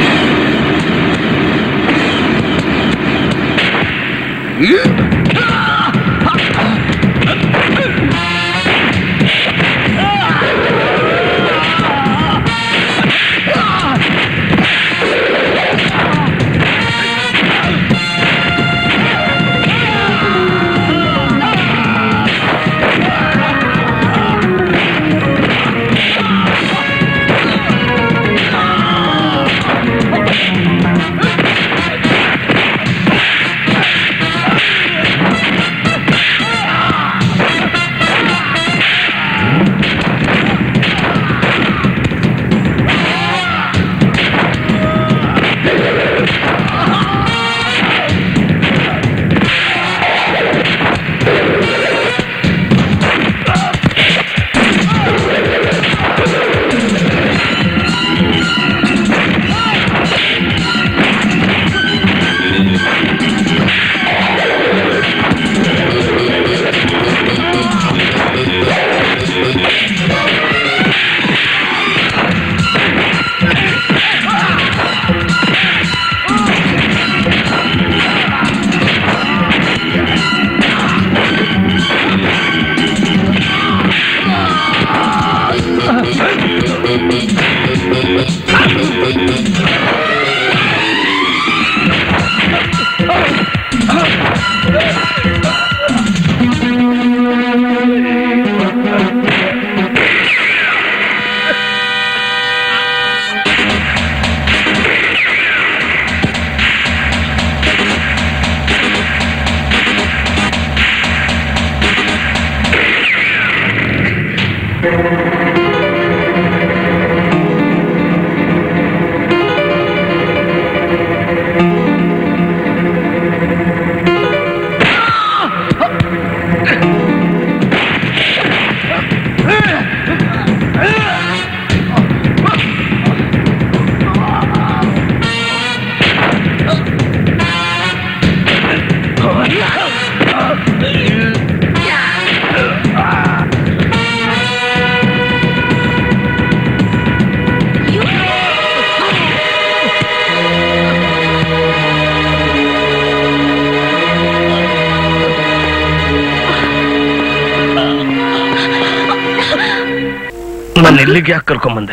ಇಲ್ಲಿಗೆ ಯಾಕೆ ಕರ್ಕೊಂಬಂದೆ?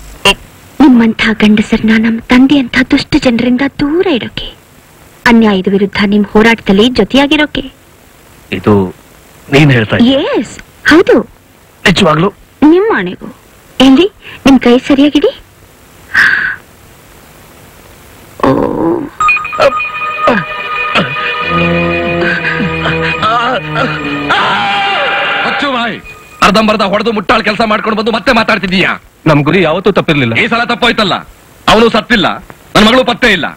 ನಿಮ್ಮಂಥ ಗಂಡಸರನ್ನ ನಮ್ಮ ತಂದೆಯಂಥ ದುಷ್ಟ ಜನರಿಂದ ದೂರ ಇಡೋಕೆ, ಅನ್ಯಾಯದ ವಿರುದ್ಧ ನಿಮ್ ಹೋರಾಟದಲ್ಲಿ ಜೊತೆಯಾಗಿರೋಕೆ. ಇದು ನೀನ್ ಹೇಳ್ತಾ ಎಸ್ ಹೌದು, ನಿಜವಾಗ್ಲು ನಿಮ್ಮ ಆಣೆಗೂ. ಎಲ್ಲಿ ನಿಮ್ ಕೈ ಸರಿಯಾಗಿಡಿ. ಓ ಅರ್ಧಂಬರ್ಧ ಹೊಡೆದು ಮುಟ್ಟಾಳ್ ಕೆಲಸ ಮಾಡ್ಕೊಂಡು ಬಂದು ಮತ್ತೆ ಮಾತಾಡ್ತಿದ್ದೀಯಾ? ನಮ್ ಗುರಿ ಯಾವತ್ತೂ ತಪ್ಪಿರ್ಲಿಲ್ಲ. ಈ ಸಲ ತಪ್ಪೋಯ್ತಲ್ಲ. ಅವನು ಸತ್ತಿಲ್ಲ, ನನ್ನ ಮಗಳು ಪತ್ತೆ ಇಲ್ಲ.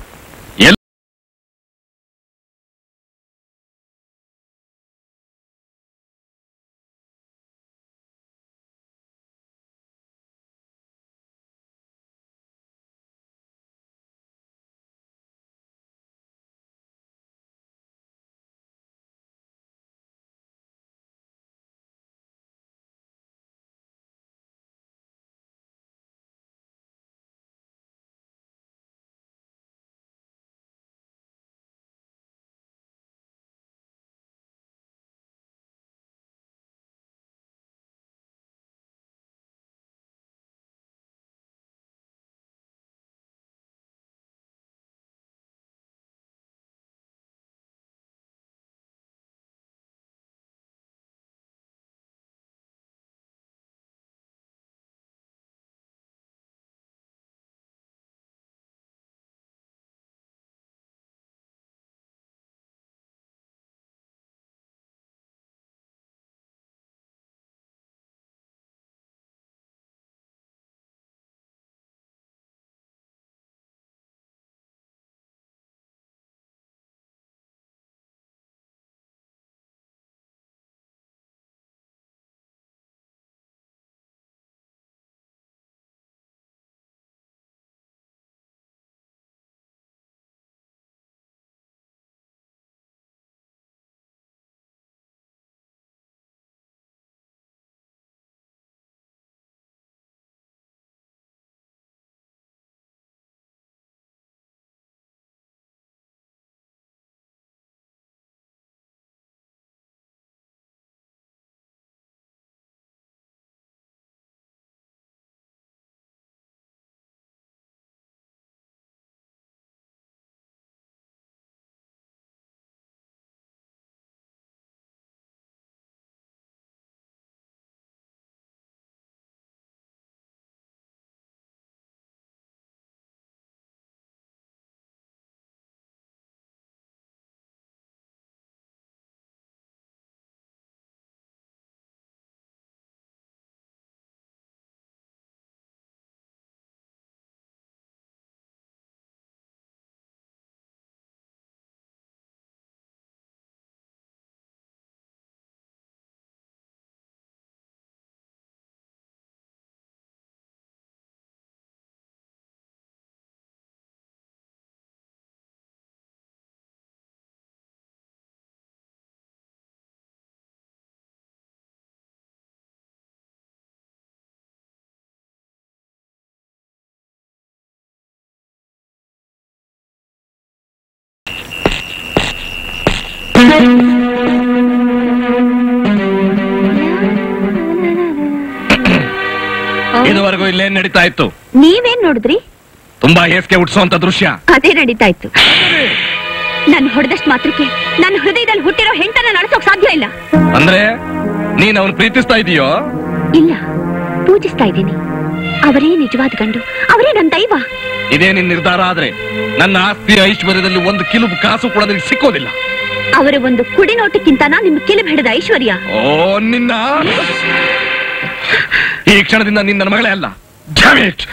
ಇದುವರೆಗೂ ಇಲ್ಲೇನ್ ನಡೀತಾ ಇತ್ತು? ನೀವೇನ್ ನೋಡಿದ್ರಿ? ತುಂಬಾ ಹೇಸಿಗೆ ಹುಟ್ಟಿಸುವಂತ ದೃಶ್ಯ. ಅದೇ ನಡೀತಾ ಇತ್ತು. ನನ್ ಹೊಡೆದಷ್ಟು ಮಾತ್ರಕ್ಕೆ ನನ್ನ ಹೃದಯದಲ್ಲಿ ಹುಟ್ಟಿರೋ ಹೆಂಡತನ ನಡೆಸೋಕ್ ಸಾಧ್ಯ ಇಲ್ಲ. ಅಂದ್ರೆ ನೀನ್ ಅವನು ಪ್ರೀತಿಸ್ತಾ ಇದೀಯೋ? ಇಲ್ಲ, ಪೂಜಿಸ್ತಾ ಇದ್ದೀನಿ. ಅವರೇ ನಿಜವಾದ ಗಂಡು, ಅವರೇ ನನ್ನ ದೈವ. ಇದೇ ನಿನ್ ನಿರ್ಧಾರ ಆದ್ರೆ ನನ್ನ ಆಸ್ತಿ ಐಶ್ವರ್ಯದಲ್ಲಿ ಒಂದು ಕಿಲುಬು ಕಾಸು ಕೂಡ ನಿನಗೆ ಸಿಕ್ಕೋದಿಲ್ಲ. ಅವರ ಒಂದು ಕುಡಿ ನೋಟಕ್ಕಿಂತ ನಿಮ್ ಕಿಲುಬು ಹಿಡಿದ ಐಶ್ವರ್ಯ. ಓ ನಿನ್ನ ಈ ಕ್ಷಣದಿಂದ ನಿನ್ನ ನನ್ನ ಮಗಳೇ ಅಲ್ಲ. ಜಾಮಿಟ್.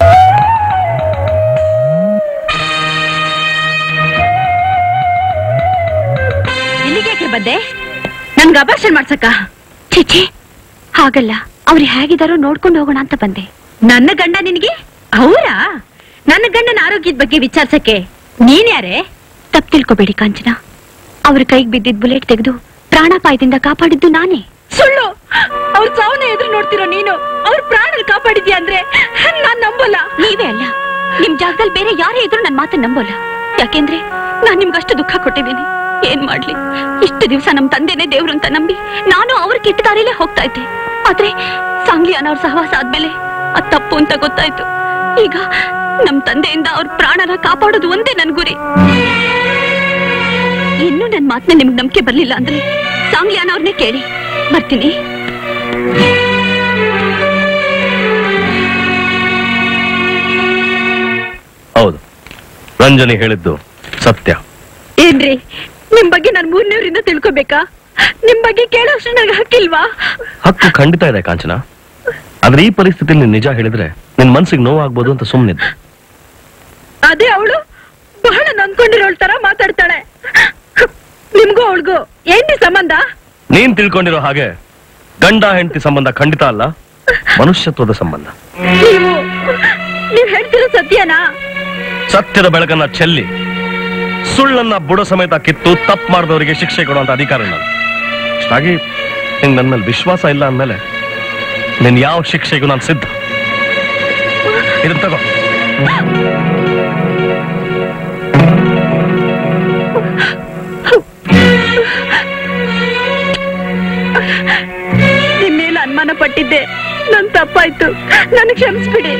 ಇಲ್ಲಿಗೆ ಬಂದೆ? ನನ್ಗೆ ಅಭಾಷಣ ಮಾಡ್ಸಕ್ಕ? ಚಿಚಿ, ಹಾಗಲ್ಲ. ಅವ್ರು ಹೇಗಿದಾರೋ ನೋಡ್ಕೊಂಡು ಹೋಗೋಣ ಅಂತ ಬಂದೆ. ನನ್ನ ಗಂಡ ನಿನಗೆ? ಅವರಾ? ನನ್ನ ಗಂಡನ ಆರೋಗ್ಯದ ಬಗ್ಗೆ ವಿಚಾರಿಸಕ್ಕೆ ನೀನ್ಯಾರೇ? ತಪ್ಪು ತಿಳ್ಕೊಬೇಡಿ ಕಾಂಚನ. ಅವ್ರ ಕೈಗೆ ಬಿದ್ದಿದ್ ಬುಲೆಟ್ ತೆಗೆದು ಪ್ರಾಣಾಪಾಯದಿಂದ ಕಾಪಾಡಿದ್ದು ನಾನೇ. ಸುಳ್ಳು! ಅವ್ರ ಸಾವನ್ನ ಎದುರು ನೋಡ್ತಿರೋ ನೀನು ಅವ್ರ ಪ್ರಾಣ ಕಾಪಾಡಿದ್ಯಾ ಅಂದ್ರೆ ನಾನ್ ನಂಬೋಲ್ಲ. ನೀವೇ ಅಲ್ಲ, ನಿಮ್ ಜಾಗದಲ್ಲಿ ಬೇರೆ ಯಾರೇ ಇದ್ರು ನನ್ ಮಾತನ್ನ ನಂಬೋಲ್ಲ. ಯಾಕೆಂದ್ರೆ ನಾನ್ ನಿಮ್ಗಷ್ಟು ದುಃಖ ಕೊಟ್ಟಿದ್ದೀನಿ. ಏನ್ ಮಾಡ್ಲಿ, ಇಷ್ಟು ದಿವಸ ನಮ್ ತಂದೆನೇ ದೇವ್ರು ಅಂತ ನಂಬಿ ನಾನು ಅವ್ರ ಕೆಟ್ಟ ದಾರಿಲೇ ಹೋಗ್ತಾ ಇದ್ದೆ. ಆದ್ರೆ ಸಾಂಗ್ಲಿಯಾನ ಅವ್ರ ಸಹವಾಸ ಆದ್ಮೇಲೆ ಅದ್ ತಪ್ಪು ಅಂತ ಗೊತ್ತಾಯ್ತು. ಈಗ ನಮ್ ತಂದೆಯಿಂದ ಅವ್ರ ಪ್ರಾಣನ ಕಾಪಾಡೋದು ಒಂದೇ ನನ್ ಗುರಿ. ಇನ್ನು ನನ್ ಮಾತನ್ನ ನಿಮ್ಗೆ ನಂಬಿಕೆ ಬರ್ಲಿಲ್ಲ ಅಂದ್ರೆ ಸಾಂಗ್ಲಿಯಾನ ಅವ್ರನ್ನೇ ಕೇಳಿ. ಬರ್ತೀನಿ. ಹೌದು, ರಂಜನಿ ಹೇಳಿದ್ದು ಸತ್ಯ. ಏನ್ರಿ, ನಿಮ್ ಬಗ್ಗೆ ನಾನ್ ಮೂರನೇವರಿಂದ ತಿಳ್ಕೊಬೇಕಾ? ನಿಮ್ ಬಗ್ಗೆ ಕೇಳೋಷ್ಟು ನನಗೆ ಹಕ್ಕಿಲ್ವಾ? ಹಕ್ಕು ಖಂಡಿತ ಇದೆ ಕಾಂಚನ. ಆದ್ರೆ ಈ ಪರಿಸ್ಥಿತಿಯಲ್ಲಿ ನೀನ್ ನಿಜ ಹೇಳಿದ್ರೆ ನಿನ್ ಮನ್ಸಿಗೆ ನೋವಾಗ್ಬೋದು ಅಂತ ಸುಮ್ಮನಿದ್ದೆ. ಅದೇ ಅವಳು ಬಹಳ ನೊಂದ್ಕೊಂಡಿರೋಳ್ ತರ ಮಾತಾಡ್ತಾಳೆ. ನಿಮ್ಗೂ ಅವಳಿಗೂ ಏನ್ರಿ ಸಂಬಂಧ? ನೀನ್ ತಿಳ್ಕೊಂಡಿರೋ ಹಾಗೆ ಗಂಡ ಹೆಂಡತಿ ಸಂಬಂಧ ಖಂಡಿತ ಅಲ್ಲ, ಮನುಷ್ಯತ್ವದ ಸಂಬಂಧ. ನೀವು ನೀವ್ ಹೇಳ್ತಿರೋ ಸತ್ಯನಾ? ಸತ್ಯದ ಬೆಳಕನ್ನ ಚೆಲ್ಲಿ ಸುಳ್ಳನ್ನ ಬುಡ ಸಮೇತ ಕಿತ್ತು ತಪ್ಪು ಮಾಡಿದವರಿಗೆ ಶಿಕ್ಷೆ ಕೊಡುವಂತ ಅಧಿಕಾರ ನಾನು. ಅಷ್ಟಾಗಿ ನಿಂಗೆ ನನ್ನ ಮೇಲೆ ವಿಶ್ವಾಸ ಇಲ್ಲ ಅಂದ್ಮೇಲೆ ನಿನ್ ಯಾವ ಶಿಕ್ಷೆಗೂ ನಾನು ಸಿದ್ಧ. ಇದನ್ನ ತಗೋ. ನಿಮ್ ಮೇಲೆ ಅನುಮಾನ ಪಟ್ಟಿದ್ದೆ, ನನ್ ತಪ್ಪಾಯ್ತು, ನನಗೆ ಕ್ಷಮಿಸ್ಬಿಡಿ.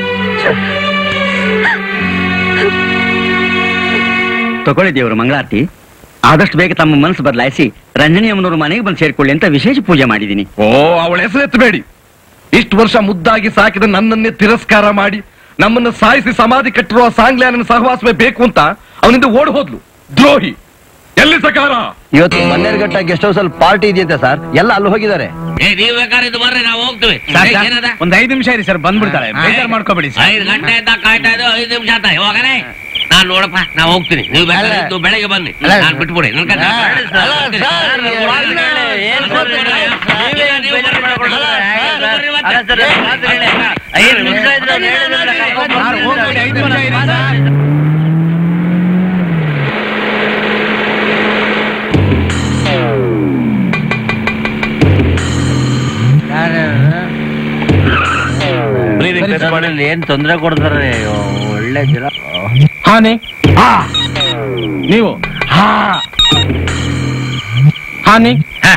ತಗೊಳ್ಳಿ ದೇವರು ಮಂಗಳಾರತಿ. ಆದಷ್ಟು ಬೇಗ ತಮ್ಮ ಮನಸ್ಸು ಬದಲಾಯಿಸಿ ರಂಜನಿ ಅಮ್ಮನವರು ಮನೆಗೆ ಬಂದು ಸೇರ್ಕೊಳ್ಳಿ ಅಂತ ವಿಶೇಷ ಪೂಜೆ ಮಾಡಿದ್ದೀನಿ. ಓ, ಅವಳ ಹೆಸರು ಎತ್ತಬೇಡಿ. ಇಷ್ಟು ವರ್ಷ ಮುದ್ದಾಗಿ ಸಾಕಿದ ನನ್ನನ್ನೇ ತಿರಸ್ಕಾರ ಮಾಡಿ ನಮ್ಮನ್ನು ಸಾಯಿಸಿ ಸಮಾಧಿ ಕಟ್ಟಿರುವ ಸಾಂಗ್ಲಿಯಾನ ಸಹವಾಸವೇ ಬೇಕು ಅಂತ ಅವನಿಂದ ಓಡ್ ಹೋದ್ಲು. ದ್ರೋಹಿ. ಎಲ್ಲಿ ಸಕಾರ? ಇವತ್ತು ಮನ್ನೇರ್ಘಟ್ಟ ಗೆಸ್ಟ್ ಹೌಸ್ ಅಲ್ಲಿ ಪಾರ್ಟಿ ಇದೆಯಂತೆ ಸರ್, ಎಲ್ಲ ಅಲ್ಲಿ ಹೋಗಿದ್ದಾರೆ. ನೀವು ಬೇಕಾದ್ರೆ ಇದು ಬರ್ರಿ, ನಾವು ಹೋಗ್ತೀವಿ. ಒಂದ್ ಐದು ನಿಮಿಷ ಇರಿ ಸರ್, ಬಂದ್ಬಿಡ್ತಾಳೆ. ಬೇಜಾರ್ ಮಾಡ್ಕೋಬೇಡಿ. ಐದು ಗಂಟೆ ಅಂತ ಕಾಯ್ತಾ ಇದ್ದು ಐದು ನಿಮಿಷ ಆತ. ಹೋಗನೆ, ನಾನ್ ನೋಡಪ್ಪ, ನಾವು ಹೋಗ್ತೀನಿ. ನೀವು ಬೇಕಾದ್ರೆ ಇದ್ದು ಬೆಳಗ್ಗೆ ಬನ್ನಿ, ನಾನ್ ಬಿಟ್ಬಿಡಿ. ನನ್ ಕತೆ ಏನ್ ತೊಂದರೆ ಕೊಡ್ತಾರೆ. ಒಳ್ಳೆ ಜನ. ಹಾನಿ ನೀವು ಹಾನಿ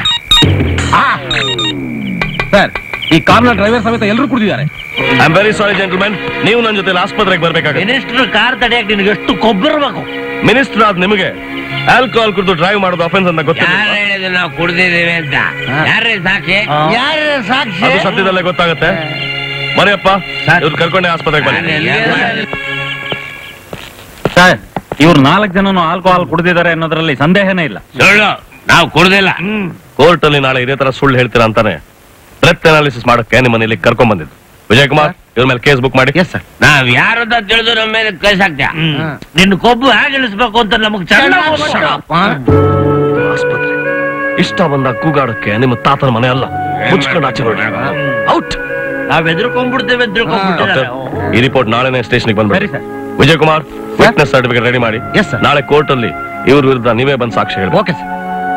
ಸರ್, ಈ ಕಾರ್ನ ಡ್ರೈವರ್ ಸಮೇತ ಎಲ್ಲರೂ ಕುಡಿದಿದ್ದಾರೆ. I am very sorry gentlemen, ನೀವು ನನ್ನ ಜೊತೆ ಆಸ್ಪತ್ರೆಗೆ ಬರ್ಬೇಕಾಗುತ್ತೆ. ಮಿನಿಸ್ಟರ್ ಕಾರ್ ತಡೆಯಕ್ಕೆ ನಿನಗೆ ಎಷ್ಟು ಕೊಬ್ಬಿರ್ಬೇಕು. ಮಿನಿಸ್ಟರ್ ಆದ್ ನಿಮಗೆ ಆಲ್ಕೋಹಾಲ್ ಕುಡಿದು ಡ್ರೈವ್ ಮಾಡೋದು ಅಫೆನ್ಸ್ ಅಂತ ಗೊತ್ತಿಲ್ಲ. ಯಾರು ಹೇಳಿದ್ರು ನಾವು ಕುಡ್ದಿದ್ದೀವಿ ಅಂತ? ಯಾರೇ ಸಾಕ್ಷಿ? ಯಾರ ಸಾಕ್ಷಿ? ಅದು ಸತ್ಯದಲ್ಲೇ ಗೊತ್ತಾಗುತ್ತೆ. ಮರಿಯಪ್ಪ, ಇವ್ರು ಕರ್ಕೊಂಡೆ ಆಸ್ಪತ್ರೆಗೆ ಬನ್ನಿ. ಸರ್, ಇವ್ರು ನಾಲ್ಕು ಜನನು ಆಲ್ಕೋಹಾಲ್ ಕುಡಿದಿದ್ದಾರೆ ಅನ್ನೋದ್ರಲ್ಲಿ ಸಂದೇಹನೇ ಇಲ್ಲ. ಸುಳ್ಳು, ನಾವು ಕುಡ್ದಿಲ್ಲ. ಕೋರ್ಟ್ ಅಲ್ಲಿ ನಾಳೆ ಇದೇ ತರ ಸುಳ್ಳು ಹೇಳ್ತೀರಾ ಅಂತಾನೆ ಬ್ರೆತ್ ಅನಾಲಿಸಿಸ್ ಮಾಡಕ್ಕೆ ನಿಮ್ಮ ಮನೇಲಿ ಕರ್ಕೊಂಡ್ ಬಂದಿದ್ದು. ವಿಜಯ್ ಕುಮಾರ್, ಇವ್ರ ಮೇಲೆ ಕೇಸ್ ಬುಕ್ ಮಾಡಿ. Yes sir. ನಾವ್ ಯಾರು ಅಂತ ತಿಳಿದು ನಮ್ಮ ಮೇಲೆ ಕೇಸ್ ಹಾಕ್ತೀಯ? ನಿನ್ನ ಕೊಬ್ಬು ಹೇಗೆ ಇಳಿಸ್ಬೇಕು ಅಂತ ನಮಗ್ ಆಸ್ಪತ್ರೆ ಇಷ್ಟ ಬಂದ ಕೂಗಾಡಕ್ಕೆ ನಿಮ್ಮ ತಾತನ ಮನೆ ಅಲ್ಲ. ಮುಚ್ಕೊಂಡು ಆಚೆ ನೋಡಿ. ಔಟ್. ನಾವ್ ಎದ್ರುಕೊಂಡ್ಬಿಡ್ತೇವೆ. ಈ ರಿಪೋರ್ಟ್ ನಾಳೆನೇ ಸ್ಟೇಷನ್ಗೆ ಬಂದ್ಬಿಡಿ. Vijay Kumar, witness certificate ready ಮಾಡಿ. ನಾಳೆ ಕೋರ್ಟ್ ಅಲ್ಲಿ ಇವ್ರ ವಿರುದ್ಧ ನೀವೇ ಬಂದು ಸಾಕ್ಷಿ ಹೇಳಿ. Okay sir.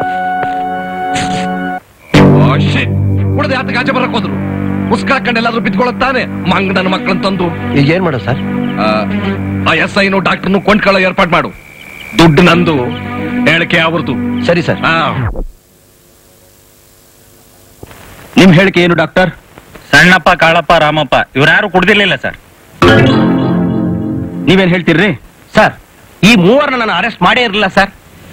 ಉಳಿದ ಯಾತಕ್ಕೆ ಆಚೆ ಬರಕ್ ಹೋದ್ರು? ಮುಸ್ಕಾಕೊಂಡು ಎಲ್ಲಾದ್ರೂ ಬಿದ್ಕೊಳ್ಳುತ್ತಾನೆ ಮಂಗ್ ನನ್ನ ಮಕ್ಕಳನ್ನ ತಂದು. ಈಗ ಏನ್ ಮಾಡೋ ಸರ್? ಆ ಎಸ್ ಐನು ಡಾಕ್ಟರ್ನು ಕೊಂಡ್ಕೊಳ್ಳೋ ಏರ್ಪಾಟ್ ಮಾಡು. ದುಡ್ಡು ನಂದು, ಹೇಳಿಕೆ ಅವ್ರದ್ದು. ಸರಿ ಸರ್. ನಿಮ್ ಹೇಳಿಕೆ ಏನು ಡಾಕ್ಟರ್? ಸಣ್ಣಪ್ಪ ಕಾಳಪ್ಪ ರಾಮಪ್ಪ ಇವ್ರ್ಯಾರು ಕುಡ್ದಿರ್ಲಿಲ್ಲ ಸರ್. ನೀವೇನ್ ಹೇಳ್ತೀರ್ರಿ ಸರ್? ಈ ಮೂವರನ್ನ ನಾನು ಅರೆಸ್ಟ್ ಮಾಡೇ ಇರಲಿಲ್ಲ ಸರ್.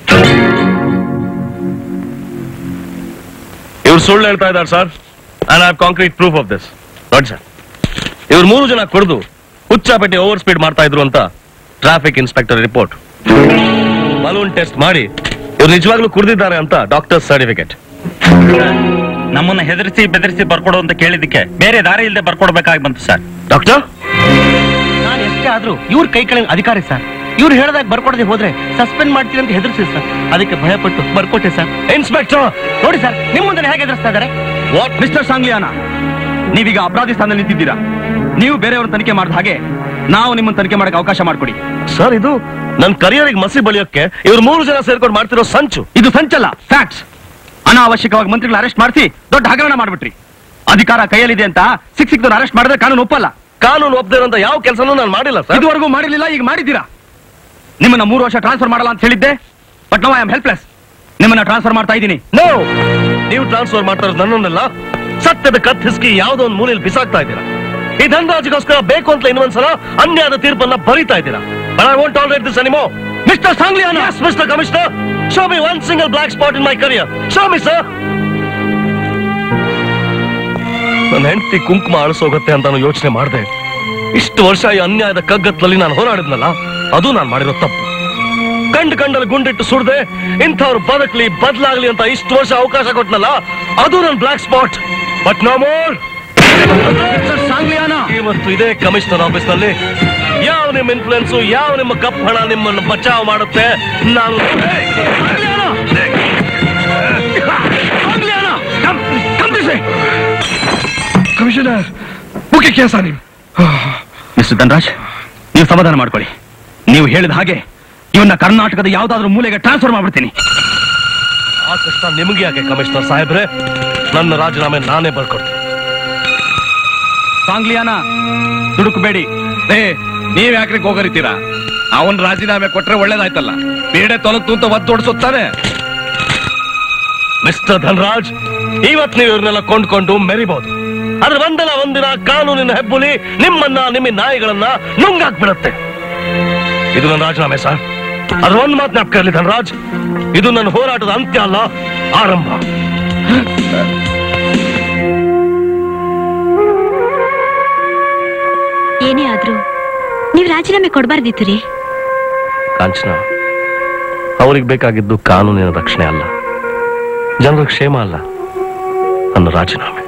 ಇವ್ರು ಸುಳ್ಳು ಹೇಳ್ತಾ ಇದ್ದಾರೆ sir. And I have concrete proof of this. ನೋಡಿ ಸರ್, ಇವ್ರು ಮೂರು ಜನ ಕುಡಿದು ಹುಚ್ಚಾಪೇಟೆ ಓವರ್ ಸ್ಪೀಡ್ ಮಾಡ್ತಾ ಇದ್ರು ಅಂತ traffic inspector report. Balloon test ಮಾಡಿ ಇವ್ರು ನಿಜವಾಗ್ಲೂ ಕುಡಿದಿದ್ದಾರೆ ಅಂತ ಡಾಕ್ಟರ್ ಸರ್ಟಿಫಿಕೇಟ್. ನಮ್ಮನ್ನ ಹೆದರಿಸಿ ಬೆದರಿಸಿ ಬರ್ಕೊಡು ಅಂತ ಕೇಳಿದಕ್ಕೆ ಬೇರೆ ದಾರಿ ಇಲ್ಲದೆ ಬರ್ಕೊಡ್ಬೇಕಾಗಿ ಬಂತು ಸರ್. ಡಾಕ್ಟರ್, ನಾನು ಎಷ್ಟೇ ಆದ್ರೂ ಇವ್ರ ಕೈ ಕೆಳಗೆ ಅಧಿಕಾರಿ ಸರ್. ಇವ್ರು ಹೇಳ್ದಾಗ ಬರ್ಕೊಡದೆ ಹೋದ್ರೆ ಸಸ್ಪೆಂಡ್ ಮಾಡ್ತೀನಿ ಅಂತ ಹೆದರ್ಸಿ ಸರ್. ಅದಕ್ಕೆ ಭಯಪಟ್ಟು ಬರ್ಕೊಟ್ಟೆ ಸರ್. ಇನ್ಸ್ಪೆಕ್ಟರ್ ನೋಡಿ ಸರ್, ನಿಮ್ಮ ಮುಂದೆ ಹೇಗೆ ಎದುರಿಸ್ತಾ ಇದ್ದಾರೆ. ವಾಟ್ ಮಿಸ್ಟರ್ ಸಾಂಗ್ಲಿಯಾನ, ನೀವೀಗ ಅಪರಾಧಿ ಸ್ಥಾನದಲ್ಲಿ ನಿಂತಿದ್ದೀರಾ. ನೀವು ಬೇರೆಯವ್ರನ್ನ ತನಿಖೆ ಮಾಡಿದ ಹಾಗೆ ನಾವು ನಿಮ್ಮನ್ನ ತನಿಖೆ ಮಾಡಕ್ಕೆ ಅವಕಾಶ ಮಾಡಿಕೊಡಿ ಸರ್. ಇದು ನನ್ನ ಕರಿಯರಿಗೆ ಮಸಿ ಬಳಿಯೋಕೆ ಇವ್ರು ಮೂರು ಜನ ಸೇರ್ಕೊಂಡು ಮಾಡ್ತಿರೋ ಸಂಚು. ಇದು ಸಂಚಲ್ಲ, ಫ್ಯಾಕ್ಟ್ಸ್. ಅನಾವಶ್ಯಕವಾಗಿ ಮಂತ್ರಿಗಳ ಅರೆಸ್ಟ್ ಮಾಡಿಸಿ ದೊಡ್ಡ ಹಗರಣ ಮಾಡ್ಬಿಟ್ರಿ. ಅಧಿಕಾರ ಕೈಯಲ್ಲಿದೆ ಅಂತ ಸಿಕ್ ಸಿಕ್ದವ್ರು ಅರೆಸ್ಟ್ ಮಾಡಿದ್ರೆ ಕಾನೂನು ಒಪ್ಪಲ್ಲ. ಕಾನೂನು ಒಪ್ಪದಿರೋಂತ ಯಾವ ಕೆಲಸನೂ ನಾನು ಮಾಡಿಲ್ಲ ಸರ್. ಇದುವರೆಗೂ ಮಾಡಿರ್ಲಿಲ್ಲ, ಈಗ ಮಾಡಿದ್ದೀರಾ. ನಿಮ್ಮನ್ನ ಮೂರು ವರ್ಷ ಟ್ರಾನ್ಸ್ಫರ್ ಮಾಡಲ್ಲ ಅಂತ ಹೇಳಿದ್ದೆ, but no I am helpless. ನಿಮ್ಮನ್ನ ಟ್ರಾನ್ಸ್ಫರ್ ಮಾಡ್ತಾ ಇದ್ದೀನಿ. ನೋ, ನೀವು ಟ್ರಾನ್ಸ್ಫರ್ ಮಾಡ್ತಾ ಇರೋದು ನನ್ನನ್ನೆಲ್ಲ ಸತ್ಯದ ಕತ್ ಹಿಸ್ಕಿ ಯಾವುದೋ ಒಂದು ಮೂಲೆಯಲ್ಲಿ ಬಿಸಾಕ್ತಾ ಇದ್ದೀರಾ. ಈ ಧನರಾಜ್ಗೋಸ್ಕರ ಬೇಕು ಅಂತ ಇನ್ನೊಂದ್ಸಲ ಅನ್ಯಾಯದ ತೀರ್ಪನ್ನ ಬರೀತಾ ಇದ್ದೀರಾ. But I won't tolerate this anymore. Mister Sangliyana! Yes, Mister Commissioner. Show me one single black spot in my career. Show me, sir. ನನ್ನ ಹೆಂಡತಿ ಕುಂಕುಮ ಅಳಿಸೋಗತ್ತೆ ಅಂತ ನಾನು ಯೋಚನೆ ಮಾಡಿದೆ. ಇಷ್ಟು ವರ್ಷ ಈ ಅನ್ಯಾಯದ ಕಗ್ಗತ್ತಲ್ಲಿ ನಾನು ಹೋರಾಡಿದ್ನಲ್ಲ, ಅದು ನಾನು ಮಾಡಿರೋ ತಪ್ಪು. ಕಂಡು ಕಂಡಲ್ಲಿ ಗುಂಡಿಟ್ಟು ಸುಡ್ದೆ ಇಂಥವ್ರು ಬದುಕಲಿ ಬದಲಾಗ್ಲಿ ಅಂತ ಇಷ್ಟು ವರ್ಷ ಅವಕಾಶ ಕೊಟ್ನಲ್ಲ, ಅದು ನನ್ನ black spot. But no more. ಇವತ್ತು ಇದೇ ಕಮಿಷನರ್ ಆಫೀಸ್ ನಲ್ಲಿ ಯಾವ ನಿಮ್ಮ ಇನ್ಫ್ಲುಯೆನ್ಸ್, ಯಾವ ನಿಮ್ಮ ಕಪ್ ಹಣ ನಿಮ್ಮನ್ನು ಬಚಾವ್ ಮಾಡುತ್ತೆ ನಾನು. ಕಮಿಷನರ್, ಮುಖ್ಯ ಕೆಲಸ ನೀವು. ಮಿಸ್ಟರ್ ಧನರಾಜ್, ನೀವು ಸಮಾಧಾನ ಮಾಡ್ಕೊಳ್ಳಿ. ನೀವು ಹೇಳಿದ ಹಾಗೆ ಇವನ್ನ ಕರ್ನಾಟಕದ ಯಾವ್ದಾದ್ರೂ ಮೂಲೆಗೆ ಟ್ರಾನ್ಸ್ಫರ್ ಮಾಡ್ಬಿಡ್ತೀನಿ. ಆ ಕಷ್ಟ ನಿಮಗೆ ಯಾಕೆ ಕಮಿಷನರ್ ಸಾಹೇಬ್ರೆ? ನನ್ನ ರಾಜೀನಾಮೆ ನಾನೇ ಬರ್ಕೊಡ್ತೀನಿ. ಸಾಂಗ್ಲಿಯಾನ, ದುಡುಕಬೇಡಿ. ಏ, ನೀವ್ ಯಾಕ್ರಿ ಹೋಗರಿತೀರಾ? ಅವನ್ ರಾಜೀನಾಮೆ ಕೊಟ್ರೆ ಒಳ್ಳೇದಾಯ್ತಲ್ಲ. ಬೇಡೆ ತೊಲಗ್ತು ಅಂತ ಒದ್ದು ಹೊಡ್ಸುತ್ತಾನೆ. ಮಿಸ್ಟರ್ ಧನರಾಜ್, ಇವತ್ ನೀವು ಇವ್ರನ್ನೆಲ್ಲ ಕೊಂಡ್ಕೊಂಡು ಮೆರಿಬಹುದು. ಆದ್ರೆ ಒಂದಲ್ಲ ಒಂದಿನ ಕಾನೂನಿನ ಹೆಬ್ಬುಲಿ ನಿಮ್ಮನ್ನ ನಿಮ್ಮ ನಾಯಿಗಳನ್ನ ನುಂಗಾಕ್ಬಿಡುತ್ತೆ. ಇದು ನನ್ನ ರಾಜೀನಾಮೆ ಸರ್. ಅದ್ರ ಒಂದ್ ಮಾತು ಜ್ಞಾಪಕ ಧನರಾಜ್, ಇದು ನನ್ನ ಹೋರಾಟದ ಅಂತ್ಯ ಅಲ್ಲ, ಆರಂಭ. ಏನೇ ಆದ್ರೂ ನೀವ್ ರಾಜೀನಾಮೆ ಕೊಡ್ಬಾರ್ದಿತ್ತು ರೀ. ಕಾಂಚನ, ಅವ್ರಿಗೆ ಬೇಕಾಗಿದ್ದು ಕಾನೂನಿನ ರಕ್ಷಣೆ ಅಲ್ಲ, ಜನರ ಕ್ಷೇಮ ಅಲ್ಲ, ನನ್ನ ರಾಜೀನಾಮೆ.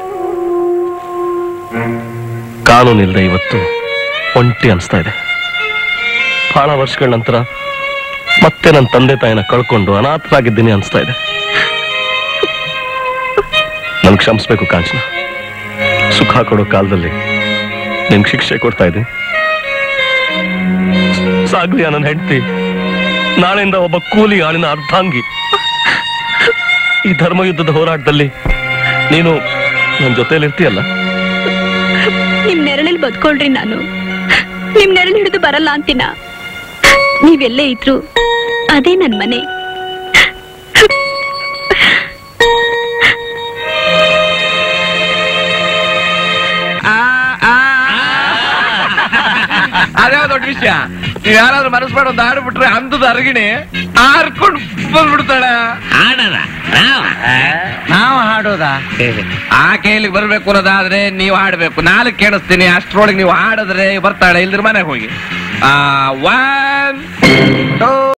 ಕಾನೂನಿಲ್ಲದೆ ಇವತ್ತು ಒಂಟಿ ಅನಿಸ್ತಾ ಇದೆ. ಬಹಳ ವರ್ಷಗಳ ನಂತರ ಮತ್ತೆ ನನ್ನ ತಂದೆ ತಾಯಿನ ಕಳ್ಕೊಂಡು ಅನಾಥರಾಗಿದ್ದೀನಿ ಅನಿಸ್ತಾ ಇದೆ. ನನ್ ಕ್ಷಮಿಸ್ಬೇಕು ಕಾಂಚನ. ಸುಖ ಕೊಡೋ ಕಾಲದಲ್ಲಿ ನಿಮ್ಗೆ ಶಿಕ್ಷೆ ಕೊಡ್ತಾ ಇದ್ದೀನಿ. ಸಾಗ್ಲಿಯಾ ನನ್ನ ಹೆಂಡತಿ, ನಾಳೆಯಿಂದ ಒಬ್ಬ ಕೂಲಿ ಆಳಿನ ಅರ್ಧಾಂಗಿ. ಈ ಧರ್ಮಯುದ್ಧದ ಹೋರಾಟದಲ್ಲಿ ನೀನು ನನ್ನ ಜೊತೆಯಲ್ಲಿ ಇರ್ತೀಯಲ್ಲ. ನಿಮ್ ನೆರಳಲ್ಲಿ ಬದ್ಕೊಳ್ರಿ. ನಾನು ನಿಮ್ ನೆರಳು ಹಿಡಿದು ಬರಲ್ಲ ಅಂತೀನ. ನೀವೆಲ್ಲೇ ಇದ್ರು ಅದೇ ನನ್ ಮನೆ. ಅದೇ ದೊಡ್ಡ ವಿಷಯ. ನೀವ್ ಯಾರಾದ್ರೂ ಮನಸ್ಸು ಮಾಡಿ ಒಂದು ಹಾಡು ಬಿಟ್ರೆ ಅಂದದ ಅರಗಿಣಿ ಹಾರ್ಕೊಂಡು ಬಂದ್ಬಿಡ್ತಾಳ. ಹಾಡದ ನಾವು ಹಾಡೋದ ಆ ಕೈಲಿಗೆ ಬರ್ಬೇಕು ಅನ್ನೋದಾದ್ರೆ ನೀವು ಹಾಡ್ಬೇಕು. ನಾಲ್ಕು ಕೇಳಿಸ್ತೀನಿ, ಅಷ್ಟ್ರೊಳಗೆ ನೀವು ಹಾಡಿದ್ರೆ ಬರ್ತಾಳೆ, ಇಲ್ದ್ರ ಮನೆಗೆ ಹೋಗಿ. ಆ ಒನ್ ಟೂ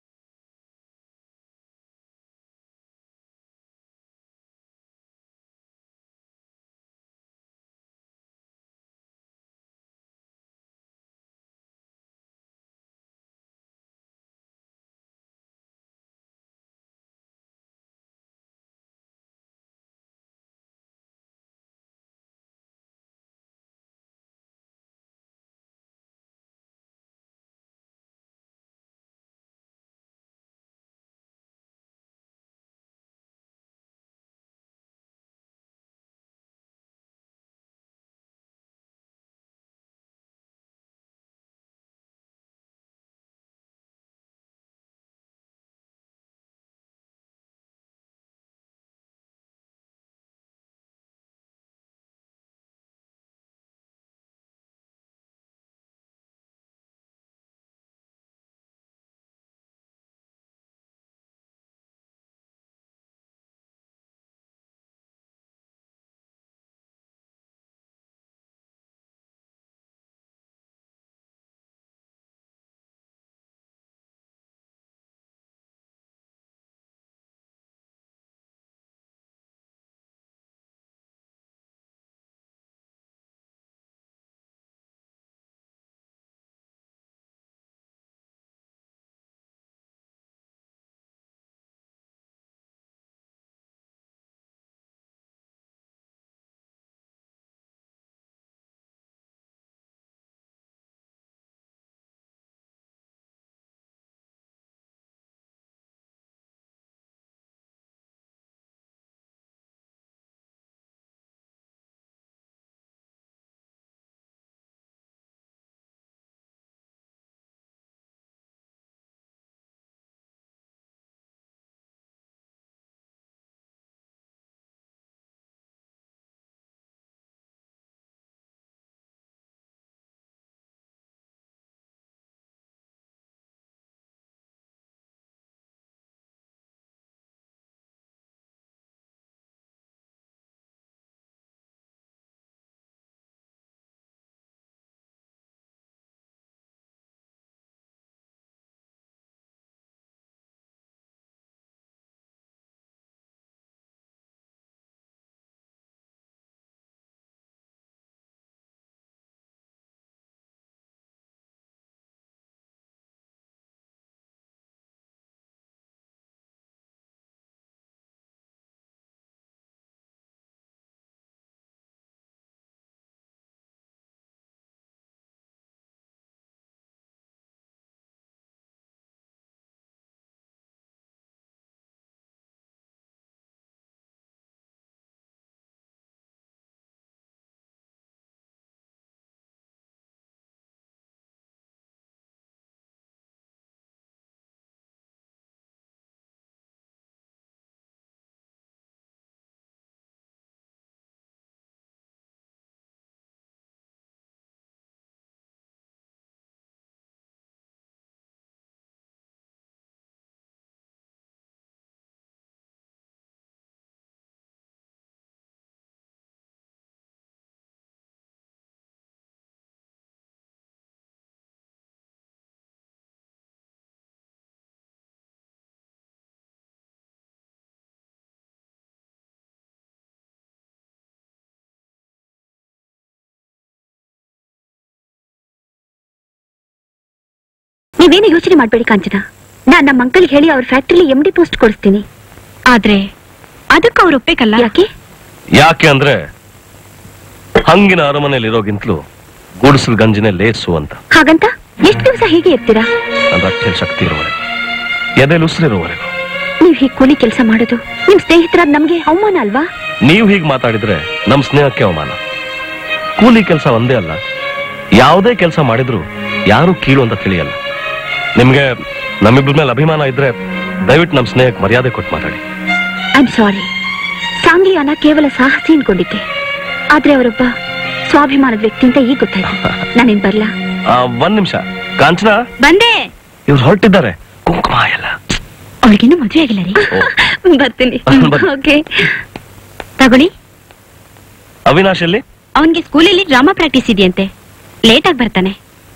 ನೀವೇನು ಯೋಚನೆ ಮಾಡ್ಬೇಡಿ ಕಾಂಚನ. ನಾನ್ ನಮ್ಮ ಅಂಕಲ್ಗೆ ಹೇಳಿ ಅವ್ರ ಫ್ಯಾಕ್ಟ್ರಿಲಿ ಎಂ ಡಿ ಪೋಸ್ಟ್ ಕೊಡಿಸ್ತೀನಿ. ಆದ್ರೆ ಅದಕ್ಕೆ ಅವ್ರು ಒಪ್ಪಬೇಕಲ್ಲ. ಯಾಕೆ ಯಾಕೆ ಅಂದ್ರೆ ಹಂಗಿನ ಅರಮನೆಯಲ್ಲಿ ಇರೋಗಿಂತಲೂ ಗುಡಿಸಲ್ ಗಂಜಿನೇ ಲೇಸು ಅಂತ. ಹಾಗಂತ ಎಷ್ಟು ದಿವಸ ಹೀಗೆ ಇರ್ತೀರಾ? ನನ್ನ ಅಷ್ಟೇ ಶಕ್ತಿ ಇರೋವರೆಗೂ, ಎದೆಲ್ ಉಸಿರಿರೋವರೆಗೂ. ನೀವ್ ಹೀಗೆ ಕೂಲಿ ಕೆಲಸ ಮಾಡೋದು ನಿಮ್ ಸ್ನೇಹಿತರಾದ ನಮ್ಗೆ ಅವಮಾನ ಅಲ್ವಾ? ನೀವು ಹೀಗೆ ಮಾತಾಡಿದ್ರೆ ನಮ್ ಸ್ನೇಹಕ್ಕೆ ಅವಮಾನ. ಕೂಲಿ ಕೆಲಸ ಒಂದೇ ಅಲ್ಲ, ಯಾವುದೇ ಕೆಲಸ ಮಾಡಿದ್ರು ಯಾರು ಕೀಳು ಅಂತ ತಿಳಿಯಲ್ಲ. ನಿಮ್ಗೆ ನಮ್ಮಿಬ್ಬರ ಮೇಲೆ ಅಭಿಮಾನ ಇದ್ರೆ ದಯವಿಟ್ಟು ನಮ್ ಸ್ನೇಹಕ್ಕೆ ಮರ್ಯಾದೆ ಕೊಟ್ಟು ಮಾತಾಡಿ. ಐ ಆಮ್ ಸಾರಿ. ಸಾಂಗ್ಲಿಯಾನ ಕೇವಲ ಸಾಹಸಿ ಅನ್ಕೊಂಡಿದ್ದೆ, ಆದ್ರೆ ಅವರೊಬ್ಬ ಸ್ವಾಭಿಮಾನದ ವ್ಯಕ್ತಿ ಅಂತ ಈಗ ಗೊತ್ತಾಯ್ತು. ನಾನೇನ್ ಬರ್ಲಾ? ಒಂದ್ ನಿಮಿಷ ಕಾಂಚನ, ಬಂದೆ. ಇವ್ರು ಹೊರಟಿದ್ದಾರೆ. ಕುಂಕುಮ ಎಲ್ಲ ಅವಳಿಗಿನ್ನೂ ಮದುವೆ ಆಗಿಲ್ಲ ರೀ. ಬರ್ತೀನಿ. ಓಕೆ ತಗೊಳ್ಳಿ. ಅವಿನಾಶ್ ಅಲ್ಲಿ? ಅವನ್ಗೆ ಸ್ಕೂಲಲ್ಲಿ ಡ್ರಾಮಾ ಪ್ರಾಕ್ಟೀಸ್ ಇದೆಯಂತೆ, ಲೇಟ್ ಆಗಿ ಬರ್ತಾನೆ.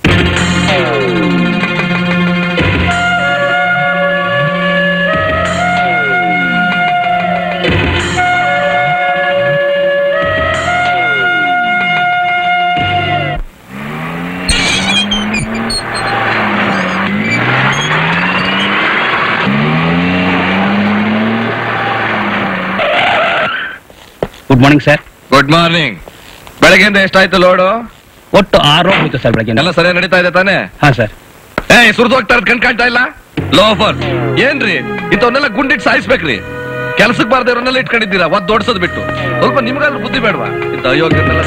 Good morning sir. Good morning. ಬೆಳಗ್ಗೆಯಿಂದ ಎಷ್ಟಾಯ್ತು ಲೋಡು? ಒಟ್ಟು ಆರು ಹೋಯ್ತು ಸರ್ ಬೆಳಗ್ಗೆ. ಎಲ್ಲ ಸರಿಯಾಗಿ ನಡೀತಾ ಇದೆ ತಾನೆ? ಹಾ ಸರ್. ಏ ಸುರಿದು ಹೋಗ್ತಾ ಇರೋದು ಕಣ್ ಕಾಣ್ತಾ ಇಲ್ಲ? ಲೋಫರ್ ಏನ್ರಿ ಇಂಥವನ್ನೆಲ್ಲ ಗುಂಡಿಟ್ಟು ಸಾಯಿಸ್ಬೇಕ್ರಿ. ಕೆಲ್ಸಕ್ಕೆ ಬಾರ್ದೆ ಇವ್ರನ್ನೆಲ್ಲ ಇಟ್ಕೊಂಡಿದ್ದೀರಾ ಒದ್ ದೊಡ್ಸೋದ್ ಬಿಟ್ಟು. ಸ್ವಲ್ಪ ನಿಮ್ಗಾದ್ರೂ ಬುದ್ಧಿ ಬೇಡವಾ? ಇಂಥ ಅಯೋಗ್ಯನೆಲ್ಲ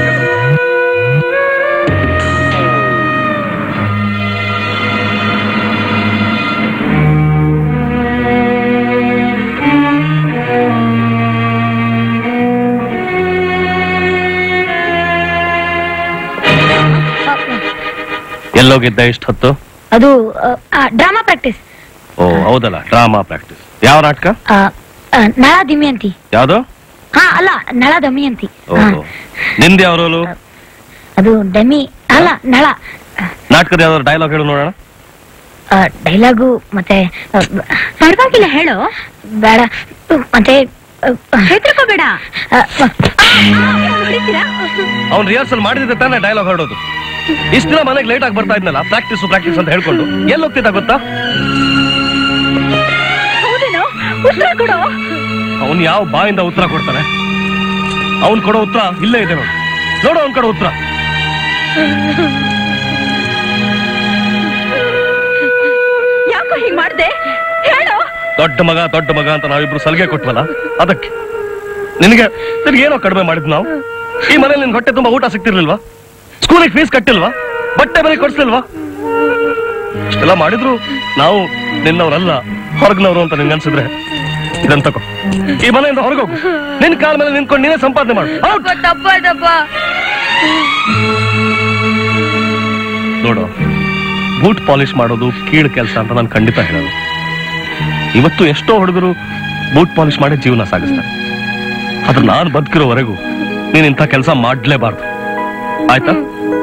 ಎಲ್ಲೋಗಿದ್ದ ಇಷ್ಟ ಹೊತ್ತು? ಅದು ಡ್ರಾಮಾ ಪ್ರಾಕ್ಟೀಸ್. ಓ ಹೌದಲ್ಲ, ಡ್ರಾಮಾ ಪ್ರಾಕ್ಟೀಸ್. ಯಾವ ನಾಟಕ? ನಳ ದಮಯಂತಿ. ಯಾವ್ದು? ಹಾ ಅಲ್ಲ, ನಳ ದಮಯಂತಿ. ನಿಂದ ಯಾವ ರೋಲು? ಅದು ಡೆಮಿ ಅಲ್ಲ, ನಳ. ನಾಟಕದ ಯಾವ್ದಾದ್ರು ಡೈಲಾಗ್ ಹೇಳು ನೋಡೋಣ. ಡೈಲಾಗು ಮತ್ತೆ ಪರವಾಗಿಲ್ಲ ಹೇಳೋ. ಬೇಡ ಮತ್ತೆ ಹೆದರ್ಕೋಬೇಡ. ಅವ್ನು ರಿಹರ್ಸಲ್ ಮಾಡಿದ್ರೆ ತಾನೇ ಡೈಲಾಗ್ ಹೊರಡೋದು. ಇಷ್ಟ ದಿನ ಮನೆಗೆ ಲೇಟ್ ಆಗಿ ಬರ್ತಾ ಇದ್ನಲ್ಲ, ಪ್ರಾಕ್ಟೀಸ್ ಪ್ರಾಕ್ಟೀಸ್ ಅಂತ ಹೇಳ್ಕೊಂಡು ಎಲ್ಲಿ ಹೋಗ್ತಿದ್ದ ಗೊತ್ತಾ? ಅವನ್ ಯಾವ ಬಾಯಿಂದ ಉತ್ತರ ಕೊಡ್ತಾನೆ? ಅವನ್ ಕೊಡೋ ಉತ್ತರ ಇಲ್ಲೇ ಇದೆ ನೋಡು. ನೋಡು ಅವನ್ ಕೊಡೋ ಉತ್ತರ. ಯಾಕೋ ಹೀಗ್ ಮಾಡ್ದೆ ಹೇಳು. ದೊಡ್ಡ ಮಗ ದೊಡ್ಡ ಮಗ ಅಂತ ನಾವಿಬ್ರು ಸಲಿಗೆ ಕೊಟ್ವಲ್ಲ, ಅದಕ್ಕೆ ನಿನಗೆ ಏನೋ ಕಡಿಮೆ ಮಾಡಿದ್ ನಾವು. ಈ ಮನೇಲಿ ನಿನ್ ಹೊಟ್ಟೆ ತುಂಬಾ ಊಟ ಸಿಗ್ತಿರ್ಲಿಲ್ವಾ? ಸ್ಕೂಲಿಗೆ ಫೀಸ್ ಕಟ್ಟಿಲ್ವಾ? ಬಟ್ಟೆ ಬರೀ ಕೊಡ್ಸಿಲ್ವಾ? ಇಷ್ಟೆಲ್ಲ ಮಾಡಿದ್ರು ನಾವು ನಿನ್ನವರಲ್ಲ, ಹೊರಗ್ನವ್ರು ಅಂತ ನಿನ್ಗೆ ಅನ್ಸಿದ್ರೆ ಇದನ್ ತಗೋ, ಈ ಮನೆಯಿಂದ ಹೊರಗೋಗು. ನಿನ್ ಕಾಲ ಮೇಲೆ ನಿಂತ್ಕೊಂಡು ನೀನೇ ಸಂಪಾದನೆ ಮಾಡು. ನೋಡು, ಬೂಟ್ ಪಾಲಿಶ್ ಮಾಡೋದು ಕೀಳು ಕೆಲಸ ಅಂತ ನಾನು ಖಂಡಿತ ಹೇಳೋದು. ಇವತ್ತು ಎಷ್ಟೋ ಹುಡುಗರು ಬೂಟ್ ಪಾಲಿಶ್ ಮಾಡಿ ಜೀವನ ಸಾಗಿಸ್ತಾರೆ. ಆದ್ರೆ ನಾನು ಬದುಕಿರೋವರೆಗೂ ನೀನ್ ಇಂಥ ಕೆಲಸ ಮಾಡ್ಲೇಬಾರ್ದು, ಆಯ್ತಾ?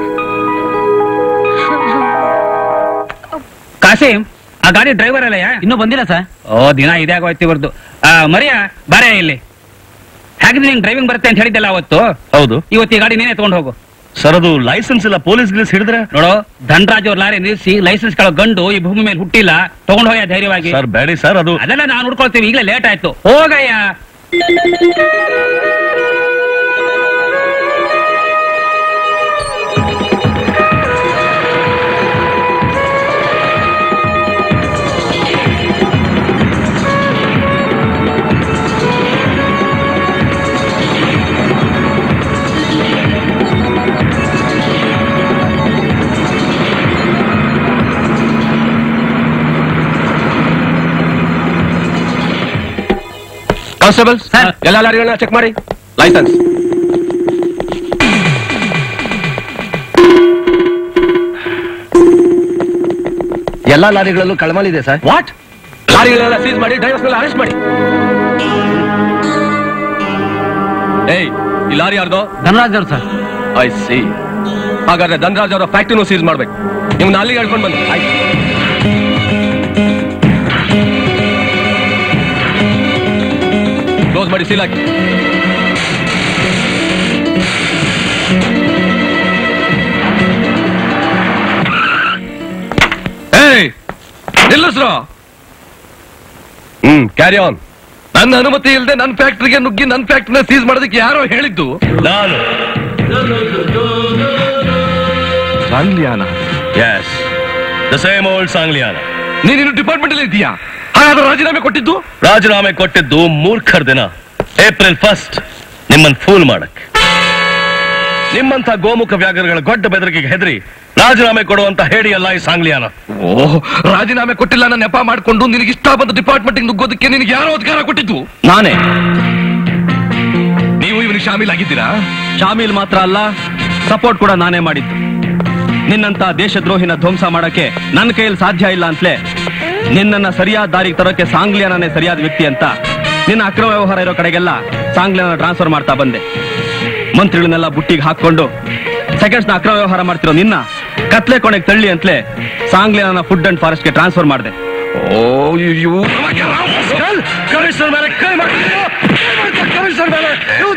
ಕಾಸಿಂ, ಆ ಗಾಡಿ ಡ್ರೈವರ್ ಅಲ್ಲ ಇನ್ನೂ ಬಂದಿಲ್ಲ ಸರ್. ಓ ದಿನ ಇದೇ ಆಗೋಯ್ತು ಇವ್ರದ್ದು. ಮರಿಯಾ ಬಾರೇ ಇಲ್ಲಿ. ಹಾಗಿದ್ರೆ ನಿಂಗೆ ಡ್ರೈವಿಂಗ್ ಬರುತ್ತೆ ಅಂತ ಹೇಳಿದ್ದಲ್ಲ ಅವತ್ತು? ಹೌದು. ಇವತ್ತು ಈ ಗಾಡಿ ನೀನೇ ತಗೊಂಡು ಹೋಗು. ಸರ್ ಅದು ಲೈಸೆನ್ಸ್ ಇಲ್ಲ, ಪೊಲೀಸ್ ಗಿಲೀಸ್ ಹಿಡಿದ್ರೆ? ನೋಡು, ಧನರಾಜ್ ಅವ್ರ ಲಾರಿ ನಿಲ್ಲಿಸಿ ಲೈಸೆನ್ಸ್ ಗಳ ಗಂಡು ಈ ಭೂಮಿ ಮೇಲೆ ಹುಟ್ಟಿಲ್ಲ, ತಗೊಂಡು ಹೋಯ ಧೈರ್ಯವಾಗಿ. ಸರ್ ಬೇಡಿ ಸರ್, ಅದು ಅದೆಲ್ಲ ನಾವು ನೋಡ್ಕೊಳ್ತೀವಿ. ಈಗಲೇ ಲೇಟ್ ಆಯ್ತು, ಹೋಗಯ್ಯ. ಕಾನ್ಸ್ಟೇಬಲ್ ಎಲ್ಲ ಲಾರಿಗಳನ್ನ ಚೆಕ್ ಮಾಡಿ. ಲೈಸೆನ್ಸ್ ಎಲ್ಲಾ ಲಾರಿಗಳಲ್ಲೂ ಕಳಮಲಿದೆ ಸರ್. ವಾಟ್? ಲಾರಿಗಳೆಲ್ಲ ಸೀಸ್ ಮಾಡಿ ಡ್ರೈವರ್ಸ್ನೆಲ್ಲ ಅರೆಸ್ಟ್ ಮಾಡಿ. ಏಯ್, ಈ ಲಾರಿ ಯಾರ್ದು? ಧನರಾಜ್ ಅವ್ರು ಸರ್. I C. ಹಾಗಾದ್ರೆ ಧನರಾಜ್ ಅವರ ಫ್ಯಾಕ್ಟ್ರಿನೂ ಸೀಸ್ ಮಾಡ್ಬೇಕು. ನಿಮ್ನ ಅಲ್ಲಿಗೆ ಹೇಳ್ಕೊಂಡು ಬನ್ನಿ. ಆಯ್ತು. ಕ್ಲೋಸ್ ಮಾಡಿ, ಸೀಲ್ ಹಾಕಿ. ಏಯ್, ಹೇಳಿದ್ರು. Hmm carry on. ನನ್ನ ಅನುಮತಿ ಇಲ್ಲದೆ ನನ್ನ ಫ್ಯಾಕ್ಟ್ರಿಗೆ ನುಗ್ಗಿ ನನ್ನ ಫ್ಯಾಕ್ಟ್ರಿನ ಸೀಸ್ ಮಾಡೋದಕ್ಕೆ ಯಾರೋ ಹೇಳಿದ್ದು? ನಾನು. Sangliana? Yes, the same old Sangliana. ನೀನಿನ್ನು ಡಿಪಾರ್ಟ್ಮೆಂಟ್ ಅಲ್ಲಿ ಇದೀಯಾ? ಹಾಗಾದ್ರೆ ರಾಜೀನಾಮೆ ಕೊಟ್ಟಿದ್ದು? ರಾಜೀನಾಮೆ ಕೊಟ್ಟಿದ್ದು ಮೂರ್ಖರ ದಿನ ಏಪ್ರಿಲ್ ಫಸ್ಟ್, ನಿಮ್ಮನ್ ಫೂಲ್ ಮಾಡಕ್. ನಿಮ್ಮಂತ ಗೋಮುಖ ವ್ಯಾಘ್ರಗಳ ಗೊಡ್ಡ ಬೆದರಿಕೆಗೆ ಹೆದರಿ ರಾಜೀನಾಮೆ ಕೊಡುವಂತ ಹೇಳಿ ಅಲ್ಲ ಈ ಸಾಂಗ್ಲಿಯಾನ. ಓಹ್, ರಾಜೀನಾಮೆ ಕೊಟ್ಟಿಲ್ಲ ನನ್ನ ನೆಪ ಮಾಡ್ಕೊಂಡು ನಿನಗೆ ಇಷ್ಟ ಬಂದ ಡಿಪಾರ್ಟ್ಮೆಂಟ್ ನುಗ್ಗೋದಕ್ಕೆ ನಿನಗೆ ಯಾರೋ ಅಧಿಕಾರ ಕೊಟ್ಟಿದ್ದು? ನಾನೇ. ನೀವು ಇವನಿಗೆ ಶಾಮೀಲ್ ಆಗಿದ್ದೀರಾ? ಶಾಮೀಲ್ ಮಾತ್ರ ಅಲ್ಲ, ಸಪೋರ್ಟ್ ಕೂಡ ನಾನೇ ಮಾಡಿದ್ದು. ನಿನ್ನಂತ ದೇಶದ್ರೋಹಿನ ಧ್ವಂಸ ಮಾಡಕ್ಕೆ ನನ್ನ ಕೈಯಲ್ಲಿ ಸಾಧ್ಯ ಇಲ್ಲ ಅಂತಲೇ ನಿನ್ನನ್ನ ಸರಿಯಾದ ದಾರಿಗೆ ತರೋಕೆ ಸಾಂಗ್ಲಿಯಾನೇ ಸರಿಯಾದ ವ್ಯಕ್ತಿ ಅಂತ ನಿನ್ನ ಅಕ್ರಮ ವ್ಯವಹಾರ ಇರೋ ಕಡೆಗೆಲ್ಲ ಸಾಂಗ್ಲಿಯಾನ ಟ್ರಾನ್ಸ್ಫರ್ ಮಾಡ್ತಾ ಬಂದೆ. ಮಂತ್ರಿಗಳನ್ನೆಲ್ಲ ಬುಟ್ಟಿಗೆ ಹಾಕೊಂಡು ಸೆಕೆಂಡ್ಸ್ ನ ಅಕ್ರಮ ವ್ಯವಹಾರ ಮಾಡ್ತಿರೋ ನಿನ್ನ ಕತ್ಲೆ ಕೊನೆಗೆ ತಳ್ಳಿ ಅಂತಲೇ ಸಾಂಗ್ಲಿಯಾನ ಫುಡ್ ಅಂಡ್ ಫಾರೆಸ್ಟ್ ಗೆ ಟ್ರಾನ್ಸ್ಫರ್ ಮಾಡಿದೆ. ಓ ಯು ಕಮಿಷನರ್ ಮೇಲೆ ಕೈ ಮಾಡ್ತೀರಾ? ಕಮಿಷನರ್ ಮೇಲೆ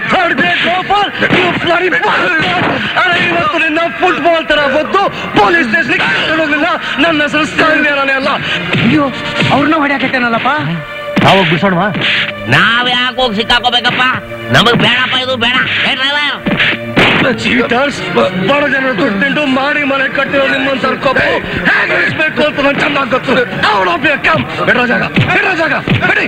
ಇವತ್ತು ನಿನ್ನ ಫುಟ್ಬಾಲ್ ತರ ಬಂದು ಪೊಲೀಸ್ ಸ್ಟೇಷನ್ ಹೋಗ್ಲಿಲ್ಲ. ನನ್ನ ಹೆಸರು ಸಾಂಗ್ಲಿಯಾನೇ ಅಲ್ಲ. ಅಯ್ಯೋ, ಅವ್ರನ್ನ ಹೊಡ್ಯಾಕತ್ತೇನಲ್ಲಪ್ಪ. ಅವಾಗ ಬಿಸೋಣವಾ? ನಾವ್ ಯಾಕೆ ಹೋಗಿ ಸಿಕ್ಕಾಕೋಬೇಕಪ್ಪ? ನಮಗ್ ಬೇಡಪ್ಪ, ಇದು ಬೇಡ. ಚೀಟರ್ಸ್, ಬಡ ಜನ ದುಡ್ಡು ಮಾಡಿ ಮನೆ ಕಟ್ಟಿರೋ ನಿಮ್ಮಂತ ಹೇಗೆ ಇಳಿಸ್ಬೇಕು ಅಂತ ನಾನು ಚೆನ್ನಾಗಿ ಗೊತ್ತು. ಬೇಡ ಜಾಗ, ಬೇಡ ಜಾಗ, ಬೇಡಿ.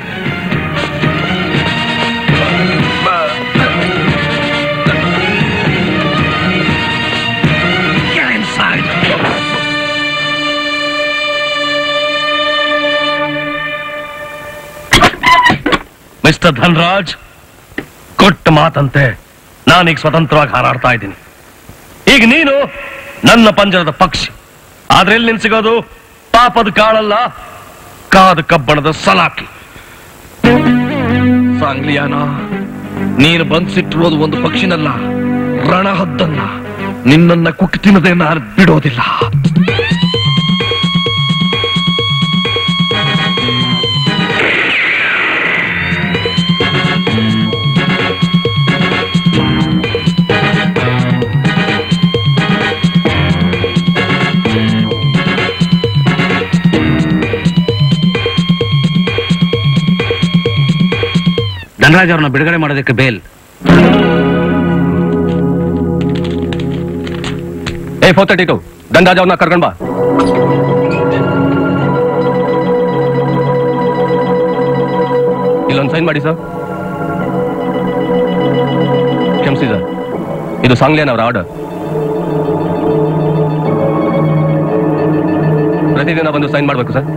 ಮಿಸ್ಟರ್ ಧನ್ರಾಜ್, ಕೊಟ್ಟ ಮಾತಂತೆ ನಾನೀಗ ಸ್ವತಂತ್ರವಾಗಿ ಹಾರಾಡ್ತಾ ಇದ್ದೀನಿ. ಈಗ ನೀನು ನನ್ನ ಪಂಜರದ ಪಕ್ಷಿ. ಆದ್ರೆ ಎಲ್ಲಿ ನಿನ್ ಸಿಗೋದು? ಪಾಪದ ಕಾಳಲ್ಲ, ಕಾದ ಕಬ್ಬಣದ ಸಲಾಕಿ. ಸಾಂಗ್ಲಿಯಾನ, ನೀನು ಬಂದ್ಸಿಟ್ಟಿರೋದು ಒಂದು ಪಕ್ಷಿನಲ್ಲ, ರಣಹದ್ದನ್ನ. ನಿನ್ನನ್ನ ಕುಟ್ಟಿ ತಿನ್ನದೆ ನಾನು ಬಿಡೋದಿಲ್ಲ. ಧನರಾಜ್ ಅವ್ರನ್ನ ಬಿಡುಗಡೆ ಮಾಡೋದಕ್ಕೆ ಬೇಲ್. ಏ ಫೋರ್ ತರ್ಟಿ ಟು ಧನರಾಜ್ ಅವ್ರನ್ನ ಕರ್ಕೊಂಡ್ ಬಾ. ಇಲ್ಲೊಂದು ಸೈನ್ ಮಾಡಿ ಸರ್. ಕ್ಷಮಿಸಿ ಸರ್, ಇದು ಸಾಂಗ್ಲಿಯಾನ್ ಅವರ ಆರ್ಡರ್. ಪ್ರತಿದಿನ ಬಂದು ಸೈನ್ ಮಾಡಬೇಕು ಸರ್.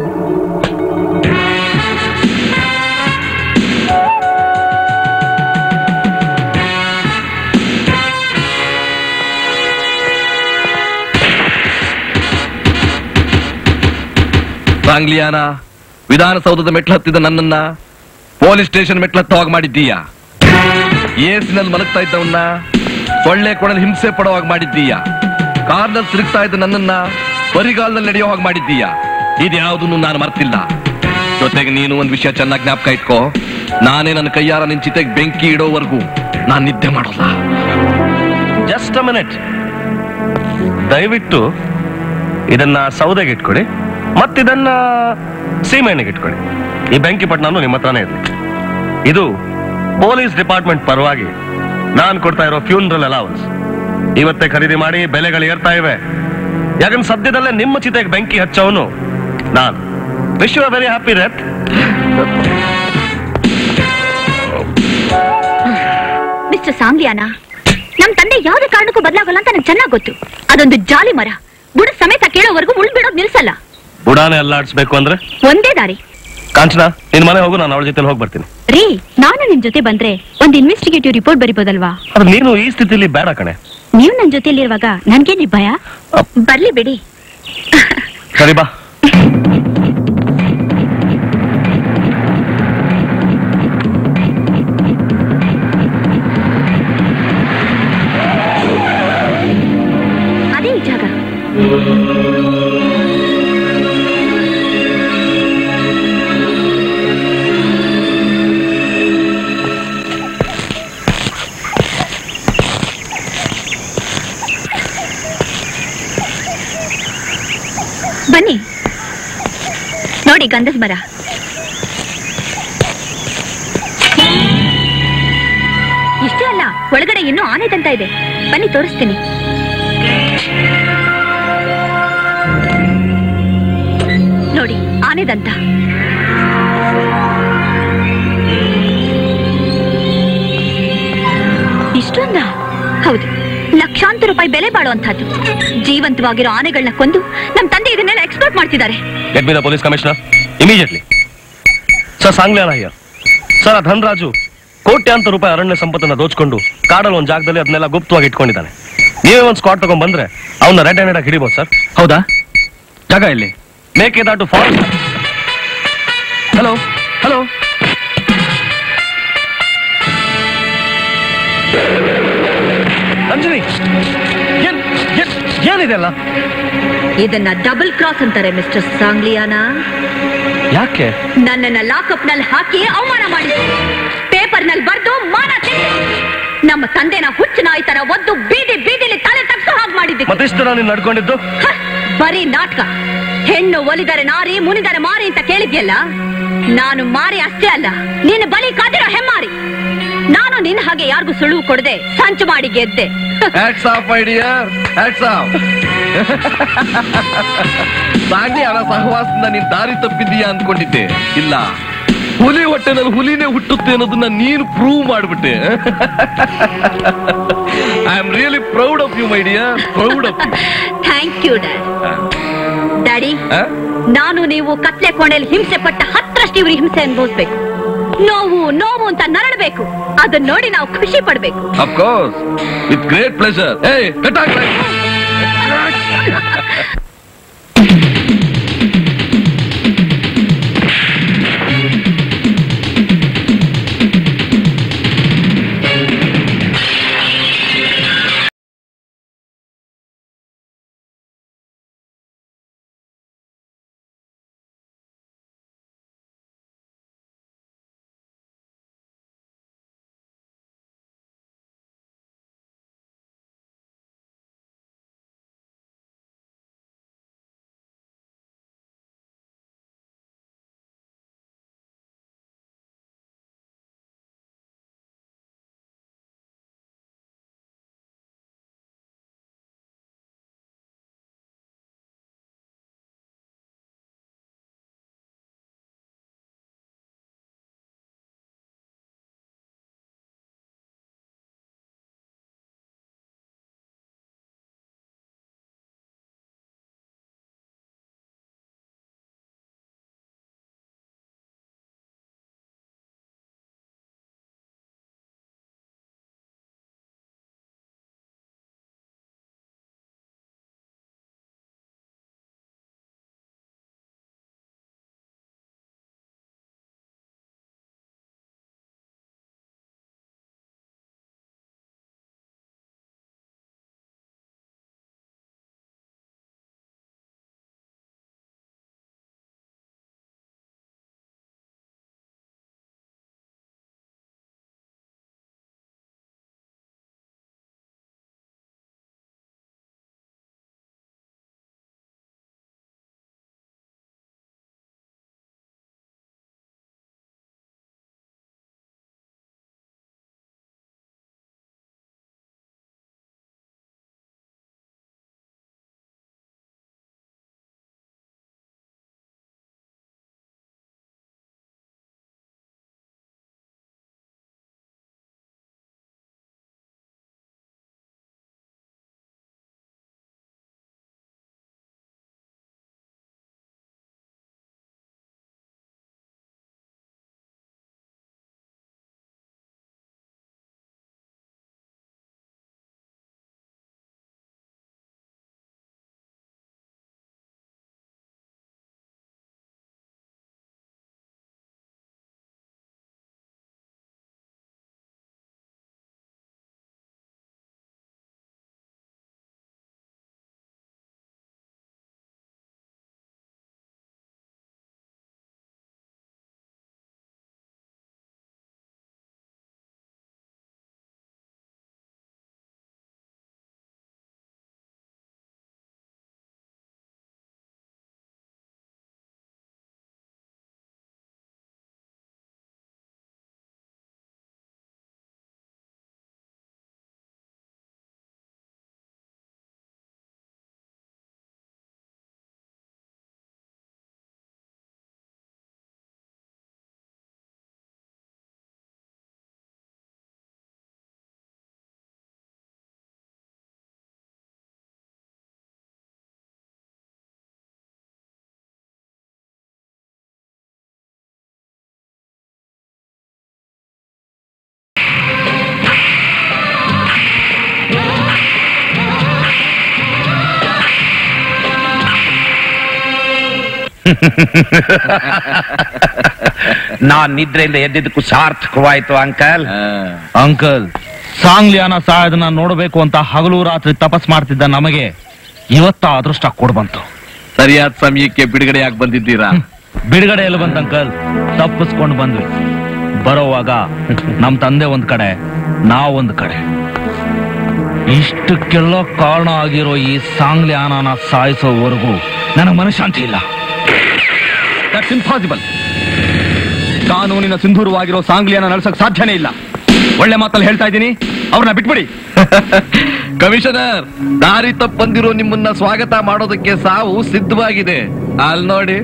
ಸಾಂಗ್ಲಿಯಾನ, ವಿಧಾನಸೌಧದ ಮೆಟ್ಲು ಹತ್ತಿದ ನನ್ನನ್ನ ಪೊಲೀಸ್ ಸ್ಟೇಷನ್ ಮೆಟ್ಲು ಹತ್ತುವಾಗ ಮಾಡಿದ್ದೀಯಾ? ಏಸಿನಲ್ಲಿ ಮಲಗ್ತಾ ಇದ್ದವನ್ನ ಸೊಳ್ಳೆ ಕೊಡಲು ಹಿಂಸೆ ಪಡುವಾಗ ಮಾಡಿದ್ದೀಯಾ? ಕಾರ್ನಲ್ಲಿ ತಿರುಗ್ತಾ ಇದ್ದ ನನ್ನನ್ನ ಬರಿಗಾಲದಲ್ಲಿ ನಡೆಯೋ ಹಾಗೆ ಮಾಡಿದ್ದೀಯಾ? ಇದ್ಯಾವುದನ್ನು ನಾನು ಮರ್ತಿಲ್ಲ. ಜೊತೆಗೆ ನೀನು ಒಂದು ವಿಷಯ ಚೆನ್ನಾಗಿ ಜ್ಞಾಪಕ ಇಟ್ಕೋ, ನಾನೇ ನನ್ನ ಕೈಯಾರ ನಿನ್ ಚಿತೆಗೆ ಬೆಂಕಿ ಇಡೋವರೆಗೂ ನಾನು ನಿದ್ದೆ ಮಾಡೋಲ್ಲ. ಜಸ್ಟ್ ಅ ಮಿನಿಟ್, ದಯವಿಟ್ಟು ಇದನ್ನ ಸೌದೆಗೆ ಇಟ್ಕೊಳ್ಳಿ, ಮತ್ತಿದನ್ನ ಸೀಮೆಣ್ಣೆಗೆ ಇಟ್ಕೊಳ್ಳಿ. ಈ ಬೆಂಕಿ ಪಟ್ಟಣ ನಿಮ್ಮ ಹತ್ರನೇ ಇರಲಿ. ಇದು ಪೊಲೀಸ್ ಡಿಪಾರ್ಟ್ಮೆಂಟ್ ಪರವಾಗಿ ನಾನು ಕೊಡ್ತಾ ಇರೋ ಫ್ಯೂನರಲ್ ಅಲೌನ್ಸ್. ಇವತ್ತೇ ಖರೀದಿ ಮಾಡಿ ಬೆಲೆಗಳು ಏರ್ತಾ ಇವೆ. ಯಾಕಂದ್ರೆ ಸದ್ಯದಲ್ಲೇ ನಿಮ್ಮ ಚಿತೆಗೆ ಬೆಂಕಿ ಹಚ್ಚವನು ನಾನು. Wish you very happy death. Mister Sangliana, ನಮ್ ತಂದೆ ಯಾವುದೇ ಕಾರಣಕ್ಕೂ ಬದಲಾಗಲ್ಲ ಅಂತ ನಂಗೆ ಚೆನ್ನಾಗಿ ಗೊತ್ತು. ಅದೊಂದು ಜಾಲಿ ಮರ, ಬುಡ ಸಮೇತ ಕೇಳೋವರೆಗೂ ಮುಳ್ ಬಿಡೋದು ನಿಲ್ಸಲ್ಲ. ಬುಡಾನೆ ಅಲ್ಲಾಡಿಸ್ಬೇಕು ಅಂದ್ರೆ ಒಂದೇ ದಾರಿ. ಕಾಂಚನಾ, ನಿನ್ ಮನೆ ಹೋಗು, ನಾನು ಅವಳ ಜೊತೆ ಹೋಗಿ ಬರ್ತೀನಿ. ರೀ, ನಾನು ನಿಮ್ ಜೊತೆ ಬಂದ್ರೆ ಒಂದು ಇನ್ವೆಸ್ಟಿಗೇಟಿವ್ ರಿಪೋರ್ಟ್ ಬರಿಬೋದಲ್ವಾ? ಅದು ನೀನು ಈ ಸ್ಥಿತಿಲಿ ಬೇಡ ಕಣೆ. ನೀವು ನನ್ ಜೊತೆಲಿರುವಾಗ ನನ್ಗೇನಿ ಭಯ? ಬರ್ಲಿ ಬಿಡಿ. ಸರಿ ಬಾ. ಅದೇ ಈ ಜಾಗ. ಬನ್ನಿ. ನೋಡಿ ಗಂಧದ ಮರ. ಇಷ್ಟೇ ಅಲ್ಲ, ಒಳಗಡೆ ಇನ್ನೂ ಆನೆ ದಂತ ಇದೆ. ಬನ್ನಿ ತೋರಿಸ್ತೀನಿ. ನೋಡಿ ಆನೆ ದಂತ. ಇಷ್ಟೊಂದ? ಹೌದು, ಲಕ್ಷಾಂತರ ರೂಪಾಯಿ ಬೆಲೆ ಬಾಳುವಂತಹದ್ದು. ಜೀವಂತವಾಗಿರೋ ಆನೆಗಳನ್ನ ಕೊಂದು ನಮ್ ತಂದೆ ಇದನ್ನೆಲ್ಲ ಎಕ್ಸ್ಪೋರ್ಟ್ ಮಾಡ್ತಿದ್ದಾರೆ. Get me the police commissioner immediately. Sir Sangliana here. Sir ಆ ಧನರಾಜು ಕೋಟ್ಯಾಂತರ ರೂಪಾಯಿ ಅರಣ್ಯ ಸಂಪತ್ತನ್ನ ದೋಚ್ಕೊಂಡು ಕಾಡಲ್ಲಿ ಒಂದು ಜಾಗದಲ್ಲಿ ಅದನ್ನೆಲ್ಲ ಗುಪ್ತವಾಗಿ ಇಟ್ಕೊಂಡಿದ್ದಾನೆ. ನೀವೇ ಒಂದು ಸ್ಕ್ವಾಡ್ ತಗೊಂಡ್ ಬಂದ್ರೆ ಅವನ್ನ ರೆಡ್ ಹ್ಯಾಂಡೆಡ್ ಆಗಿ ಹಿಡಿಬಹುದು ಸರ್. ಹೌದಾ? ಜಾಗ ಇಲ್ಲಿ Mekedatu forest. Hello hello Nanjini, ಏನ್ ಏನಿದೆಲ್ಲ? ಇದನ್ನ ಡಬಲ್ ಕ್ರಾಸ್ ಅಂತಾರೆ ಮಿಸ್ಟರ್ ಸಾಂಗ್ಲಿಯಾನ. ಯಾಕೆ ನನ್ನನ್ನ ಲಾಕಪ್ ನಲ್ಲಿ ಹಾಕಿ ಅವಮಾನ ಮಾಡಿದ್ರು, ಪೇಪರ್ ನಲ್ಲಿ ಬರ್ದು ಮಾನ ತೆಗೆದು ನಮ್ಮ ತಂದೆನ ಹುಚ್ಚು ನಾಯಿ ತರ ಒದ್ದು ಬೀದಿ ಬೀದಿಲಿ ತಲೆ ತಗ್ಸೋ ಹಾಗೆ ಮಾಡಿದ್ದೆ. ಮತ್ತಿಷ್ಟು ನಾನು ನಡ್ಕೊಂಡಿದ್ದು ಬರೀ ನಾಟಕ. ಹೆಣ್ಣು ಒಲಿದರೆ ನಾರಿ, ಮುನಿದರೆ ಮಾರಿ ಅಂತ ಕೇಳಿದ್ಯಲ್ಲ. ನಾನು ಮಾರಿ ಅಷ್ಟೇ ಅಲ್ಲ, ನೀನು ಬಲಿ ಕಾದಿರೋ ಹೆಮ್ಮಾರಿ. ನಾನು ನಿನ್ನ ಹಾಗೆ ಯಾರಿಗೂ ಸುಳುವು ಕೊಡದೆ ಸಂಚು ಮಾಡಿ ಗೆದ್ದೆ. Hats off my dear, hats off. Sangliana ಸಹವಾಸದಿಂದ ನೀನ್ ದಾರಿ ತಪ್ಪಿದ್ದೀಯಾ ಅಂದ್ಕೊಂಡಿದ್ದೆ. ಇಲ್ಲ, ಹುಲಿ ಹೊಟ್ಟೆನಲ್ಲಿ ಹುಲಿನೇ ಹುಟ್ಟುತ್ತೆ ಅನ್ನೋದನ್ನ ನೀನು ಪ್ರೂವ್ ಮಾಡ್ಬಿಟ್ಟೆ. I am really proud of you my dear, proud of you. Thank you daddy. ನಾನು ನೀವು ಕತ್ಲೆ ಕೋಣೆಯಲ್ಲಿ ಹಿಂಸೆ ಪಟ್ಟ ಹತ್ತರಷ್ಟು ಇವ್ರಿಗೆ ಹಿಂಸೆ ಅನುಭವಿಸ್ಬೇಕು. ನೋವು ನೋವು ಅಂತ ನರಳಬೇಕು. ಅದನ್ನ ನೋಡಿ ನಾವು ಖುಷಿ ಪಡ್ಬೇಕು. Of course, with great pleasure. ಏ ಕಟ್ ನಾನ್ ನಿದ್ರೆಯಿಂದ ಎದ್ದಿದ್ದಕ್ಕೂ ಸಾರ್ಥಕವಾಯ್ತು ಅಂಕಲ್. ಅಂಕಲ್, ಸಾಂಗ್ಲಿಯಾನ ಸಾಯೋದನ್ನ ನೋಡಬೇಕು ಅಂತ ಹಗಲು ರಾತ್ರಿ ತಪಸ್ ಮಾಡ್ತಿದ್ದ ನಮಗೆ ಇವತ್ತ ಅದೃಷ್ಟ ಕೊಡ್ಬಂತು. ಸರಿಯಾದ ಸಮಯಕ್ಕೆ ಬಿಡುಗಡೆಯಾಗಿ ಬಂದಿದ್ದೀರಾ. ಬಿಡುಗಡೆ ಎಲ್ಲ ಬಂತ ಅಂಕಲ್, ತಪ್ಪಿಸ್ಕೊಂಡು ಬಂದ್ವಿ. ಬರೋವಾಗ ನಮ್ ತಂದೆ ಒಂದ್ ಕಡೆ, ನಾವೊಂದ್ ಕಡೆ. ಇಷ್ಟಕ್ಕೆಲ್ಲ ಕಾರಣ ಆಗಿರೋ ಈ ಸಾಂಗ್ಲಿಯಾನನ ಸಾಯಿಸೋವರೆಗೂ ನನಗೆ ಮನಃಶಾಂತಿ ಇಲ್ಲ. That's impossible. ಕಾನೂನಿನ ಸಿಂಧೂರವಾಗಿರೋ ಸಾಂಗ್ಲಿಯಾನ ನಡೆಸಕ್ ಸಾಧ್ಯನೇ ಇಲ್ಲ. ಒಳ್ಳೆ ಮಾತಲ್ಲಿ ಹೇಳ್ತಾ ಇದ್ದೀನಿ, ಅವ್ರನ್ನ ಬಿಟ್ಬಿಡಿ. ಕಮಿಷನರ್, ದಾರಿ ತಪ್ಪ ಬಂದಿರೋ ನಿಮ್ಮನ್ನ ಸ್ವಾಗತ ಮಾಡೋದಕ್ಕೆ ಸಾವು ಸಿದ್ಧವಾಗಿದೆ. ಅಲ್ಲಿ ನೋಡಿ.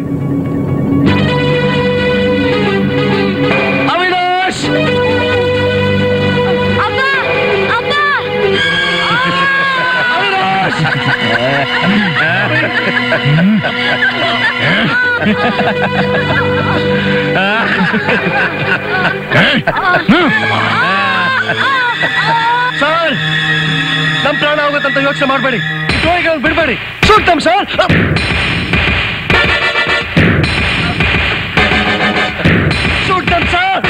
ಅವಿನಾಶ್, ಸರ್, ನಮ್ ಪ್ರಾಣ ಹೋಗುತ್ತಂತ ಯೋಚನೆ ಮಾಡಬೇಡಿ, ಬಿಡ್ಬೇಡಿ. Shoot sir. Shoot them sir.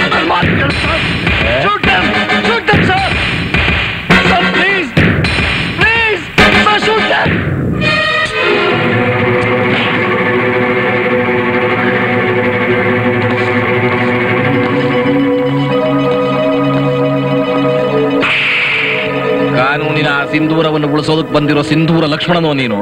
Shoot them, shoot them sir. Sir please, please sir, shoot them. ಕಾನೂನಿನ ಸಿಂಧೂರವನ್ನು ಉಳಿಸೋದಕ್ಕೆ ಬಂದಿರೋ ಸಿಂಧೂರ ಲಕ್ಷ್ಮಣನೋ ನೀನು?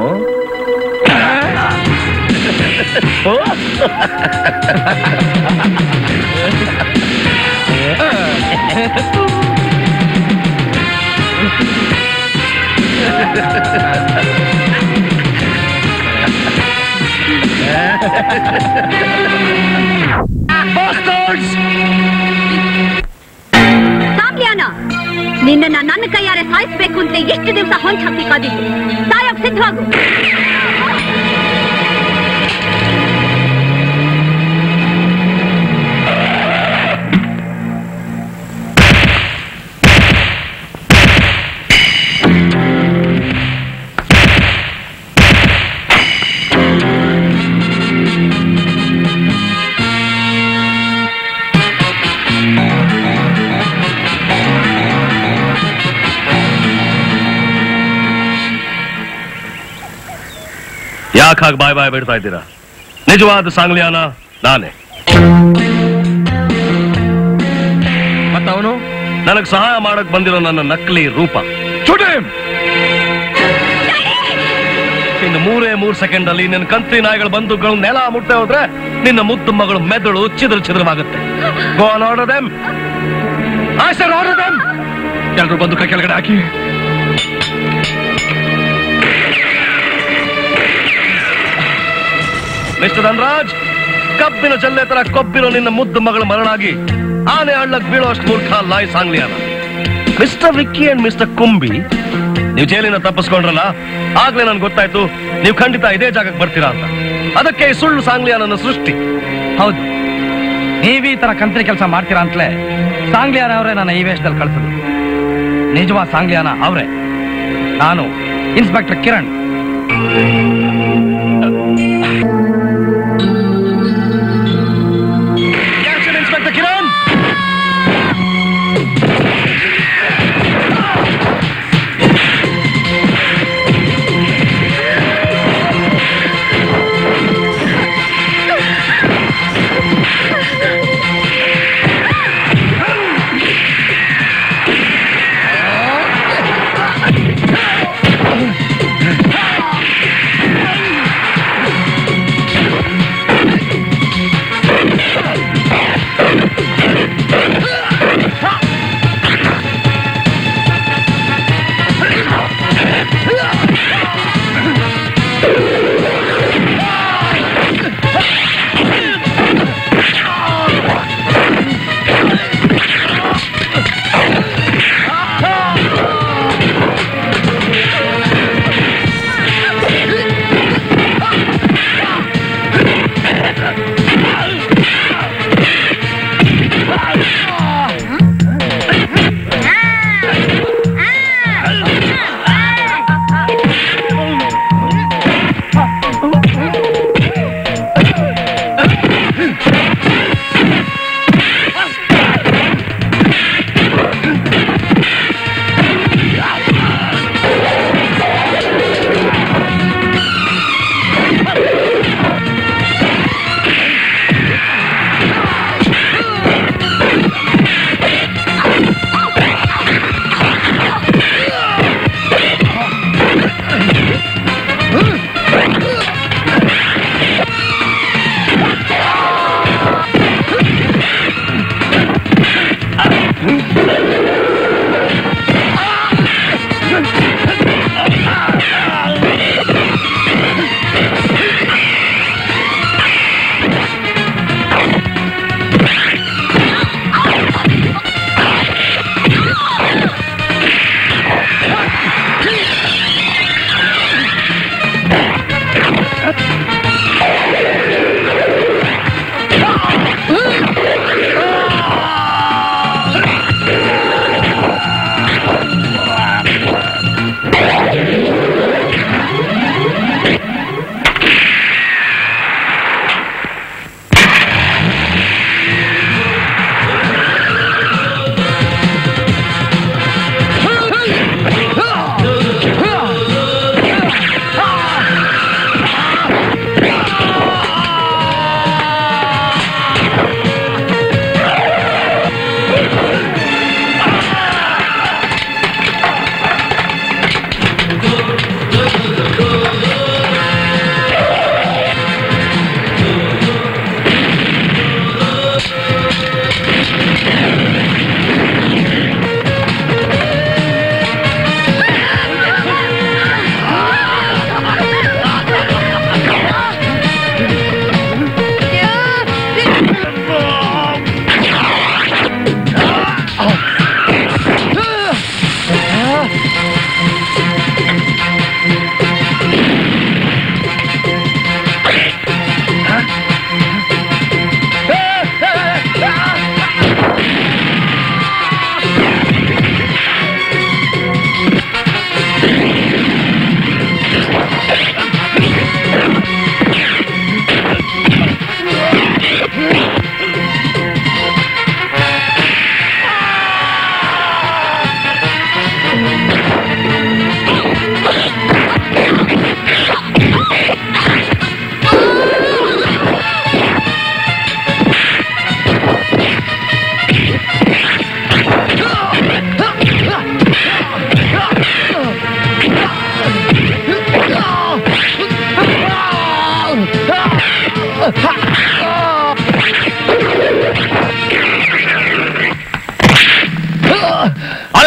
ಸಾಂಗ್ಲಿಯಾನ, ನಿನ್ನ ನನ್ನ ಕೈಯಾರೆ ಸಾಯಿಸ್ಬೇಕು ಅಂತ ಎಷ್ಟು ದಿವಸ ಹೊಂಚ್ ಹಾಕಿ ಕಾದಿದ್ದು. ಸಾಯೋಕ್ ಸಿದ್ಧವಾಗು. ಯಾಕೆ ಹಾಗೆ ಬಾಯ್ ಬಾಯ್ ಬಿಡ್ತಾ ಇದ್ದೀರಾ? ನಿಜವಾದ ಸಾಂಗ್ಲಿಯಾನ ನಾನೇ. ಮತ್ತವನು ನನಗ್ ಸಹಾಯ ಮಾಡಕ್ ಬಂದಿರೋ ನನ್ನ ನಕಲಿ ರೂಪ. ಇನ್ನು ಮೂರೇ ಮೂರ್ ಸೆಕೆಂಡ್ ಅಲ್ಲಿ ನಿನ್ನ ಕಂತ್ರಿ ನಾಯಿಗಳು ಬಂಧುಗಳು ನೆಲ ಮುಟ್ಟೆ ಹೋದ್ರೆ ನಿನ್ನ ಮುದ್ದು ಮಗಳು ಮೆದುಳು ಚಿದ್ರ ಚಿದ್ರವಾಗುತ್ತೆ. Go on, order them. I said order them. ಎಲ್ರು ಬಂದು ಕೈ ಕೆಳಗಡೆ ಹಾಕಿ. ಮಿಸ್ಟರ್ ಧನರಾಜ್, ಕಬ್ಬಿನ ಜಲ್ಲೆ ತರ ಕೊಬ್ಬಿರೋ ನಿನ್ನ ಮುದ್ದು ಮಗಳ ಮರಣಾಗಿ ಆನೆ ಹಳ್ಳಕ್ ಬೀಳೋ ಅಷ್ಟು ಮೂರ್ಖ ಲಾಯ್ Sangliana. Mister Vicky and Mister Kumbi, ನೀವು ಜೈಲಿನ ತಪ್ಪಿಸ್ಕೊಂಡ್ರಲ್ಲ, ಆಗ್ಲೇ ನನ್ಗೆ ಗೊತ್ತಾಯ್ತು ನೀವು ಖಂಡಿತ ಇದೇ ಜಾಗಕ್ಕೆ ಬರ್ತೀರಾ ಅಂತ. ಅದಕ್ಕೆ ಈ ಸುಳ್ಳು ಸಾಂಗ್ಲಿಯಾನ ಸೃಷ್ಟಿ. ಹೌದು, ನೀವ್ ಈ ತರ ಕಂತ್ರಿ ಕೆಲಸ ಮಾಡ್ತೀರಾ ಅಂತಲೇ ಸಾಂಗ್ಲಿಯಾನ ಅವರೇ ನನ್ನ ಈ ವೇಷದಲ್ಲಿ ಕಳಿಸಿದ್ರು. ನಿಜವಾದ ಸಾಂಗ್ಲಿಯಾನ ಅವರೇ. ನಾನು inspector Kiran. Inspector Kiran.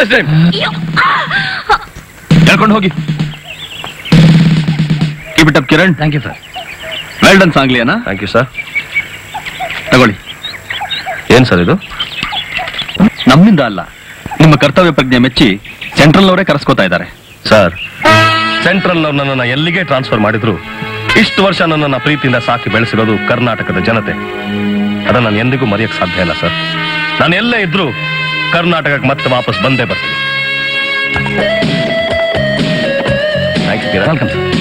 This time ಹೇಳ್ಕೊಂಡು ಹೋಗಿ. Keep it up Kiran. Thank you sir. Well done Sangliana. Thank you sir. ತಗೊಳ್ಳಿ. ಏನ್ ಸರ್ ಇದು? ನಮ್ಮಿಂದ ಅಲ್ಲ, ನಿಮ್ಮ ಕರ್ತವ್ಯ ಪ್ರಜ್ಞೆ ಮೆಚ್ಚಿ ಸೆಂಟ್ರಲ್ನವರೇ ಕರೆಸ್ಕೋತಾ ಇದ್ದಾರೆ. ಸರ್, ಸೆಂಟ್ರಲ್ನವ್ರು ನನ್ನನ್ನು ಎಲ್ಲಿಗೆ ಟ್ರಾನ್ಸ್ಫರ್ ಮಾಡಿದ್ರು ಇಷ್ಟು ವರ್ಷ ನನ್ನನ್ನು ಪ್ರೀತಿಯಿಂದ ಸಾಕಿ ಬೆಳೆಸಿರೋದು ಕರ್ನಾಟಕದ ಜನತೆ. ಅದನ್ನ ನಾನು ಎಂದಿಗೂ ಮರೆಯಕ್ಕೆ ಸಾಧ್ಯ ಇಲ್ಲ ಸರ್. ನಾನು ಎಲ್ಲೇ ಇದ್ರೂ ಕರ್ನಾಟಕಕ್ಕೆ ಮತ್ತೆ ವಾಪಸ್ ಬಂದೇ ಬರ್ತೀನಿ. ಥ್ಯಾಂಕ್ಸ್. Welcome sir.